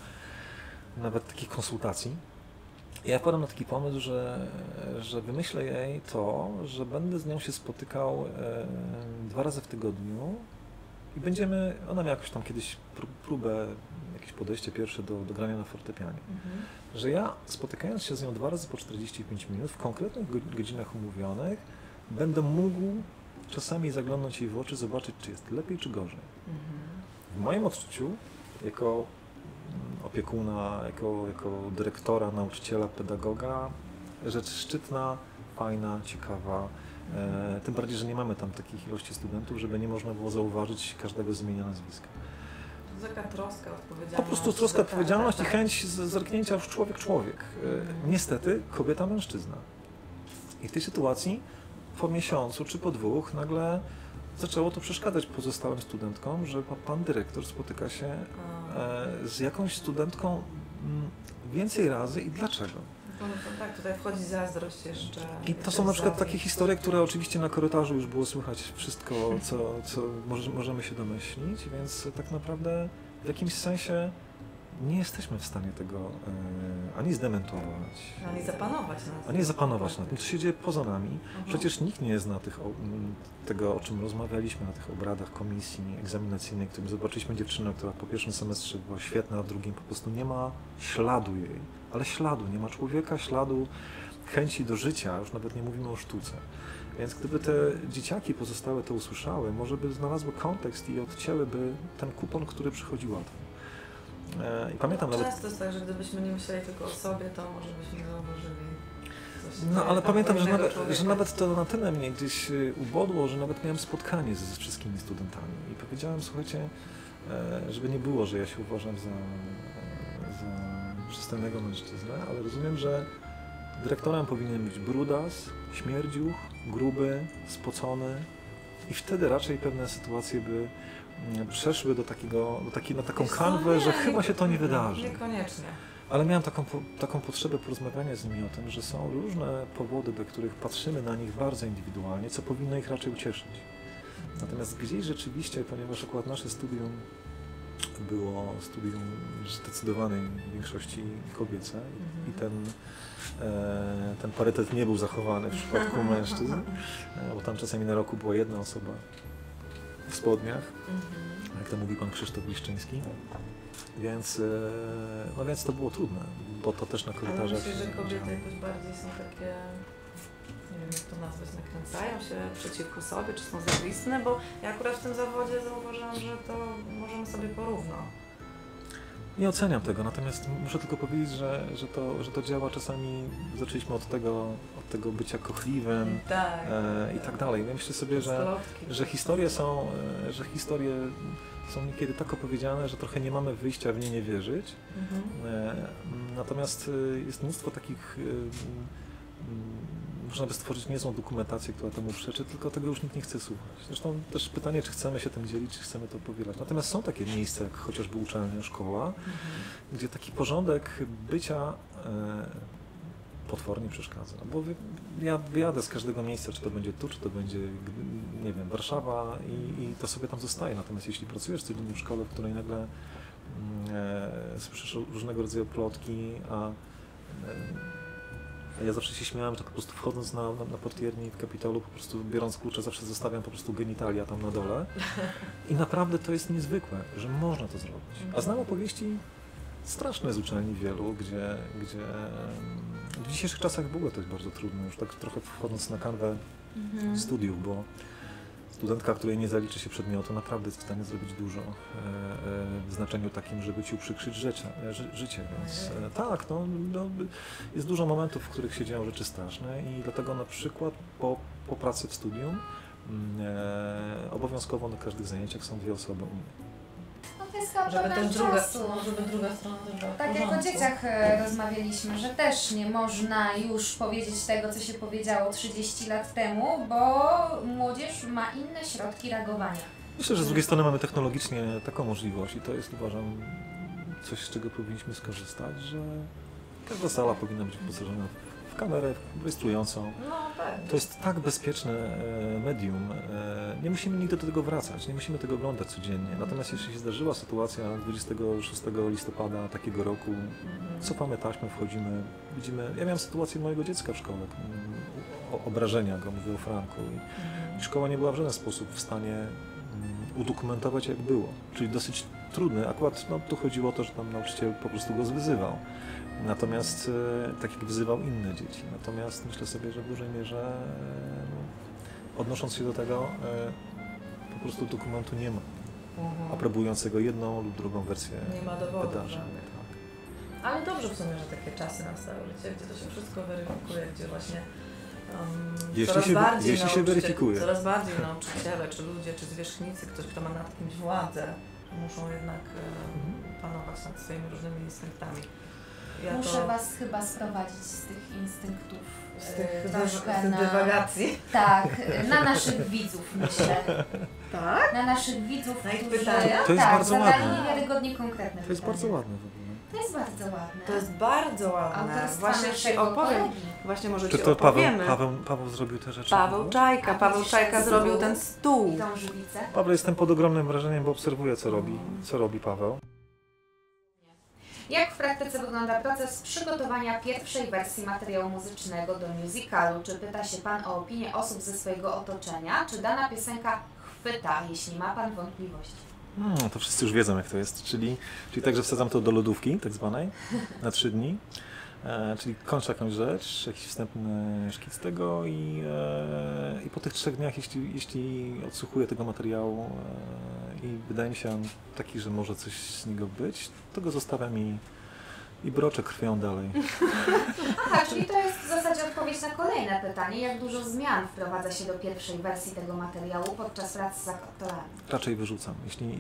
nawet takich konsultacji. Ja wpadłem na taki pomysł, że wymyślę jej to, że będę z nią się spotykał 2 razy w tygodniu i ona miała jakoś tam kiedyś próbę, jakieś podejście pierwsze do grania na fortepianie. Że ja, spotykając się z nią 2 razy po 45 minut, w konkretnych godzinach umówionych, będę mógł czasami zaglądnąć jej w oczy, zobaczyć, czy jest lepiej, czy gorzej. W moim odczuciu, jako opiekuna, jako dyrektora, nauczyciela, pedagoga, rzecz szczytna, fajna, ciekawa. Tym bardziej, że nie mamy tam takich ilości studentów, żeby nie można było zauważyć każdego z imienia, nazwiska. To jest taka troska, odpowiedzialność. Po prostu troska, odpowiedzialność i chęć zerknięcia w człowiek. Niestety kobieta-mężczyzna. I w tej sytuacji po miesiącu czy po 2 nagle zaczęło to przeszkadzać pozostałym studentkom, że pan dyrektor spotyka się z jakąś studentką więcej razy i dlaczego? Tak, tutaj wchodzi zazdrość jeszcze. I to są na przykład takie historie, które oczywiście na korytarzu już było słychać wszystko, co możemy się domyślić, więc tak naprawdę w jakimś sensie nie jesteśmy w stanie tego ani zdementować, ani zapanować nad tym, co się dzieje poza nami. Przecież nikt nie zna tego, o czym rozmawialiśmy na tych obradach komisji egzaminacyjnej, w którym zobaczyliśmy dziewczynę, która po pierwszym semestrze była świetna, a w drugim po prostu nie ma śladu jej. Ale śladu, nie ma człowieka, śladu chęci do życia, już nawet nie mówimy o sztuce. Więc gdyby te dzieciaki pozostałe to usłyszały, może by znalazły kontekst i odcięłyby ten kupon, który przychodzi łatwo. I pamiętam często nawet... jest tak, że gdybyśmy nie myśleli tylko o sobie, to może byśmy zauważyli coś. No ale pamiętam, że nawet to na tyle mnie gdzieś ubodło, że nawet miałem spotkanie ze wszystkimi studentami i powiedziałem, słuchajcie, żeby nie było, że ja się uważam za przystojnego mężczyznę, ale rozumiem, że dyrektorem powinien być brudas, śmierdziuch, gruby, spocony i wtedy raczej pewne sytuacje by przeszły na taką kanwę, że chyba się to nie wydarzy. Niekoniecznie. Ale miałem taką potrzebę porozmawiania z nimi o tym, że są różne powody, do których patrzymy na nich bardzo indywidualnie, co powinno ich raczej ucieszyć. Natomiast gdzieś rzeczywiście, ponieważ akurat nasze studium było studium w zdecydowanej większości kobiece i ten parytet nie był zachowany w przypadku mężczyzn, bo tam czasami na roku była jedna osoba w spodniach, jak to mówi pan Krzysztof Liszczyński. Więc to było trudne, bo to też na korytarzach... Ale myślę, że kobiety jakoś bardziej są takie, nie wiem jak to nazwać, nakręcają się przeciwko sobie, czy są zawistne, bo ja akurat w tym zawodzie zauważyłam, że to możemy sobie porówno. Nie oceniam tego, natomiast muszę tylko powiedzieć, że to działa czasami, zaczęliśmy od tego bycia kochliwym i tak dalej. Ja myślę sobie, że historie są niekiedy tak opowiedziane, że trochę nie mamy wyjścia w nie wierzyć. Natomiast jest mnóstwo takich, można by stworzyć niezłą dokumentację, która temu przeczy, tylko tego już nikt nie chce słuchać. Zresztą też pytanie, czy chcemy się tym dzielić, czy chcemy to powielać. Natomiast są takie miejsca, jak chociażby uczelnia, szkoła, gdzie taki porządek bycia potwornie przeszkadza. Bo ja wyjadę z każdego miejsca, czy to będzie tu, czy to będzie, nie wiem, Warszawa i to sobie tam zostaje. Natomiast jeśli pracujesz codziennie w szkole, w której nagle słyszysz różnego rodzaju plotki, a ja zawsze się śmiałem, że po prostu wchodząc na portierni w Kapitolu, po prostu biorąc klucze, zawsze zostawiam po prostu genitalia tam na dole. I naprawdę to jest niezwykłe, że można to zrobić. A znam opowieści straszne z uczelni wielu, gdzie w dzisiejszych czasach w ogóle to jest bardzo trudne, już tak trochę wchodząc na kanwę studiów, bo studentka, której nie zaliczy się przedmiotu, naprawdę jest w stanie zrobić dużo w znaczeniu takim, żeby ci uprzykrzyć życie. Więc tak, jest dużo momentów, w których się dzieją rzeczy straszne i dlatego na przykład po pracy w studium obowiązkowo na każdych zajęciach są 2 osoby u mnie. To jest chyba problem czasu. Żeby druga strona też była Tak jak o dzieciach rozmawialiśmy, że też nie można już powiedzieć tego, co się powiedziało 30 lat temu, bo młodzież ma inne środki reagowania. Myślę, że z drugiej strony mamy technologicznie taką możliwość i to jest, uważam, coś, z czego powinniśmy skorzystać, że każda sala powinna być wyposażona w kamerę rejestrującą. To jest tak bezpieczne medium. Nie musimy nigdy do tego wracać, nie musimy tego oglądać codziennie. Natomiast jeśli się zdarzyła sytuacja 26 listopada takiego roku, cofamy taśmę, wchodzimy, widzimy... Ja miałem sytuację mojego dziecka w szkole, obrażenia go, mówię o Franku. I szkoła nie była w żaden sposób w stanie udokumentować, jak było. Czyli dosyć trudne. Akurat tu chodziło o to, że tam nauczyciel po prostu go zwyzywał. Natomiast tak jak wyzywał inne dzieci. Natomiast myślę sobie, że w dużej mierze odnosząc się do tego po prostu dokumentu nie ma. Aprobującego jedną lub drugą wersję wydarzeń. Ale dobrze w sumie, że takie czasy nastały, gdzie to się wszystko weryfikuje, gdzie właśnie jeśli się weryfikuje. Coraz bardziej nauczyciele, czy ludzie, czy zwierzchnicy, ktoś, kto ma nad kimś władzę, muszą jednak panować nad swoimi różnymi instynktami. Muszę Was chyba sprowadzić z tych instynktów, z tych dywagacji. Tak, na naszych widzów myślę. Tak? Na naszych widzów, na ich którzy pytania? To jest bardzo zadali ładne. niewiarygodnie konkretne To jest pytania. bardzo ładne w ogóle. To To jest bardzo ładne. To jest bardzo ładne. Autorstwa Właśnie Ci naszego opowiem. kolegi. Właśnie może Czy Ci to opowiemy. Paweł zrobił te rzeczy? Paweł Czajka. A Paweł widzisz Czajka ten zrobił stół? ten stół. I tą żywicę. Paweł, jestem pod ogromnym wrażeniem, bo obserwuję, co robi Paweł. Jak w praktyce wygląda proces przygotowania pierwszej wersji materiału muzycznego do musicalu? Czy pyta się Pan o opinię osób ze swojego otoczenia? Czy dana piosenka chwyta, jeśli ma Pan wątpliwości? To wszyscy już wiedzą, jak to jest. Czyli tak, że wsadzam to do lodówki, tak zwanej, na 3 dni. Czyli kończę jakąś rzecz, jakiś wstępny szkic tego i po tych 3 dniach, jeśli odsłuchuję tego materiału i wydaje mi się on taki, że może coś z niego być, to go zostawiam i broczę krwią dalej. Aha, czyli to jest w zasadzie odpowiedź na kolejne pytanie. Jak dużo zmian wprowadza się do pierwszej wersji tego materiału podczas pracy z aktorami? Raczej wyrzucam.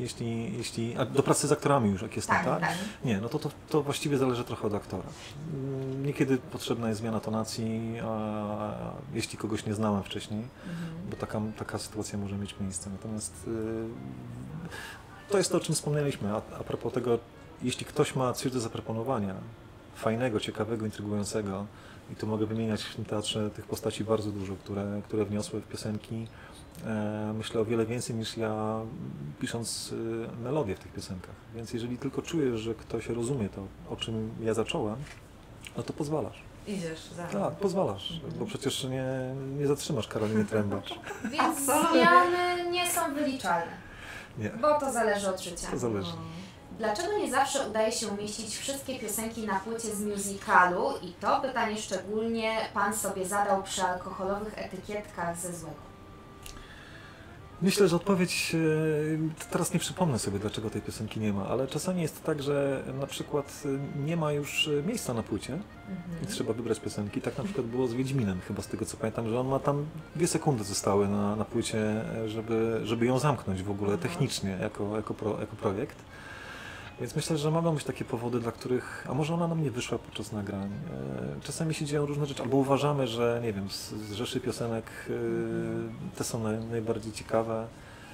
A do pracy z aktorami już, jak jestem, tak? Tak. Nie, no to właściwie zależy trochę od aktora. Niekiedy potrzebna jest zmiana tonacji, jeśli kogoś nie znałem wcześniej, bo taka sytuacja może mieć miejsce. Natomiast to jest to, o czym wspomnieliśmy. A propos tego, jeśli ktoś ma coś do zaproponowania, fajnego, ciekawego, intrygującego, i tu mogę wymieniać w tym teatrze tych postaci bardzo dużo, które wniosły w piosenki, myślę o wiele więcej niż ja, pisząc melodię w tych piosenkach. Więc jeżeli tylko czujesz, że ktoś rozumie to, o czym ja zacząłem, no to pozwalasz. Idziesz za. Tak, pozwalasz, bo przecież nie zatrzymasz Karoliny Trębacz. Więc zmiany nie są wyliczalne, Nie, bo to zależy od życia. to zależy. Dlaczego nie zawsze udaje się umieścić wszystkie piosenki na płycie z musicalu? I to pytanie szczególnie Pan sobie zadał przy alkoholowych etykietkach ze Złego. Myślę, że odpowiedź, teraz nie przypomnę sobie, dlaczego tej piosenki nie ma, ale czasami jest tak, że na przykład nie ma już miejsca na płycie i trzeba wybrać piosenki. Tak na przykład było z Wiedźminem, chyba z tego co pamiętam, że on ma tam 2 sekundy zostały na płycie, żeby ją zamknąć w ogóle technicznie jako projekt. Więc myślę, że mogą być takie powody, dla których, a może ona nam nie wyszła podczas nagrań. Czasami się dzieją różne rzeczy, albo uważamy, że nie wiem, z rzeszy piosenek te są najbardziej ciekawe.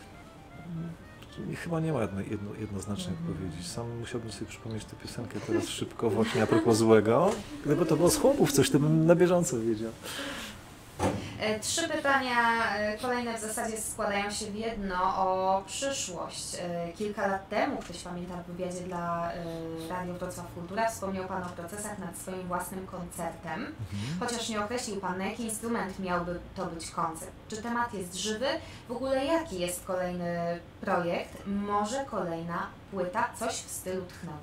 I chyba nie ma jednoznacznej odpowiedzi. Sam musiałbym sobie przypomnieć tę piosenkę teraz szybko właśnie a propos Złego. Gdyby to było z chłopów coś, to bym na bieżąco wiedział. 3 pytania, kolejne w zasadzie składają się w jedno, o przyszłość. Kilka lat temu, ktoś pamięta, w wywiadzie dla Radio Wrocław Kultura wspomniał Pan o procesach nad swoim własnym koncertem. Chociaż nie określił Pan, na jaki instrument miałby to być koncert. Czy temat jest żywy? W ogóle jaki jest kolejny projekt? Może kolejna płyta? Coś w stylu Tchnął.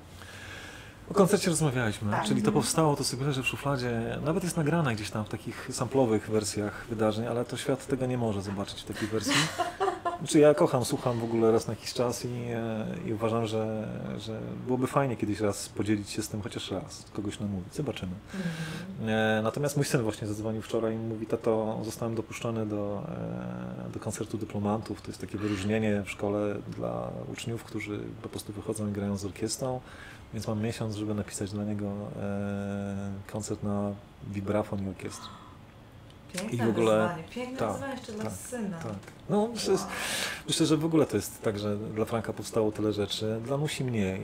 O koncercie rozmawialiśmy, Tak. czyli to powstało, to sobie leży w szufladzie, nawet jest nagrane gdzieś tam w takich samplowych wersjach wydarzeń, ale to świat tego nie może zobaczyć w takiej wersji. Znaczy ja kocham, słucham w ogóle raz na jakiś czas i uważam, że byłoby fajnie kiedyś raz podzielić się z tym chociaż raz, kogoś namówić, zobaczymy. Natomiast mój syn właśnie zadzwonił wczoraj i mówi: tato, zostałem dopuszczony do koncertu dyplomantów, to jest takie wyróżnienie w szkole dla uczniów, którzy po prostu wychodzą i grają z orkiestrą. Więc mam miesiąc, żeby napisać dla niego koncert na vibrafon i orkiestrę. Piękne I w ogóle- wyzwanie. Piękne tak, wyzwanie jeszcze dla tak, syna. Tak. No, myślę, że w ogóle to jest tak, że dla Franka powstało tyle rzeczy, dla Nusi mniej,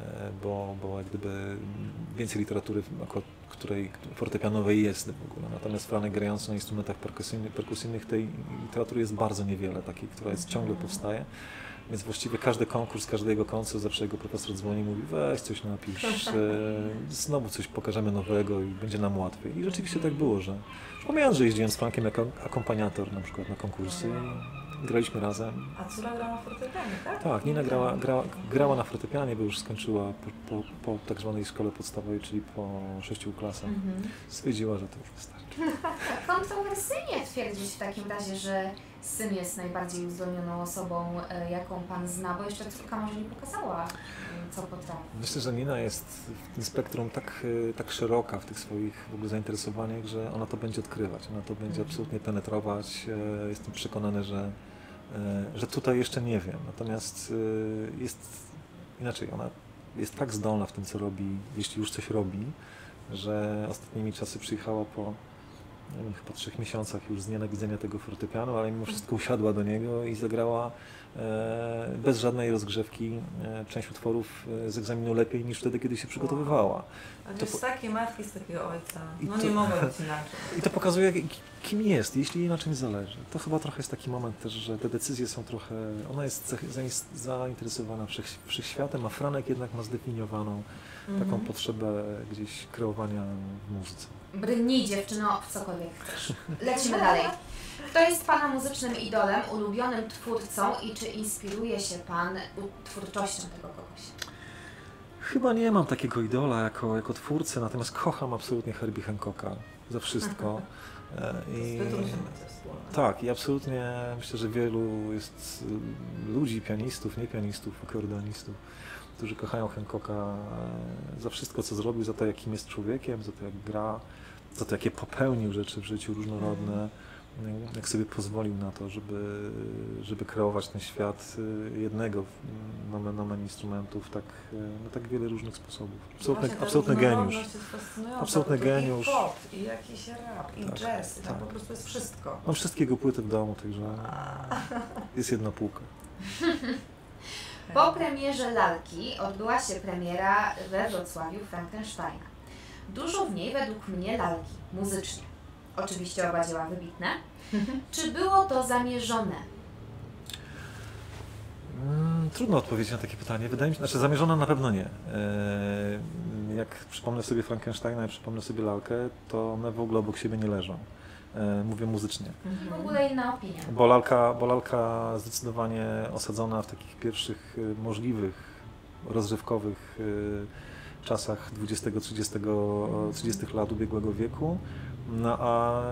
bo jak gdyby więcej literatury, akurat której fortepianowej jest w ogóle. Natomiast Franek grający na instrumentach perkusyjnych tej literatury jest bardzo niewiele, takiej, która jest ciągle powstaje. Więc właściwie każdy konkurs, każdy jego koncert, zawsze jego profesor dzwoni i mówi: weź coś napisz, znowu coś pokażemy nowego i będzie nam łatwiej. I rzeczywiście tak było, że pomijając, że jeździłem z Frankiem jako akompaniator na przykład na konkursy i graliśmy razem. A córa grała na fortepianie, tak? Tak, Nina grała na fortepianie, bo już skończyła po tak zwanej szkole podstawowej, czyli po 6 klasach. Stwierdziła, że to już wystarczy. Kontrowersyjnie twierdzić w takim razie, że syn jest najbardziej uzdolnioną osobą, jaką Pan zna, bo jeszcze córka może nie pokazała, co potrafi. Myślę, że Nina jest w tym spektrum tak szeroka w tych swoich w ogóle zainteresowaniach, że ona to będzie odkrywać, ona to będzie absolutnie penetrować. Jestem przekonany, że tutaj jeszcze nie wiem, natomiast jest inaczej, ona jest tak zdolna w tym, co robi, jeśli już coś robi, że ostatnimi czasy przyjechała po nie wiem, chyba 3 miesiącach już znienawidzenia tego fortepianu, ale mimo wszystko usiadła do niego i zagrała bez żadnej rozgrzewki część utworów z egzaminu lepiej niż wtedy, kiedy się przygotowywała. A wiesz, z takiej matki, z takiego ojca, no to- nie mogło być inaczej. I to pokazuje, kim jest, jeśli jej na czymś zależy. To chyba trochę jest taki moment też, że te decyzje są trochę... Ona jest zainteresowana wszechświatem, a Franek jednak ma zdefiniowaną taką potrzebę gdzieś kreowania w muzyce. Brnij dziewczyno w cokolwiek chcesz. Lecimy dalej. Kto jest Pana muzycznym idolem, ulubionym twórcą i czy inspiruje się Pan twórczością tego kogoś? Chyba nie mam takiego idola jako twórcę, natomiast kocham absolutnie Herbie Hancocka za wszystko. Z Pytrusią macie wspólne. Tak, i absolutnie myślę, że wielu jest ludzi, pianistów, nie pianistów, akordeonistów, którzy kochają Hancocka za wszystko, co zrobił, za to, jakim jest człowiekiem, za to, jak gra, za to, jakie popełnił rzeczy w życiu różnorodne, jak sobie pozwolił na to, żeby kreować ten świat jednego nomen instrumentów, tak wiele różnych sposobów. Absolutny geniusz. Absolutny geniusz. I pop, i jakiś rap, i Tak, jazz, tak. tam po prostu jest wszystko. Mam wszystkiego płyty w domu, także jest jedna półka. Po premierze Lalki odbyła się premiera we Wrocławiu Frankensteina. Dużo w niej według mnie lalki, muzycznie. Oczywiście oba dzieła wybitne. Czy było to zamierzone? Trudno odpowiedzieć na takie pytanie. Wydaje mi się, znaczy zamierzone na pewno nie. Jak przypomnę sobie Frankensteina i przypomnę sobie Lalkę, to one w ogóle obok siebie nie leżą. Mówię muzycznie. W ogóle inna opinia. Bo lalka zdecydowanie osadzona w takich pierwszych możliwych, rozrywkowych czasach 20-30 lat ubiegłego wieku, no a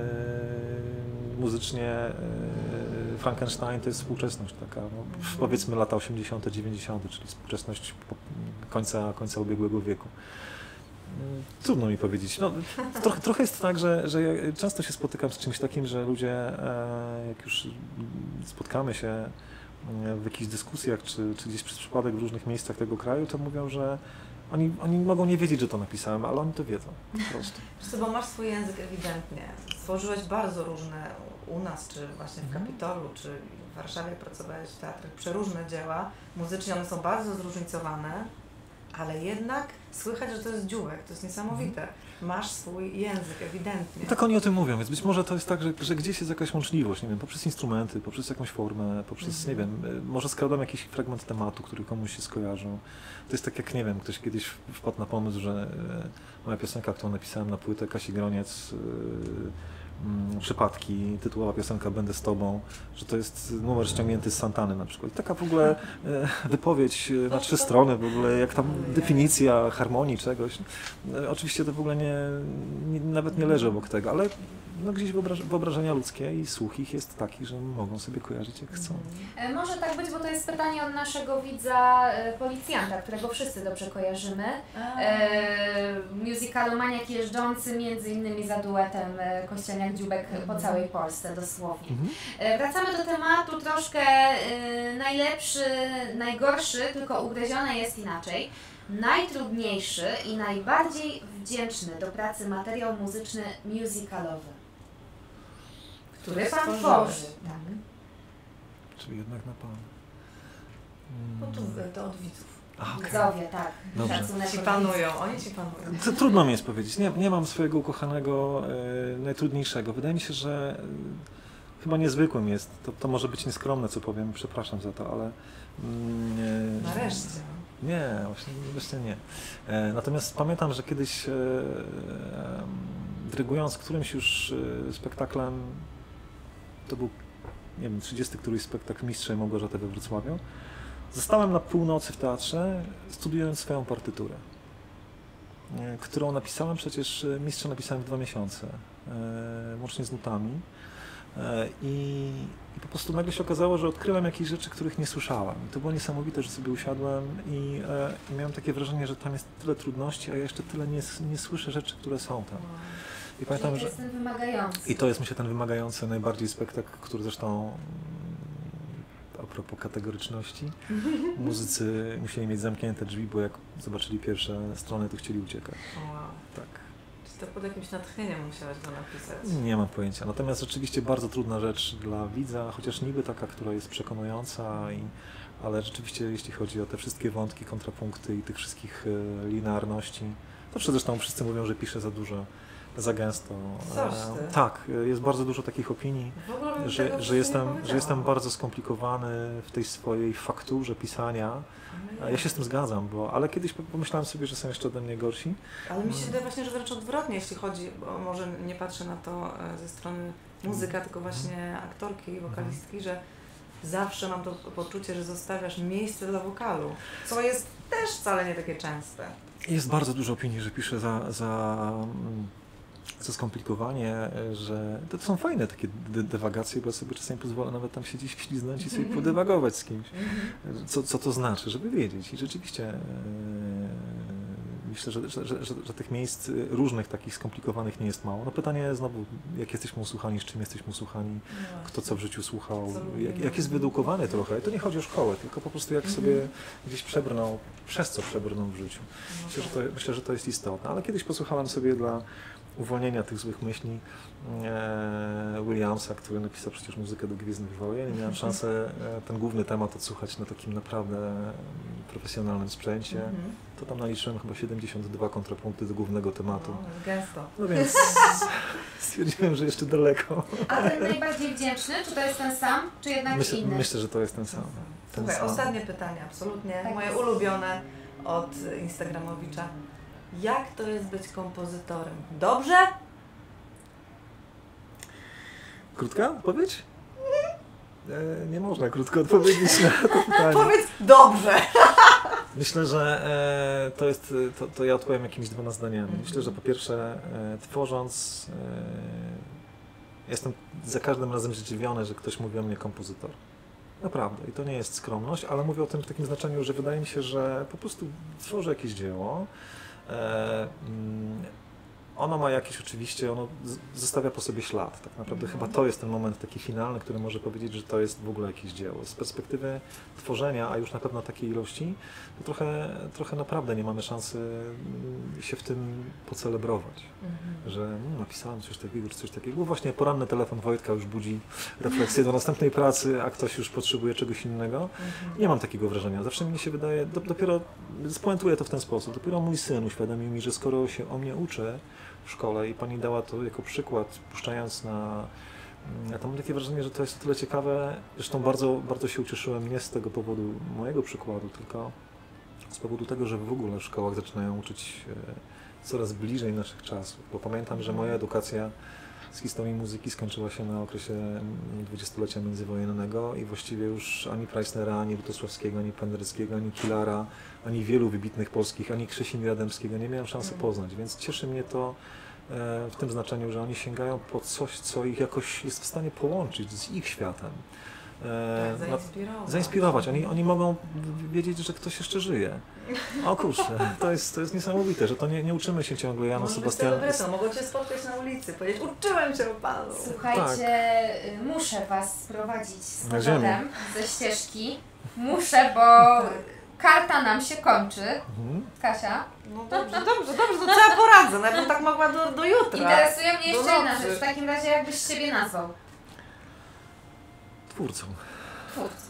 muzycznie Frankenstein to jest współczesność taka, no, powiedzmy lata 80., 90., czyli współczesność końca ubiegłego wieku. Trudno mi powiedzieć. No, trochę jest tak, że ja często się spotykam z czymś takim, że ludzie, jak już spotkamy się w jakichś dyskusjach, czy gdzieś przez przypadek w różnych miejscach tego kraju, to mówią, że oni mogą nie wiedzieć, że to napisałem, ale oni to wiedzą po prostu. Wiesz co, bo masz swój język ewidentnie. Stworzyłeś bardzo różne u nas, czy właśnie w Kapitolu, czy w Warszawie pracowałeś w teatrach, przeróżne dzieła. Muzycznie one są bardzo zróżnicowane, ale jednak słychać, że to jest dziółek, to jest niesamowite. Masz swój język ewidentnie. Tak oni o tym mówią, więc być może to jest tak, że gdzieś jest jakaś łączliwość, nie wiem, poprzez instrumenty, poprzez jakąś formę, poprzez, nie wiem, może skradam jakiś fragment tematu, który komuś się skojarzą. To jest tak jak, nie wiem, ktoś kiedyś wpadł na pomysł, że moja piosenka, którą napisałem na płytę Kasi Groniec, Przypadki, tytułowa piosenka Będę z Tobą, że to jest numer ściągnięty z Santany na przykład. I taka w ogóle wypowiedź na 3 strony, w ogóle jak tam definicja harmonii czegoś. Oczywiście to w ogóle nawet nie leży obok tego, ale no gdzieś wyobrażenia ludzkie i słuch ich jest taki, że mogą sobie kojarzyć jak chcą. Może tak być, bo to jest pytanie od naszego widza policjanta, którego wszyscy dobrze kojarzymy. Musicalomaniak jeżdżący między innymi za duetem Kościelniak-Dziubek po całej Polsce dosłownie. Wracamy do tematu troszkę najlepszy, najgorszy, tylko ugryzione jest inaczej. Najtrudniejszy i najbardziej wdzięczny do pracy materiał muzyczny musicalowy, który Pan tworzy. Tak. Czyli jednak na Pan. No to od widzów. Okay. Widzowie, tak. Dobrze. Szacunek Ci od panują, oni ci panują. Trudno mi jest powiedzieć. Nie mam swojego ukochanego, najtrudniejszego. Wydaje mi się, że chyba niezwykłym jest. To może być nieskromne, co powiem, przepraszam za to, ale... Nareszcie. Nie, właśnie nie. Natomiast pamiętam, że kiedyś dyrygując którymś już spektaklem, to był, nie wiem, 30 któryś spektakl Mistrza i Małgorzaty we Wrocławiu, zostałem na północy w teatrze, studiując swoją partyturę, którą napisałem przecież, Mistrza napisałem w 2 miesiące, łącznie z nutami. I po prostu nagle się okazało, że odkryłem jakieś rzeczy, których nie słyszałem. I to było niesamowite, że sobie usiadłem i miałem takie wrażenie, że tam jest tyle trudności, a ja jeszcze tyle nie słyszę rzeczy, które są tam. I pamiętam, to jest ten wymagający. I to jest, myślę, ten wymagający najbardziej spektakl, który zresztą a propos kategoryczności, muzycy musieli mieć zamknięte drzwi, bo jak zobaczyli pierwsze strony, to chcieli uciekać. Wow. Tak. to pod jakimś natchnieniem musiałaś go napisać. Nie mam pojęcia. Natomiast rzeczywiście bardzo trudna rzecz dla widza, chociaż niby taka, która jest przekonująca, ale rzeczywiście jeśli chodzi o te wszystkie wątki, kontrapunkty i tych wszystkich linearności, to zresztą wszyscy mówią, że piszę za dużo, za gęsto. Coś ty. Tak, jest bardzo dużo takich opinii, W ogóle bym tego że wcześniej nie jestem powiedziała. bardzo skomplikowany w tej swojej fakturze pisania. Ja się z tym zgadzam, ale kiedyś pomyślałem sobie, że są jeszcze ode mnie gorsi. Ale mi się wydaje właśnie, że wręcz odwrotnie, jeśli chodzi, bo może nie patrzę na to ze strony muzyka, tylko właśnie aktorki i wokalistki, że zawsze mam to poczucie, że zostawiasz miejsce dla wokalu, co jest też wcale nie takie częste. Jest bardzo dużo opinii, że piszę za skomplikowanie, że to są fajne takie dywagacje, bo ja sobie czasami pozwolę nawet tam się gdzieś wśliznąć i sobie podywagować z kimś, co to znaczy, żeby wiedzieć. I rzeczywiście myślę, że tych miejsc różnych, takich skomplikowanych nie jest mało. No pytanie znowu, jak jesteśmy usłuchani, z czym jesteśmy usłuchani, kto co w życiu słuchał, jak jest wyedukowany trochę. I to nie chodzi o szkołę, tylko po prostu jak sobie gdzieś przebrnął, przez co przebrnął w życiu. Myślę, że to jest istotne. Ale kiedyś posłuchałem sobie dla uwolnienia tych złych myśli Williamsa, który napisał przecież muzykę do Gwiezdnych Wojen i miałem szansę ten główny temat odsłuchać na takim naprawdę profesjonalnym sprzęcie. To tam naliczyłem chyba 72 kontrapunkty do głównego tematu. Gęsto. No więc stwierdziłem, że jeszcze daleko. A ten najbardziej wdzięczny, czy to jest ten sam, czy jednak inny? Myślę, że to jest ten sam. Słuchaj, ostatnie pytanie, absolutnie Tak moje jest. ulubione od Instagramowicza. Jak to jest być kompozytorem? Dobrze? Krótka odpowiedź? Nie można krótko odpowiedzieć na to pytanie. Powiedz dobrze! Myślę, że to ja odpowiem jakimiś 2 zdaniami. Myślę, że po pierwsze tworząc jestem za każdym razem zdziwiony, że ktoś mówi o mnie kompozytor. Naprawdę. I to nie jest skromność, ale mówię o tym w takim znaczeniu, że wydaje mi się, że po prostu tworzę jakieś dzieło. Ono ma jakiś oczywiście, ono zostawia po sobie ślad. Tak naprawdę chyba to jest ten moment taki finalny, który może powiedzieć, że to jest w ogóle jakieś dzieło. Z perspektywy tworzenia, a już na pewno takiej ilości, to trochę naprawdę nie mamy szansy się w tym pocelebrować. Że napisałem coś takiego, czy coś takiego. Bo właśnie poranny telefon Wojtka już budzi refleksję do następnej pracy, a ktoś już potrzebuje czegoś innego. Nie mam takiego wrażenia. Zawsze mi się wydaje, dopiero spuentuję to w ten sposób, dopiero mój syn uświadomił mi, że skoro się o mnie uczy w szkole i pani dała to jako przykład, puszczając ja to mam takie wrażenie, że to jest o tyle ciekawe, zresztą bardzo się ucieszyłem nie z tego powodu mojego przykładu, tylko z powodu tego, że w ogóle w szkołach zaczynają uczyć coraz bliżej naszych czasów, bo pamiętam, że moja edukacja z historii muzyki skończyła się na okresie dwudziestolecia międzywojennego i właściwie już ani Preissnera, ani Lutosławskiego, ani Pendereckiego, ani Kilara, ani wielu wybitnych polskich, ani Krzesimira Dębskiego nie miałem szansy poznać, więc cieszy mnie to w tym znaczeniu, że oni sięgają po coś, co ich jakoś jest w stanie połączyć z ich światem. Zainspirować. Oni mogą wiedzieć, że ktoś jeszcze żyje. O kurczę, to jest niesamowite, że to nie uczymy się ciągle Jana Sebastiana. Mogą Cię spotkać na ulicy, powiedzieć, uczyłem Cię o Panu. Słuchajcie, muszę Was sprowadzić z Na ziemię. powrotem ze ścieżki. Muszę, bo karta nam się kończy. Kasia? No dobrze, to co ja poradzę? No ja bym tak mogła do jutra. Interesuje mnie jeszcze Do jedna nocy. rzecz. W takim razie jakbyś siebie nazwał? Twórcą. Twórcą.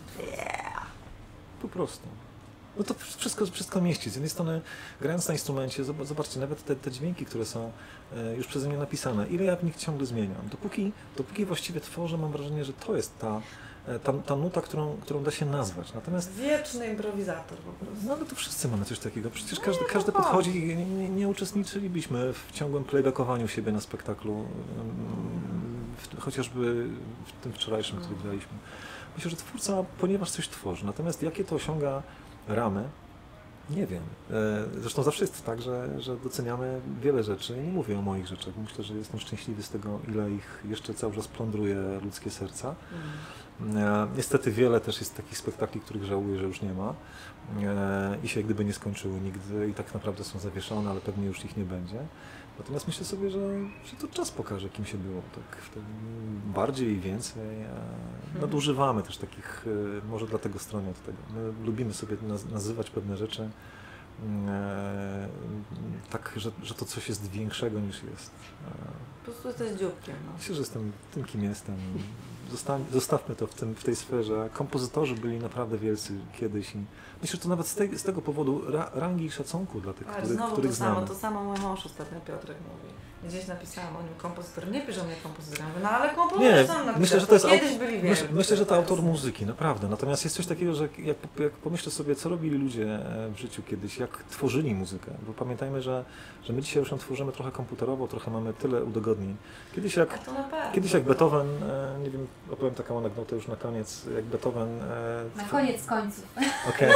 Po prostu. No to wszystko mieści. Z jednej strony, grając na instrumencie, zobaczcie, nawet te dźwięki, które są już przeze mnie napisane, ile ja w nich ciągle zmieniam. Dopóki właściwie tworzę, mam wrażenie, że to jest ta nuta, którą da się nazwać. Natomiast Wieczny improwizator po prostu. no ale to wszyscy mamy coś takiego. Przecież każdy podchodzi, nie uczestniczyliśmy w ciągłym playbackovaniu siebie na spektaklu, chociażby w tym wczorajszym, który graliśmy. Myślę, że twórca, ponieważ coś tworzy, natomiast jakie to osiąga ramy, nie wiem. Zresztą zawsze jest tak, że doceniamy wiele rzeczy i nie mówię o moich rzeczach. Myślę, że jestem szczęśliwy z tego, ile ich jeszcze cały czas plądruje ludzkie serca. Niestety wiele też jest takich spektakli, których żałuję, że już nie ma i się jak gdyby nie skończyły nigdy i tak naprawdę są zawieszone, ale pewnie już ich nie będzie. Natomiast myślę sobie, że to czas pokaże, kim się było. Tak bardziej i więcej. Nadużywamy też takich, może dlatego stronie od tego. My lubimy sobie nazywać pewne rzeczy tak, że to coś jest większego niż jest. Po prostu jesteś dzióbkiem. No. Myślę, że jestem tym, kim jestem. Zostawmy to w tej sferze. Kompozytorzy byli naprawdę wielcy kiedyś i myślę, że to nawet z tego powodu rangi i szacunku dla tych, których znamy. To samo mój mąż ostatnio Piotrek mówi. Gdzieś napisałam o nim kompozytor. Nie pisze o mnie kompozytorem, no ale kompozytor sam napisał. Myślę, że to jest Kiedyś byli wielcy. Myślę, że to autor muzyki, naprawdę. Natomiast jest coś takiego, że jak pomyślę sobie, co robili ludzie w życiu kiedyś, jak tworzyli muzykę, bo pamiętajmy, że my dzisiaj już ją tworzymy trochę komputerowo, trochę mamy tyle udogodnień. Kiedyś jak Beethoven, nie wiem, opowiem taką anegdotę już na koniec, jak Beethoven... Na koniec końców. Okay.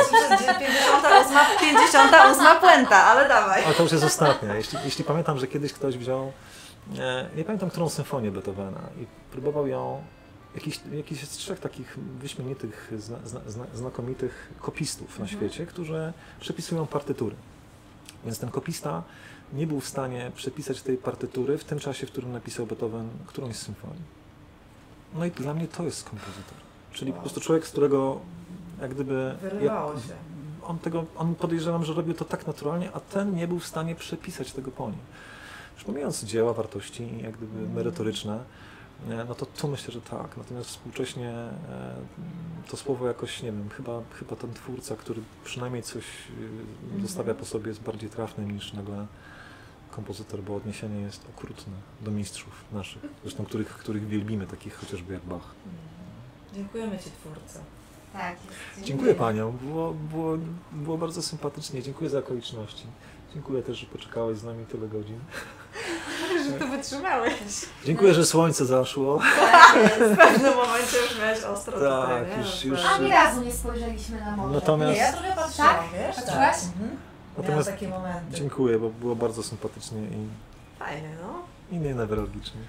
58 puenta, ale dawaj. Ale to już jest ostatnia. Jeśli pamiętam, że kiedyś ktoś wziął, nie pamiętam którą symfonię Beethovena i próbował ją, jakiś z trzech takich wyśmienitych, znakomitych kopistów na świecie, którzy przepisują partytury. Więc ten kopista nie był w stanie przepisać tej partytury w tym czasie, w którym napisał Beethoven którąś z symfonii. No i dla mnie to jest kompozytor. Czyli po prostu człowiek, z którego jak gdyby... Wyrywało się. On podejrzewam, że robił to tak naturalnie, a ten nie był w stanie przepisać tego po nim. Już pomijając dzieła, wartości jak gdyby merytoryczne, no to tu myślę, że tak. Natomiast współcześnie to słowo jakoś, nie wiem, chyba ten twórca, który przynajmniej coś zostawia po sobie, jest bardziej trafny niż nagle kompozytor, bo odniesienie jest okrutne do mistrzów naszych, zresztą których wielbimy, takich chociażby jak Bach. Dziękujemy Ci, twórco. Tak, Dziękuję Paniom, było bardzo sympatycznie, dziękuję za okoliczności. Dziękuję też, że poczekałeś z nami tyle godzin. Że to wytrzymałeś. Dziękuję, że słońce zaszło. W pewnym momencie już miałeś ostro tutaj, nie? już. Ani razu nie spojrzeliśmy na morze. Natomiast... Nie, ja trochę patrzyłam, Tak? wiesz? Patrzyłaś? Tak. Miałam Natomiast takie momenty. dziękuję, bo było bardzo sympatycznie Fajnie, no. i nie newralgicznie.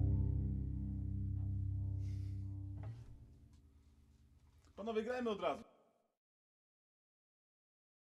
Panowie, grajmy od razu.